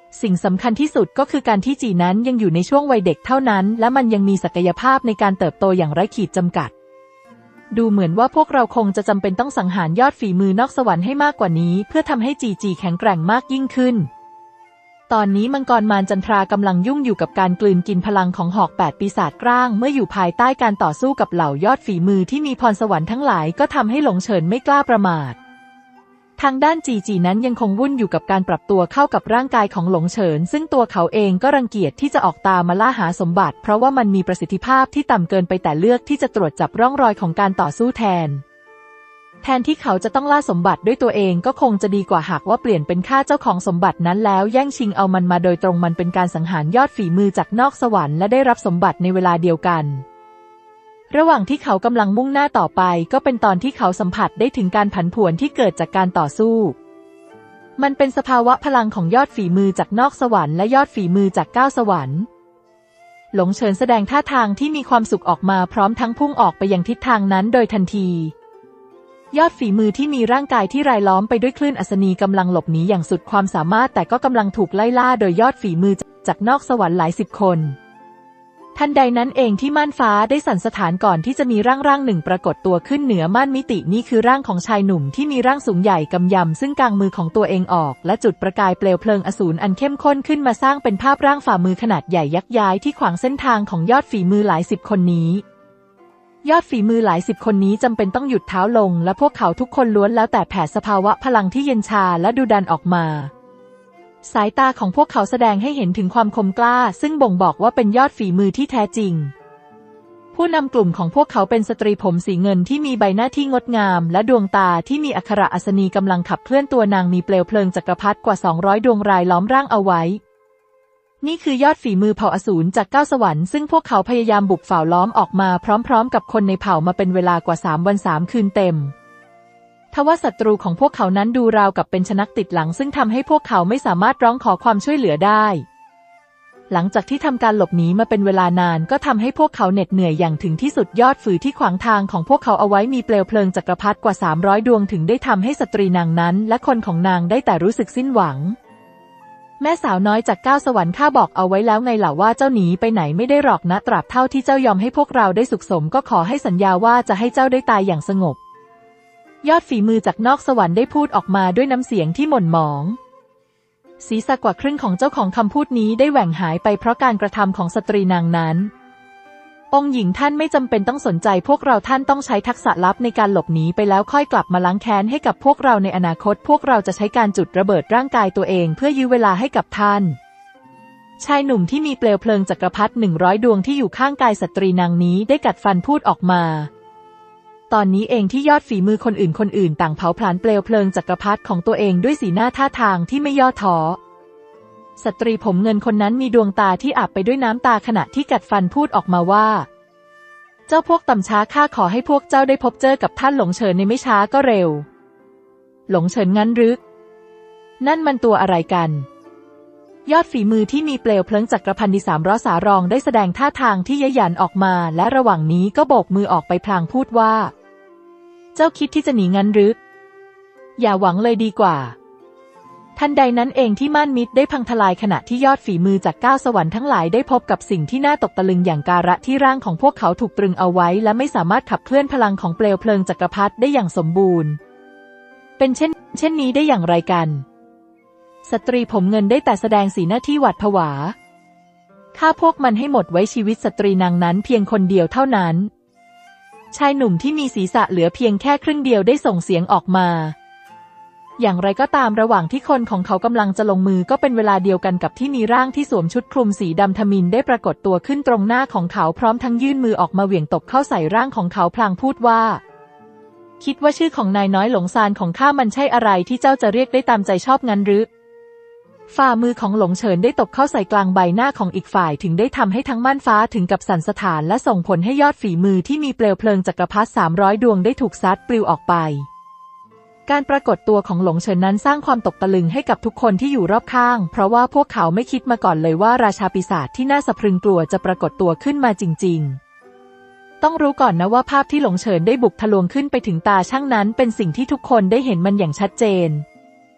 สิ่งสำคัญที่สุดก็คือการที่จีนั้นยังอยู่ในช่วงวัยเด็กเท่านั้นและมันยังมีศักยภาพในการเติบโตอย่างไร้ขีดจำกัดดูเหมือนว่าพวกเราคงจะจำเป็นต้องสังหารยอดฝีมือนอกสวรรค์ให้มากกว่านี้เพื่อทำให้จีจีแข็งแกร่งมากยิ่งขึ้นตอนนี้มังกรมารจันทรากำลังยุ่งอยู่กับการกลืนกินพลังของหอกแปดปีศาจกร้างเมื่ออยู่ภายใต้การต่อสู้กับเหล่ายอดฝีมือที่มีพรสวรรค์ทั้งหลายก็ทำให้หลงเฉินไม่กล้าประมาททางด้านจีจีนั้นยังคงวุ่นอยู่กับการปรับตัวเข้ากับร่างกายของหลงเฉินซึ่งตัวเขาเองก็รังเกียจที่จะออกตามมาล่าหาสมบัติเพราะว่ามันมีประสิทธิภาพที่ต่ำเกินไปแต่เลือกที่จะตรวจจับร่องรอยของการต่อสู้แทนแทนที่เขาจะต้องล่าสมบัติด้วยตัวเองก็คงจะดีกว่าหากว่าเปลี่ยนเป็นฆ่าเจ้าของสมบัตินั้นแล้วแย่งชิงเอามันมาโดยตรงมันเป็นการสังหารยอดฝีมือจากนอกสวรรค์และได้รับสมบัติในเวลาเดียวกันระหว่างที่เขากำลังมุ่งหน้าต่อไปก็เป็นตอนที่เขาสัมผัสได้ถึงการผันผวนที่เกิดจากการต่อสู้มันเป็นสภาวะพลังของยอดฝีมือจากนอกสวรรค์และยอดฝีมือจากเก้าสวรรค์หลงเฉินแสดงท่าทางที่มีความสุขออกมาพร้อมทั้งพุ่งออกไปยังทิศทางนั้นโดยทันทียอดฝีมือที่มีร่างกายที่รายล้อมไปด้วยคลื่นอัศนีกำลังหลบหนีอย่างสุดความสามารถแต่ก็กำลังถูกไล่ล่าโดยยอดฝีมือจากนอกสวรรค์หลายสิบคนทันใดนั้นเองที่ม่านฟ้าได้สั่นสะท้านก่อนที่จะมีร่างร่างหนึ่งปรากฏตัวขึ้นเหนือม่านมิตินี่คือร่างของชายหนุ่มที่มีร่างสูงใหญ่กำยำซึ่งกางมือของตัวเองออกและจุดประกายเปลวเพลิงอสูรอันเข้มข้นขึ้นมาสร้างเป็นภาพร่างฝ่ามือขนาดใหญ่ยักษ์ย้ายที่ขวางเส้นทางของยอดฝีมือหลายสิบคนนี้ยอดฝีมือหลายสิบคนนี้จำเป็นต้องหยุดเท้าลงและพวกเขาทุกคนล้วนแล้วแต่แผ่สภาวะพลังที่เย็นชาและดุดันออกมาสายตาของพวกเขาแสดงให้เห็นถึงความคมกล้าซึ่งบ่งบอกว่าเป็นยอดฝีมือที่แท้จริงผู้นำกลุ่มของพวกเขาเป็นสตรีผมสีเงินที่มีใบหน้าที่งดงามและดวงตาที่มีอักขระอัศนีกำลังขับเคลื่อนตัวนางมีเปลวเพลิงจักรพรรดิกว่าสองร้อยดวงรายล้อมร่างเอาไว้นี่คือยอดฝีมือเผ่าอสูรจากเก้าสวรรค์ซึ่งพวกเขาพยายามบุกฝ่าล้อมออกมาพร้อมๆกับคนในเผ่ามาเป็นเวลากว่าสามวันสามคืนเต็มทว่าศัตรูของพวกเขานั้นดูราวกับเป็นชนักติดหลังซึ่งทำให้พวกเขาไม่สามารถร้องขอความช่วยเหลือได้หลังจากที่ทำการหลบหนีมาเป็นเวลานานก็ทำให้พวกเขาเหน็ดเหนื่อยอย่างถึงที่สุดยอดฝือที่ขวางทางของพวกเขาเอาไว้มีเปลวเพลิงจักรพรรดิกว่าสามร้อยดวงถึงได้ทำให้สตรีนางนั้นและคนของนางได้แต่รู้สึกสิ้นหวังแม่สาวน้อยจากเก้าสวรรค์ข้าบอกเอาไว้แล้วไงล่ะว่าเจ้าหนีไปไหนไม่ได้หรอกนะตราบเท่าที่เจ้ายอมให้พวกเราได้สุขสมก็ขอให้สัญญาว่าจะให้เจ้าได้ตายอย่างสงบยอดฝีมือจากนอกสวรรค์ได้พูดออกมาด้วยน้ำเสียงที่หม่นหมองศีรษะกว่าครึ่งของเจ้าของคำพูดนี้ได้แหว่งหายไปเพราะการกระทำของสตรีนางนั้นองค์หญิงท่านไม่จำเป็นต้องสนใจพวกเราท่านต้องใช้ทักษะลับในการหลบหนีไปแล้วค่อยกลับมาล้างแค้นให้กับพวกเราในอนาคตพวกเราจะใช้การจุดระเบิดร่างกายตัวเองเพื่อยื้อเวลาให้กับท่านชายหนุ่มที่มีเปลวเพลิงจักรพรรดิหนึ่งร้อยดวงที่อยู่ข้างกายสตรีนางนี้ได้กัดฟันพูดออกมาตอนนี้เองที่ยอดฝีมือคนอื่นคนอื่นต่างเผาผลาญเปลวเพลิงจักรพรรดิของตัวเองด้วยสีหน้าท่าทางที่ไม่ย่อท้อสตรีผมเงินคนนั้นมีดวงตาที่อาบไปด้วยน้ำตาขณะที่กัดฟันพูดออกมาว่าเจ้าพวกต่ำช้าข้าขอให้พวกเจ้าได้พบเจอกับท่านหลงเฉินในไม่ช้าก็เร็วหลงเฉินงั้นหรือนั่นมันตัวอะไรกันยอดฝีมือที่มีเปลวเพลิงจักรพรรดิสามร้อยสารองได้แสดงท่าทางที่ยะหยันออกมาและระหว่างนี้ก็โบกมือออกไปพลางพูดว่าเจ้าคิดที่จะหนีงั้นหรืออย่าหวังเลยดีกว่าทันใดนั้นเองที่ม่านมิตรได้พังทลายขณะที่ยอดฝีมือจากเก้าสวรรค์ทั้งหลายได้พบกับสิ่งที่น่าตกตะลึงอย่างการะที่ร่างของพวกเขาถูกตรึงเอาไว้และไม่สามารถขับเคลื่อนพลังของเปลวเพลิงจักรพรรดิได้อย่างสมบูรณ์เป็นเช่นเช่นนี้ได้อย่างไรกันสตรีผมเงินได้แต่แสดงสีหน้าที่หวาดผวาฆ่าพวกมันให้หมดไว้ชีวิตสตรีนางนั้นเพียงคนเดียวเท่านั้นชายหนุ่มที่มีศีรษะเหลือเพียงแค่ครึ่งเดียวได้ส่งเสียงออกมาอย่างไรก็ตามระหว่างที่คนของเขากำลังจะลงมือก็เป็นเวลาเดียวกันกับที่มีร่างที่สวมชุดคลุมสีดำทมิฬได้ปรากฏตัวขึ้นตรงหน้าของเขาพร้อมทั้งยื่นมือออกมาเหวี่ยงตบเข้าใส่ร่างของเขาพลางพูดว่าคิดว่าชื่อของนายน้อยหลงซานของข้ามันใช่อะไรที่เจ้าจะเรียกได้ตามใจชอบงั้นหรือฝ่ามือของหลงเฉินได้ตบเข้าใส่กลางใบหน้าของอีกฝ่ายถึงได้ทำให้ทั้งม่านฟ้าถึงกับสั่นสะท้านและส่งผลให้ยอดฝีมือที่มีเปลวเพลิงจักรพรรดิสามร้อยดวงได้ถูกซัดปลิวออกไปการปรากฏตัวของหลงเฉินนั้นสร้างความตกตะลึงให้กับทุกคนที่อยู่รอบข้างเพราะว่าพวกเขาไม่คิดมาก่อนเลยว่าราชาปีศาจที่น่าสะพรึงกลัวจะปรากฏตัวขึ้นมาจริงๆต้องรู้ก่อนนะว่าภาพที่หลงเฉินได้บุกทะลวงขึ้นไปถึงตาช่างนั้นเป็นสิ่งที่ทุกคนได้เห็นมันอย่างชัดเจน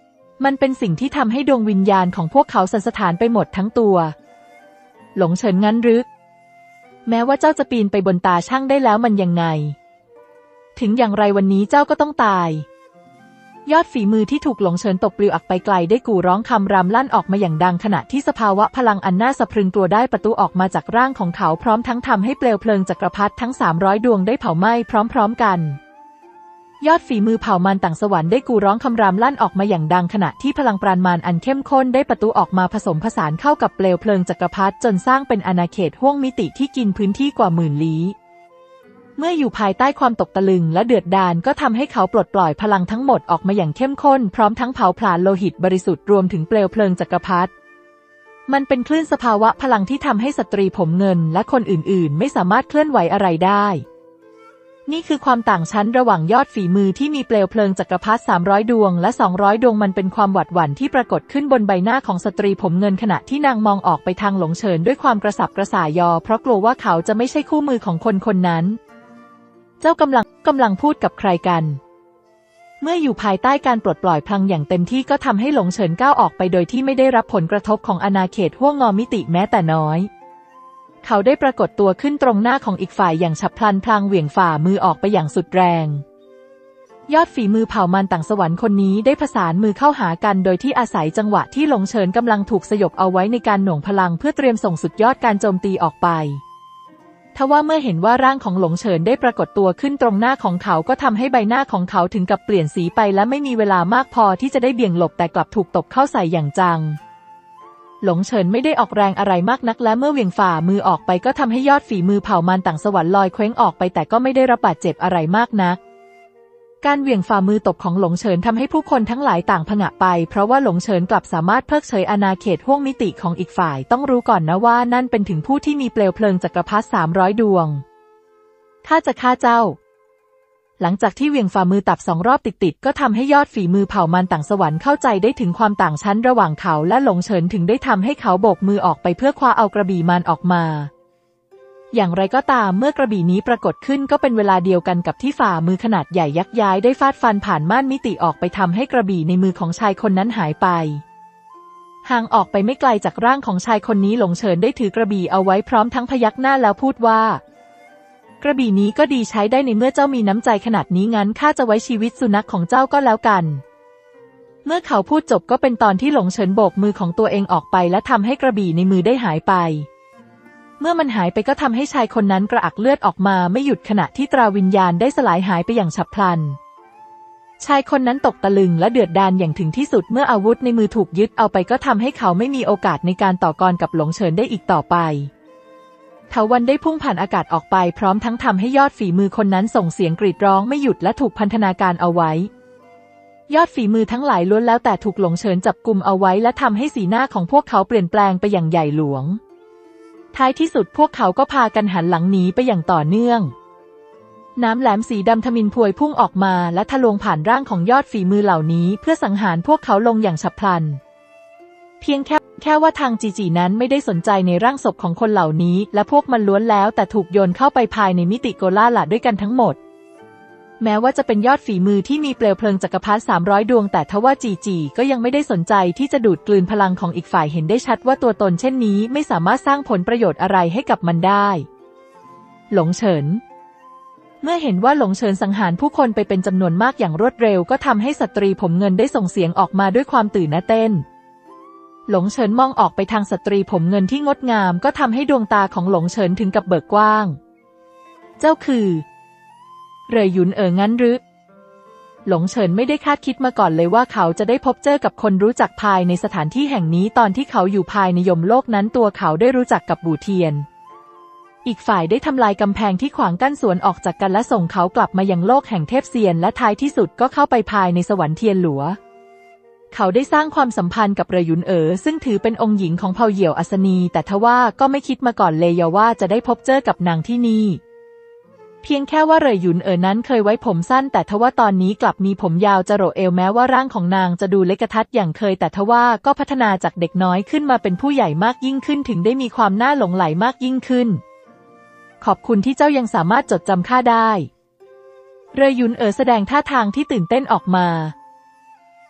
มันเป็นสิ่งที่ทำให้ดวงวิญญาณของพวกเขาสั่นสะท้านไปหมดทั้งตัวหลงเฉินงั้นหรือแม้ว่าเจ้าจะปีนไปบนตาช่างได้แล้วมันยังไงถึงอย่างไรวันนี้เจ้าก็ต้องตายยอดฝีมือที่ถูกหลงเฉินตบปลิวอักไปไกลได้กู่ร้องคำรามลั่นออกมาอย่างดังขณะที่สภาวะพลังอันน่าสะพรึงกลัวได้ประตูออกมาจากร่างของเขาพร้อมทั้งทำให้เปลวเพลิงจักรพรรดิทั้งสามร้อยดวงได้เผาไหม้พร้อมๆกันยอดฝีมือเผ่ามารต่างสวรรค์ได้กู่ร้องคำรามลั่นออกมาอย่างดังขณะที่พลังปราณมารอันเข้มข้นได้ประตูออกมาผสมผสานเข้ากับเปลวเพลิงจักรพรรดิจนสร้างเป็นอาณาเขตห้วงมิติที่กินพื้นที่กว่าหมื่นลี้เมื่ออยู่ภายใต้ความตกตะลึงและเดือดดาลก็ทำให้เขาปลดปล่อยพลังทั้งหมดออกมาอย่างเข้มข้นพร้อมทั้งเผาผลาญโลหิตบริสุทธิ์รวมถึงเปลวเพลิงจักรพรรดิมันเป็นคลื่นสภาวะพลังที่ทำให้สตรีผมเงินและคนอื่นๆไม่สามารถเคลื่อนไหวอะไรได้นี่คือความต่างชั้นระหว่างยอดฝีมือที่มีเปลวเพลิงจักรพรรดิสามร้อยดวงและสองร้อยดวงมันเป็นความหวาดหวั่นที่ปรากฏขึ้นบนใบหน้าของสตรีผมเงินขณะที่นางมองออกไปทางหลงเฉินด้วยความกระสับกระส่ายยอเพราะกลัวว่าเขาจะไม่ใช่คู่มือของคนคนนั้นเจ้ากำลังกำลังพูดกับใครกันเมื่ออยู่ภายใต้การปลดปล่อยพลังอย่างเต็มที่ก็ทำให้หลงเฉินก้าวออกไปโดยที่ไม่ได้รับผลกระทบของอาณาเขตห้วงงอมิติแม้แต่น้อยเขาได้ปรากฏตัวขึ้นตรงหน้าของอีกฝ่ายอย่างฉับพลันพลางเหวี่ยงฝ่ามือออกไปอย่างสุดแรงยอดฝีมือเผ่ามารต่างสวรรค์คนนี้ได้ผสานมือเข้าหากันโดยที่อาศัยจังหวะที่หลงเฉินกำลังถูกสยบเอาไว้ในการหน่วงพลังเพื่อเตรียมส่งสุดยอดการโจมตีออกไปทว่าเมื่อเห็นว่าร่างของหลงเฉินได้ปรากฏตัวขึ้นตรงหน้าของเขาก็ทำให้ใบหน้าของเขาถึงกับเปลี่ยนสีไปและไม่มีเวลามากพอที่จะได้เบี่ยงหลบแต่กลับถูกตบเข้าใส่อย่างจังหลงเฉินไม่ได้ออกแรงอะไรมากนักและเมื่อเหวี่ยงฝ่ามือออกไปก็ทำให้ยอดฝีมือเผ่ามารต่างสวรรค์ลอยเคว้งออกไปแต่ก็ไม่ได้รับบาดเจ็บอะไรมากนักการเหวี่ยงฝ่ามือตบของหลงเฉินทำให้ผู้คนทั้งหลายต่างผงะไปเพราะว่าหลงเฉินกลับสามารถเพิกเฉยอาณาเขตห้วงมิติของอีกฝ่ายต้องรู้ก่อนนะว่านั่นเป็นถึงผู้ที่มีเปลวเพลิงจักรพรรดิสามร้อยดวงข้าจะฆ่าเจ้าหลังจากที่เหวี่ยงฝ่ามือตับสองรอบติดๆก็ทำให้ยอดฝีมือเผ่ามารต่างสวรรค์เข้าใจได้ถึงความต่างชั้นระหว่างเขาและหลงเฉินถึงได้ทำให้เขาโบกมือออกไปเพื่อคว้าเอากระบี่มารออกมาอย่างไรก็ตามเมื่อกระบี่นี้ปรากฏขึ้นก็เป็นเวลาเดียวกันกับที่ฝ่ามือขนาดใหญ่ยักย้ายได้ฟาดฟันผ่านม่านมิติออกไปทำให้กระบี่ในมือของชายคนนั้นหายไปห่างออกไปไม่ไกลจากร่างของชายคนนี้หลงเฉินได้ถือกระบี่เอาไว้พร้อมทั้งพยักหน้าแล้วพูดว่ากระบี่นี้ก็ดีใช้ได้ในเมื่อเจ้ามีน้ำใจขนาดนี้งั้นข้าจะไว้ชีวิตสุนัขของเจ้าก็แล้วกันเมื่อเขาพูดจบก็เป็นตอนที่หลงเฉินโบกมือของตัวเองออกไปและทำให้กระบี่ในมือได้หายไปเมื่อมันหายไปก็ทำให้ชายคนนั้นกระอักเลือดออกมาไม่หยุดขณะที่ตราวิญญาณได้สลายหายไปอย่างฉับพลันชายคนนั้นตกตะลึงและเดือดดาลอย่างถึงที่สุดเมื่ออาวุธในมือถูกยึดเอาไปก็ทำให้เขาไม่มีโอกาสในการต่อกรกับหลงเฉินได้อีกต่อไปเถาวัลย์ได้พุ่งผ่านอากาศออกไปพร้อมทั้งทำให้ยอดฝีมือคนนั้นส่งเสียงกรีดร้องไม่หยุดและถูกพันธนาการเอาไว้ยอดฝีมือทั้งหลายล้วนแล้วแต่ถูกหลงเฉินจับกุมเอาไว้และทำให้สีหน้าของพวกเขาเปลี่ยนแปลงไปอย่างใหญ่หลวงท้ายที่สุดพวกเขาก็พากันหันหลังหนีไปอย่างต่อเนื่องน้ำแหลมสีดำทมิฬพวยพุ่งออกมาและทะลวงผ่านร่างของยอดฝีมือเหล่านี้เพื่อสังหารพวกเขาลงอย่างฉับพลันเพียงแค่แค่ว่าทางจีจีนั้นไม่ได้สนใจในร่างศพของคนเหล่านี้และพวกมันล้วนแล้วแต่ถูกโยนเข้าไปภายในมิติโกล่าหละด้วยกันทั้งหมดแม้ว่าจะเป็นยอดฝีมือที่มีเปลวเพลิงจักรพรรดิสามร้อยดวงแต่ทว่าจีจีก็ยังไม่ได้สนใจที่จะดูดกลืนพลังของอีกฝ่ายเห็นได้ชัดว่าตัวตนเช่นนี้ไม่สามารถสร้างผลประโยชน์อะไรให้กับมันได้หลงเฉินเมื่อเห็นว่าหลงเฉินสังหารผู้คนไปเป็นจำนวนมากอย่างรวดเร็วก็ทำให้สตรีผมเงินได้ส่งเสียงออกมาด้วยความตื่นเต้นหลงเฉินมองออกไปทางสตรีผมเงินที่งดงามก็ทำให้ดวงตาของหลงเฉินถึงกับเบิกกว้างเจ้าคือเหรยหยุนเอ๋องั้นหรือหลงเฉินไม่ได้คาดคิดมาก่อนเลยว่าเขาจะได้พบเจอกับคนรู้จักภายในสถานที่แห่งนี้ตอนที่เขาอยู่ภายในยมโลกนั้นตัวเขาได้รู้จักกับบู่เทียนอีกฝ่ายได้ทำลายกำแพงที่ขวางกั้นสวนออกจากกันและส่งเขากลับมายังโลกแห่งเทพเซียนและท้ายที่สุดก็เข้าไปภายในสวรรค์เทียนหลัวเขาได้สร้างความสัมพันธ์กับเหรยหยุนเอ๋อซึ่งถือเป็นองค์หญิงของเผ่าเหยี่ยวอัศนีแต่ทว่าก็ไม่คิดมาก่อนเลยว่าจะได้พบเจอกับนางที่นี่เพียงแค่ว่าเหรยหยุนเอ๋อนั้นเคยไว้ผมสั้นแต่ทว่าตอนนี้กลับมีผมยาวจะโรเอวแม้ว่าร่างของนางจะดูเล็กกระทัดอย่างเคยแต่ทว่าก็พัฒนาจากเด็กน้อยขึ้นมาเป็นผู้ใหญ่มากยิ่งขึ้นถึงได้มีความน่าหลงใหลมากยิ่งขึ้นขอบคุณที่เจ้ายังสามารถจดจำข้าได้เหรยหยุนเอ๋อแสดงท่าทางที่ตื่นเต้นออกมา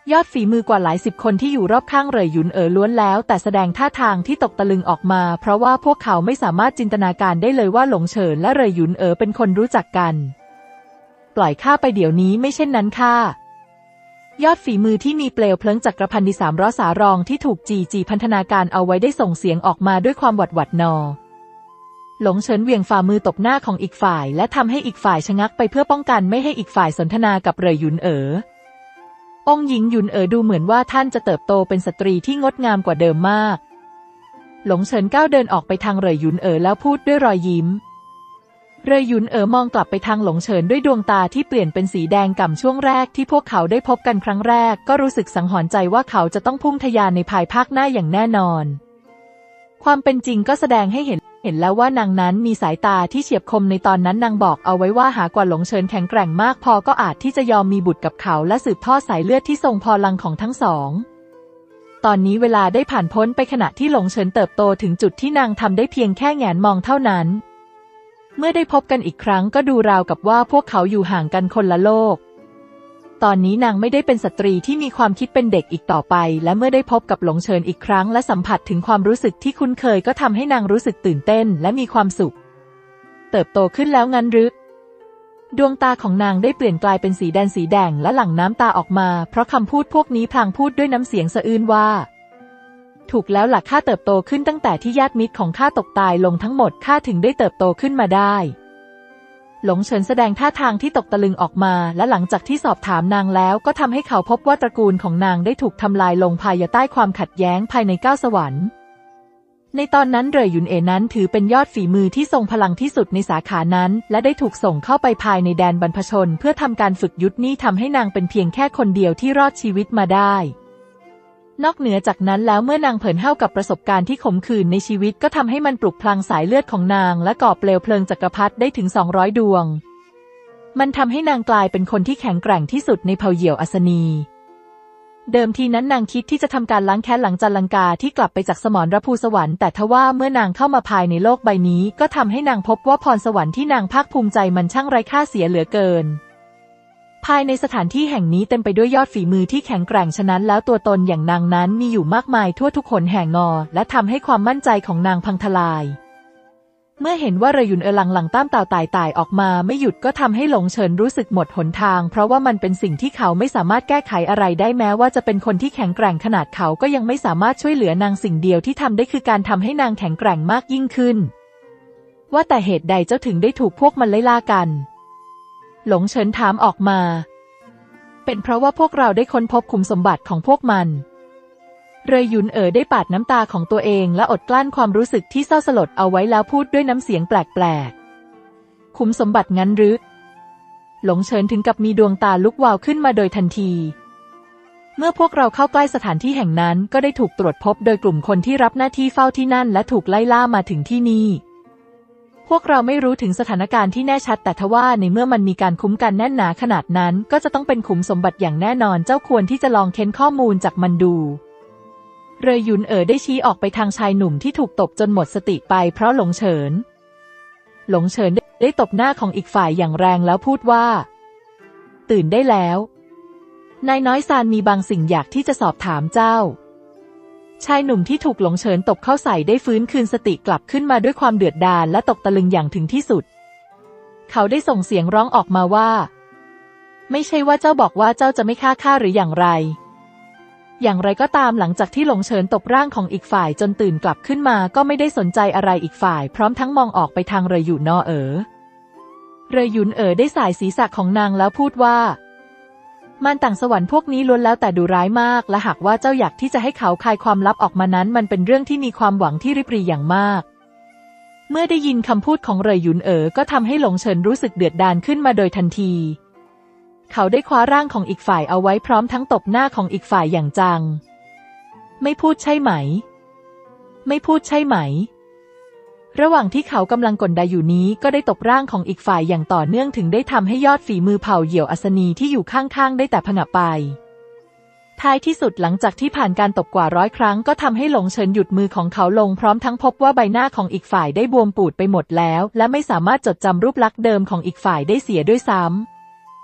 ยอดฝีมือกว่าหลายสิบคนที่อยู่รอบข้างเหร่ยหยุนเอ๋อล้วนแล้วแต่แสดงท่าทางที่ตกตะลึงออกมาเพราะว่าพวกเขาไม่สามารถจินตนาการได้เลยว่าหลงเฉินและเหร่ยหยุนเอ๋อเป็นคนรู้จักกันปล่อยข้าไปเดี๋ยวนี้ไม่เช่นนั้นข้ายอดฝีมือที่มีเปลวเพลิงจักรพันธ์สามร้อยสารองที่ถูกจีจีพันธนาการเอาไว้ได้ส่งเสียงออกมาด้วยความหวัดหวัดนอหลงเฉินเหวี่ยงฝ่ามือตบหน้าของอีกฝ่ายและทำให้อีกฝ่ายชะงักไปเพื่อป้องกันไม่ให้อีกฝ่ายสนทนากับเหร่ยหยุนเอ๋อองค์หญิงหยุนเอ๋อดูเหมือนว่าท่านจะเติบโตเป็นสตรีที่งดงามกว่าเดิมมากหลงเฉินก้าวเดินออกไปทางเหร่ยหยุนเอ๋อแล้วพูดด้วยรอยยิ้มเหร่ยหยุนเอ๋อมองกลับไปทางหลงเฉินด้วยดวงตาที่เปลี่ยนเป็นสีแดงก่ำช่วงแรกที่พวกเขาได้พบกันครั้งแรกก็รู้สึกสังหรณ์ใจว่าเขาจะต้องพุ่งทะยานในภายภาคหน้าอย่างแน่นอนความเป็นจริงก็แสดงให้เห็นเห็นแล้วว่านางนั้นมีสายตาที่เฉียบคมในตอนนั้นนางบอกเอาไว้ว่าหากว่าหลงเฉินแข็งแกร่งมากพอก็อาจที่จะยอมมีบุตรกับเขาและสืบทอดสายเลือดที่ทรงพลังของทั้งสองตอนนี้เวลาได้ผ่านพ้นไปขณะที่หลงเฉินเติบโตถึงจุดที่นางทำได้เพียงแค่แงนมองเท่านั้นเมื่อได้พบกันอีกครั้งก็ดูราวกับว่าพวกเขาอยู่ห่างกันคนละโลกตอนนี้นางไม่ได้เป็นสตรีที่มีความคิดเป็นเด็กอีกต่อไปและเมื่อได้พบกับหลงเฉินอีกครั้งและสัมผัสถึงความรู้สึกที่คุ้นเคยก็ทำให้นางรู้สึกตื่นเต้นและมีความสุขเติบโตขึ้นแล้วงั้นหรือดวงตาของนางได้เปลี่ยนกลายเป็นสีแดงสีแดงและหลั่งน้ำตาออกมาเพราะคำพูดพวกนี้พลางพูดด้วยน้ำเสียงสะอื้นว่าถูกแล้วล่ะข้าเติบโตขึ้นตั้งแต่ที่ญาติมิตรของข้าตกตายลงทั้งหมดข้าถึงได้เติบโตขึ้นมาได้หลงเฉินแสดงท่าทางที่ตกตะลึงออกมาและหลังจากที่สอบถามนางแล้วก็ทำให้เขาพบว่าตระกูลของนางได้ถูกทำลายลงภายใต้ความขัดแย้งภายในเก้าสวรรค์ในตอนนั้นเหร่ยหยุนเอ๋นั้นถือเป็นยอดฝีมือที่ทรงพลังที่สุดในสาขานั้นและได้ถูกส่งเข้าไปภายในแดนบรรพชนเพื่อทำการฝึกยุทธนี่ทำให้นางเป็นเพียงแค่คนเดียวที่รอดชีวิตมาได้นอกเหนือจากนั้นแล้วเมื่อนางเผยเท่ากับประสบการณ์ที่ขมขื่นในชีวิตก็ทำให้มันปลุกพลังสายเลือดของนางและก่อเปลวเพลิงจักรพรรดิได้ถึงสองร้อยดวงมันทำให้นางกลายเป็นคนที่แข็งแกร่งที่สุดในเผ่าเหยี่ยวอัศนีเดิมทีนั้นนางคิดที่จะทำการล้างแค้นหลังจันลังกาที่กลับไปจากสมรภูสวรรค์แต่ทว่าเมื่อนางเข้ามาภายในโลกใบนี้ก็ทำให้นางพบว่าพรสวรรค์ที่นางภาคภูมิใจมันช่างไร้ค่าเสียเหลือเกินภายในสถานที่แห่งนี้เต็มไปด้วยยอดฝีมือที่แข็งแกร่งฉะนั้นแล้วตัวตนอย่างนางนั้นมีอยู่มากมายทั่วทุกคนแห่งงอและทำให้ความมั่นใจของนางพังทลายเมื่อเห็นว่าเหร่ยหยุนเอ๋อหลังหลังต้ามต่าวต่ายต่ายออกมาไม่หยุดก็ทำให้หลงเฉินรู้สึกหมดหนทางเพราะว่ามันเป็นสิ่งที่เขาไม่สามารถแก้ไขอะไรได้แม้ว่าจะเป็นคนที่แข็งแกร่งขนาดเขาก็ยังไม่สามารถช่วยเหลือนางสิ่งเดียวที่ทำได้คือการทำให้นางแข็งแกร่งมากยิ่งขึ้นว่าแต่เหตุใดเจ้าถึงได้ถูกพวกมันไล่ล่ากันหลงเฉินถามออกมาเป็นเพราะว่าพวกเราได้ค้นพบขุมสมบัติของพวกมันเหร่ยหยุนเอ๋อได้ปาดน้ำตาของตัวเองและอดกลั้นความรู้สึกที่เศร้าสลดเอาไว้แล้วพูดด้วยน้ำเสียงแปลกๆขุมสมบัติงั้นหรือหลงเฉินถึงกับมีดวงตาลุกวาวขึ้นมาโดยทันทีเมื่อพวกเราเข้าใกล้สถานที่แห่งนั้นก็ได้ถูกตรวจพบโดยกลุ่มคนที่รับหน้าที่เฝ้าที่นั่นและถูกไล่ล่ามาถึงที่นี่พวกเราไม่รู้ถึงสถานการณ์ที่แน่ชัดแต่ทว่าในเมื่อมันมีการคุ้มกันแน่นหนาขนาดนั้นก็จะต้องเป็นขุมสมบัติอย่างแน่นอนเจ้าควรที่จะลองเค้นข้อมูลจากมันดูเหร่ยหยุนเอ๋อได้ชี้ออกไปทางชายหนุ่มที่ถูกตบจนหมดสติไปเพราะหลงเฉินหลงเฉินได้ตบหน้าของอีกฝ่ายอย่างแรงแล้วพูดว่าตื่นได้แล้วนายน้อยซานมีบางสิ่งอยากที่จะสอบถามเจ้าชายหนุ่มที่ถูกหลงเฉินตบเข้าใส่ได้ฟื้นคืนสติกลับขึ้นมาด้วยความเดือดดาลและตกตะลึงอย่างถึงที่สุดเขาได้ส่งเสียงร้องออกมาว่าไม่ใช่ว่าเจ้าบอกว่าเจ้าจะไม่ฆ่าข้าหรืออย่างไรอย่างไรก็ตามหลังจากที่หลงเฉินตบร่างของอีกฝ่ายจนตื่นกลับขึ้นมาก็ไม่ได้สนใจอะไรอีกฝ่ายพร้อมทั้งมองออกไปทางเหร่ยหยุนเอ๋อเหร่ยหยุนเอ๋อได้สายศีรษะของนางแล้วพูดว่ามารต่างสวรรค์พวกนี้ล้วนแล้วแต่ดุร้ายมากและหากว่าเจ้าอยากที่จะให้เขาคายความลับออกมานั้นมันเป็นเรื่องที่มีความหวังที่ริบหรี่อย่างมากเมื่อได้ยินคำพูดของเหร่ยหยุนเอ๋อก็ทำให้หลงเฉินรู้สึกเดือดดาลขึ้นมาโดยทันทีเขาได้คว้าร่างของอีกฝ่ายเอาไว้พร้อมทั้งตบหน้าของอีกฝ่ายอย่างจังไม่พูดใช่ไหมไม่พูดใช่ไหมระหว่างที่เขากำลังกลด่าอยู่นี้ก็ได้ตบร่างของอีกฝ่ายอย่างต่อเนื่องถึงได้ทำให้ยอดฝีมือเผ่าเหยี่ยวอัศนีที่อยู่ข้างๆได้แต่ผงะไปท้ายที่สุดหลังจากที่ผ่านการตบกว่าร้อยครั้งก็ทำให้หลงเฉินหยุดมือของเขาลงพร้อมทั้งพบว่าใบหน้าของอีกฝ่ายได้บวมปูดไปหมดแล้วและไม่สามารถจดจำรูปลักษณ์เดิมของอีกฝ่ายได้เสียด้วยซ้ำพ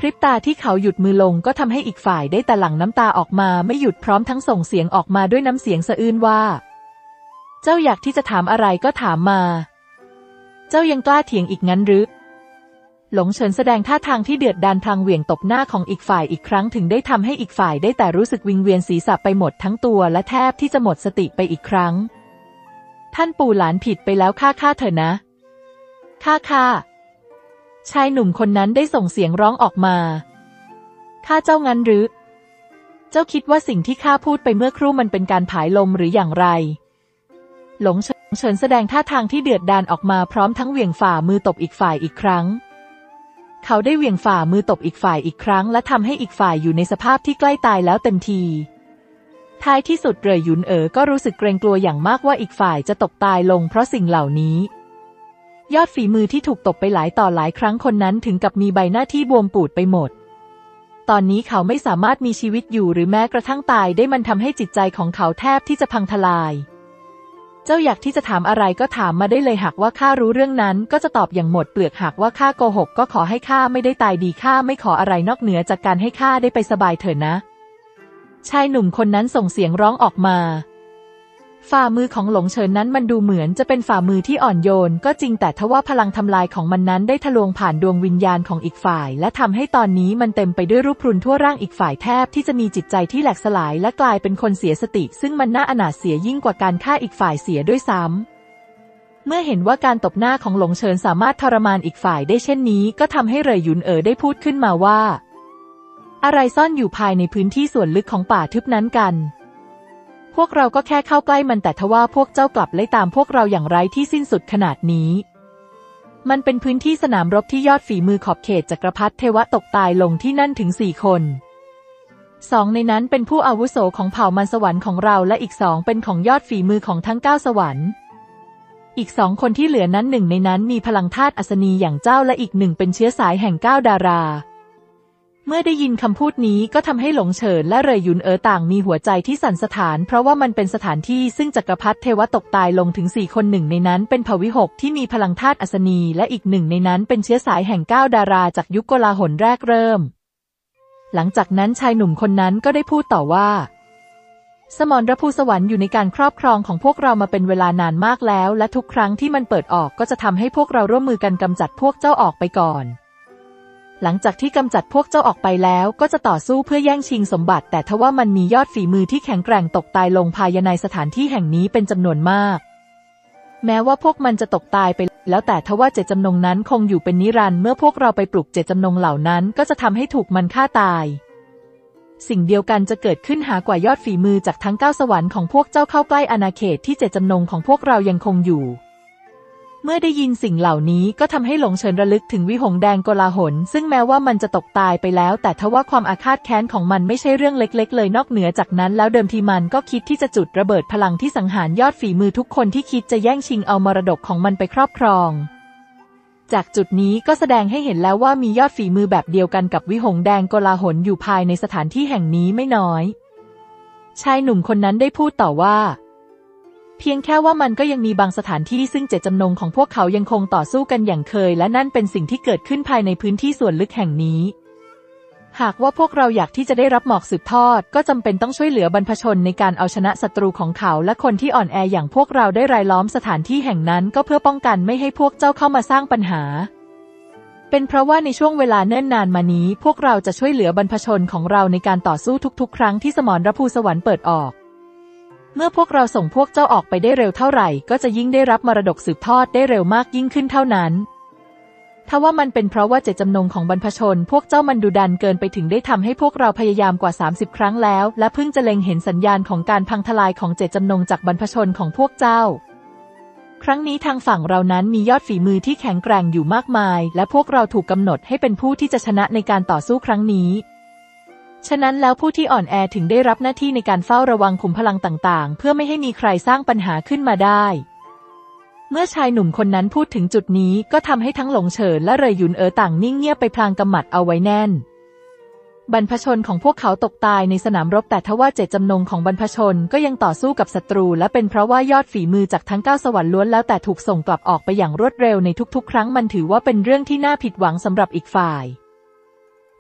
พริบตาที่เขาหยุดมือลงก็ทำให้อีกฝ่ายได้แต่หลั่งน้ำตาออกมาไม่หยุดพร้อมทั้งส่งเสียงออกมาด้วยน้ำเสียงสะอื้นว่าเจ้าอยากที่จะถามอะไรก็ถามมาเจ้ายังกล้าเถียงอีกงั้นหรือหลงเฉินแสดงท่าทางที่เดือดดาลพลางเหวี่ยงตบหน้าของอีกฝ่ายอีกครั้งถึงได้ทำให้อีกฝ่ายได้แต่รู้สึกวิงเวียนศีรษะไปหมดทั้งตัวและแทบที่จะหมดสติไปอีกครั้งท่านปู่หลานผิดไปแล้วข้าข้าเถอะนะข้าข้าชายหนุ่มคนนั้นได้ส่งเสียงร้องออกมาข้าเจ้างั้นหรือเจ้าคิดว่าสิ่งที่ข้าพูดไปเมื่อครู่มันเป็นการผายลมหรืออย่างไรหลงเฉินแสดงท่าทางที่เดือดดาลออกมาพร้อมทั้งเหวี่ยงฝ่ามือตบอีกฝ่ายอีกครั้งเขาได้เหวี่ยงฝ่ามือตบอีกฝ่ายอีกครั้งและทำให้อีกฝ่ายอยู่ในสภาพที่ใกล้ตายแล้วเต็มทีท้ายที่สุดเหร่ยหยุนเอ๋อก็รู้สึกเกรงกลัวอย่างมากว่าอีกฝ่ายจะตกตายลงเพราะสิ่งเหล่านี้ยอดฝีมือที่ถูกตบไปหลายต่อหลายครั้งคนนั้นถึงกับมีใบหน้าที่บวมปูดไปหมดตอนนี้เขาไม่สามารถมีชีวิตอยู่หรือแม้กระทั่งตายได้มันทำให้จิตใจของเขาแทบที่จะพังทลายเจ้าอยากที่จะถามอะไรก็ถามมาได้เลยหากว่าข้ารู้เรื่องนั้นก็จะตอบอย่างหมดเปลือกหากว่าข้าโกหกก็ขอให้ข้าไม่ได้ตายดีข้าไม่ขออะไรนอกเหนือจากการให้ข้าได้ไปสบายเถิดนะชายหนุ่มคนนั้นส่งเสียงร้องออกมาฝ่ามือของหลงเฉินนั้นมันดูเหมือนจะเป็นฝ่ามือที่อ่อนโยนก็จริงแต่ทว่าพลังทำลายของมันนั้นได้ทะลวงผ่านดวงวิญญาณของอีกฝ่ายและทำให้ตอนนี้มันเต็มไปด้วยรูปพรุนทั่วร่างอีกฝ่ายแทบที่จะมีจิตใจที่แหลกสลายและกลายเป็นคนเสียสติซึ่งมันน่าอนาถเสียยิ่งกว่าการฆ่าอีกฝ่ายเสียด้วยซ้ำเมื่อเห็นว่าการตบหน้าของหลงเฉินสามารถทรมานอีกฝ่ายได้เช่นนี้ก็ทำให้เหร่ยหยุนเอ๋อได้พูดขึ้นมาว่าอะไรซ่อนอยู่ภายในพื้นที่ส่วนลึกของป่าทึบนั้นกันพวกเราก็แค่เข้าใกล้มันแต่ทว่าพวกเจ้ากลับไล่ตามพวกเราอย่างไร้ที่สิ้นสุดขนาดนี้มันเป็นพื้นที่สนามรบที่ยอดฝีมือขอบเขตจักรพรรดิเทวะตกตายลงที่นั่นถึงสี่คนสองในนั้นเป็นผู้อาวุโสของเผ่ามันสวรรค์ของเราและอีกสองเป็นของยอดฝีมือของทั้งเก้าสวรรค์อีกสองคนที่เหลือนั้นหนึ่งในนั้นมีพลังธาตุอัศนีอย่างเจ้าและอีกหนึ่งเป็นเชื้อสายแห่งเก้าดาราเมื่อได้ยินคำพูดนี้ก็ทำให้หลงเฉินและเหร่ยหยุนเอ๋อต่างมีหัวใจที่สั่นสะท้านเพราะว่ามันเป็นสถานที่ซึ่งจักรพรรดิเทวะตกตายลงถึงสี่คนหนึ่งในนั้นเป็นเผ่าวิหกที่มีพลังธาตุอัศนีและอีกหนึ่งในนั้นเป็นเชื้อสายแห่งเก้าดาราจากยุคโกลาหลแรกเริ่มหลังจากนั้นชายหนุ่มคนนั้นก็ได้พูดต่อว่าสมรภูสวรรค์อยู่ในการครอบครองของพวกเรามาเป็นเวลานานมากแล้วและทุกครั้งที่มันเปิดออกก็จะทำให้พวกเราร่วมมือกันกำจัดพวกเจ้าออกไปก่อนหลังจากที่กำจัดพวกเจ้าออกไปแล้วก็จะต่อสู้เพื่อแย่งชิงสมบัติแต่ทว่ามันมียอดฝีมือที่แข็งแกร่งตกตายลงภายในสถานที่แห่งนี้เป็นจำนวนมากแม้ว่าพวกมันจะตกตายไปแล้วแต่ทว่าเจตจำนงนั้นคงอยู่เป็นนิรันดร์เมื่อพวกเราไปปลุกเจตจำนงเหล่านั้นก็จะทำให้ถูกมันฆ่าตายสิ่งเดียวกันจะเกิดขึ้นหากว่ายอดฝีมือจากทั้งเก้าสวรรค์ของพวกเจ้าเข้าใกล้อาณาเขตที่เจตจำนงของพวกเรายังคงอยู่เมื่อได้ยินสิ่งเหล่านี้ก็ทำให้หลงเฉินระลึกถึงวิหงแดงโกลาหลซึ่งแม้ว่ามันจะตกตายไปแล้วแต่ทว่าความอาฆาตแค้นของมันไม่ใช่เรื่องเล็กๆเลยนอกเหนือจากนั้นแล้วเดิมทีมันก็คิดที่จะจุดระเบิดพลังที่สังหารยอดฝีมือทุกคนที่คิดจะแย่งชิงเอามรดกของมันไปครอบครองจากจุดนี้ก็แสดงให้เห็นแล้วว่ามียอดฝีมือแบบเดียวกันกับวิหงแดงโกลาหลอยู่ภายในสถานที่แห่งนี้ไม่น้อยชายหนุ่มคนนั้นได้พูดต่อว่าเพียงแค่ว่ามันก็ยังมีบางสถานที่ซึ่งเจตจำนงของพวกเขายังคงต่อสู้กันอย่างเคยและนั่นเป็นสิ่งที่เกิดขึ้นภายในพื้นที่ส่วนลึกแห่งนี้หากว่าพวกเราอยากที่จะได้รับหมอกสืบทอดก็จำเป็นต้องช่วยเหลือบรรพชนในการเอาชนะศัตรูของเขาและคนที่อ่อนแออย่างพวกเราได้รายล้อมสถานที่แห่งนั้นก็เพื่อป้องกันไม่ให้พวกเจ้าเข้ามาสร้างปัญหาเป็นเพราะว่าในช่วงเวลาเนิ่นนานมานี้พวกเราจะช่วยเหลือบรรพชนของเราในการต่อสู้ทุกๆครั้งที่สมรภูสวรรค์เปิดออกเมื่อพวกเราส่งพวกเจ้าออกไปได้เร็วเท่าไหร่ก็จะยิ่งได้รับมรดกสืบทอดได้เร็วมากยิ่งขึ้นเท่านั้นถ้าว่ามันเป็นเพราะว่าเจตจำนงของบรรพชนพวกเจ้ามันดุดันเกินไปถึงได้ทำให้พวกเราพยายามกว่าสามสิบครั้งแล้วและเพิ่งจะเล็งเห็นสัญญาณของการพังทลายของเจตจำนงจากบรรพชนของพวกเจ้าครั้งนี้ทางฝั่งเรานั้นมียอดฝีมือที่แข็งแกร่งอยู่มากมายและพวกเราถูกกำหนดให้เป็นผู้ที่จะชนะในการต่อสู้ครั้งนี้ฉะนั้นแล้วผู้ที่อ่อนแอถึงได้รับหน้าที่ในการเฝ้าระวังขุมพลังต่างๆเพื่อไม่ให้มีใครสร้างปัญหาขึ้นมาได้เมื่อชายหนุ่มคนนั้นพูดถึงจุดนี้ก็ทำให้ทั้งหลงเฉินและเหร่ยหยุนเอ๋อต่างนิ่งเงียบไปพลางกำหมัดเอาไว้แน่นบรรพชนของพวกเขาตกตายในสนามรบแต่ทว่าเจตจำนงของบรรพชนก็ยังต่อสู้กับศัตรูและเป็นเพราะว่ายอดฝีมือจากทั้งเก้าสวรรค์ล้วนแล้วแต่ถูกส่งกลับออกไปอย่างรวดเร็วในทุกๆครั้งมันถือว่าเป็นเรื่องที่น่าผิดหวังสำหรับอีกฝ่ายต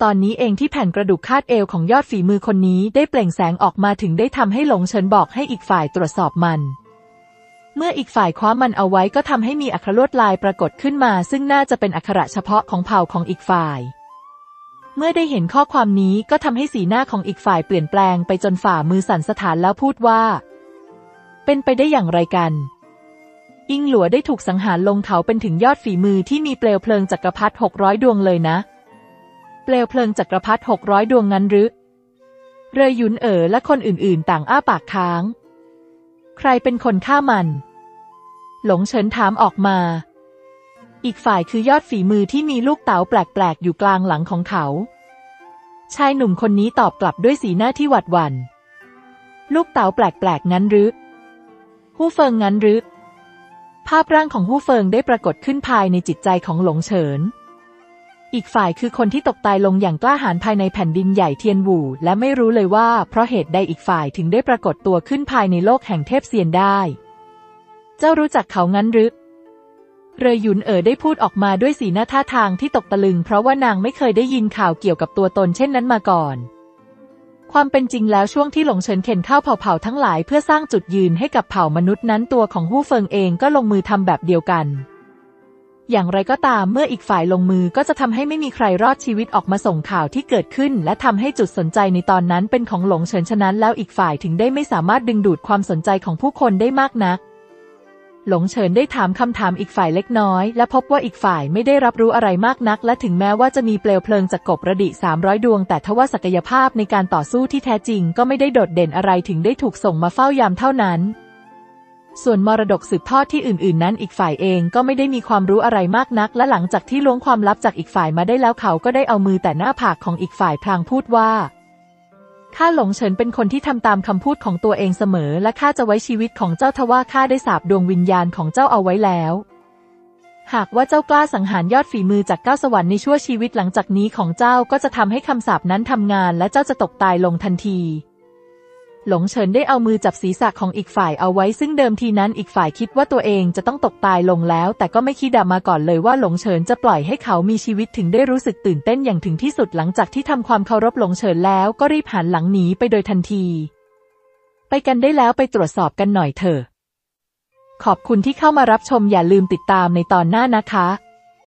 ตอนนี้เองที่แผ่นกระดูกคาดเอวของยอดฝีมือคนนี้ได้เปล่งแสงออกมาถึงได้ทำให้หลงเฉินบอกให้อีกฝ่ายตรวจสอบมันเมื่ออีกฝ่ายคว้ามันเอาไว้ก็ทำให้มีอักขระลวดลายปรากฏขึ้นมาซึ่งน่าจะเป็นอักขระเฉพาะของเผ่าของอีกฝ่ายเมื่อได้เห็นข้อความนี้ก็ทำให้สีหน้าของอีกฝ่ายเปลี่ยนแปลงไปจนฝ่ามือสั่นสะท้านแล้วพูดว่าเป็นไปได้อย่างไรกันอิงหลัวได้ถูกสังหารลงเขาเป็นถึงยอดฝีมือที่มีเปลวเพลิงจักรพรรดิหกร้อยดวงเลยนะเปลวเพลิงจักรพรรดิหกร้อยดวงงั้นหรือเรยหยุนเอ๋อและคนอื่นๆต่างอ้าปากค้างใครเป็นคนฆ่ามันหลงเฉินถามออกมาอีกฝ่ายคือยอดฝีมือที่มีลูกเต๋าแปลกๆอยู่กลางหลังของเขาชายหนุ่มคนนี้ตอบกลับด้วยสีหน้าที่หวาดหวั่นลูกเต๋าแปลกๆงั้นหรือฮู่เฟิงงั้นหรือภาพร่างของฮู่เฟิงได้ปรากฏขึ้นภายในจิตใจของหลงเฉินอีกฝ่ายคือคนที่ตกตายลงอย่างกล้าหาญภายในแผ่นดินใหญ่เทียนหวูและไม่รู้เลยว่าเพราะเหตุใดอีกฝ่ายถึงได้ปรากฏตัวขึ้นภายในโลกแห่งเทพเซียนได้เจ้ารู้จักเขางั้นหรือเรยหยุนเอ๋อได้พูดออกมาด้วยสีหน้าท่าทางที่ตกตะลึงเพราะว่านางไม่เคยได้ยินข่าวเกี่ยวกับตัวตนเช่นนั้นมาก่อนความเป็นจริงแล้วช่วงที่หลงเฉินเข็นเข้าเผ่าๆทั้งหลายเพื่อสร้างจุดยืนให้กับเผ่ามนุษย์นั้นตัวของฮู่เฟิงเองก็ลงมือทำแบบเดียวกันอย่างไรก็ตามเมื่ออีกฝ่ายลงมือก็จะทำให้ไม่มีใครรอดชีวิตออกมาส่งข่าวที่เกิดขึ้นและทำให้จุดสนใจในตอนนั้นเป็นของหลงเฉินฉะนั้นแล้วอีกฝ่ายถึงได้ไม่สามารถดึงดูดความสนใจของผู้คนได้มากนักหลงเฉินได้ถามคำถามอีกฝ่ายเล็กน้อยและพบว่าอีกฝ่ายไม่ได้รับรู้อะไรมากนักและถึงแม้ว่าจะมีเปลวเพลิงจากกบระดิสามร้อยดวงแต่ทว่าศักยภาพในการต่อสู้ที่แท้จริงก็ไม่ได้โดดเด่นอะไรถึงได้ถูกส่งมาเฝ้ายามเท่านั้นส่วนมรดกสืบทอดที่อื่นๆนั้นอีกฝ่ายเองก็ไม่ได้มีความรู้อะไรมากนักและหลังจากที่ล้วงความลับจากอีกฝ่ายมาได้แล้วเขาก็ได้เอามือแต่หน้าผากของอีกฝ่ายพลางพูดว่าข้าหลงเฉินเป็นคนที่ทำตามคำพูดของตัวเองเสมอและข้าจะไว้ชีวิตของเจ้าทว่าข้าได้สาปดวงวิญญาณของเจ้าเอาไว้แล้วหากว่าเจ้ากล้าสังหารยอดฝีมือจากเก้าสวรรค์ในชั่วชีวิตหลังจากนี้ของเจ้าก็จะทำให้คำสาปนั้นทำงานและเจ้าจะตกตายลงทันทีหลงเฉินได้เอามือจับศีรษะของอีกฝ่ายเอาไว้ซึ่งเดิมทีนั้นอีกฝ่ายคิดว่าตัวเองจะต้องตกตายลงแล้วแต่ก็ไม่คิดมาก่อนเลยว่าหลงเฉินจะปล่อยให้เขามีชีวิตถึงได้รู้สึกตื่นเต้นอย่างถึงที่สุดหลังจากที่ทำความเคารพหลงเฉินแล้วก็รีบหันหลังหนีไปโดยทันทีไปกันได้แล้วไปตรวจสอบกันหน่อยเถอะขอบคุณที่เข้ามารับชมอย่าลืมติดตามในตอนหน้านะคะ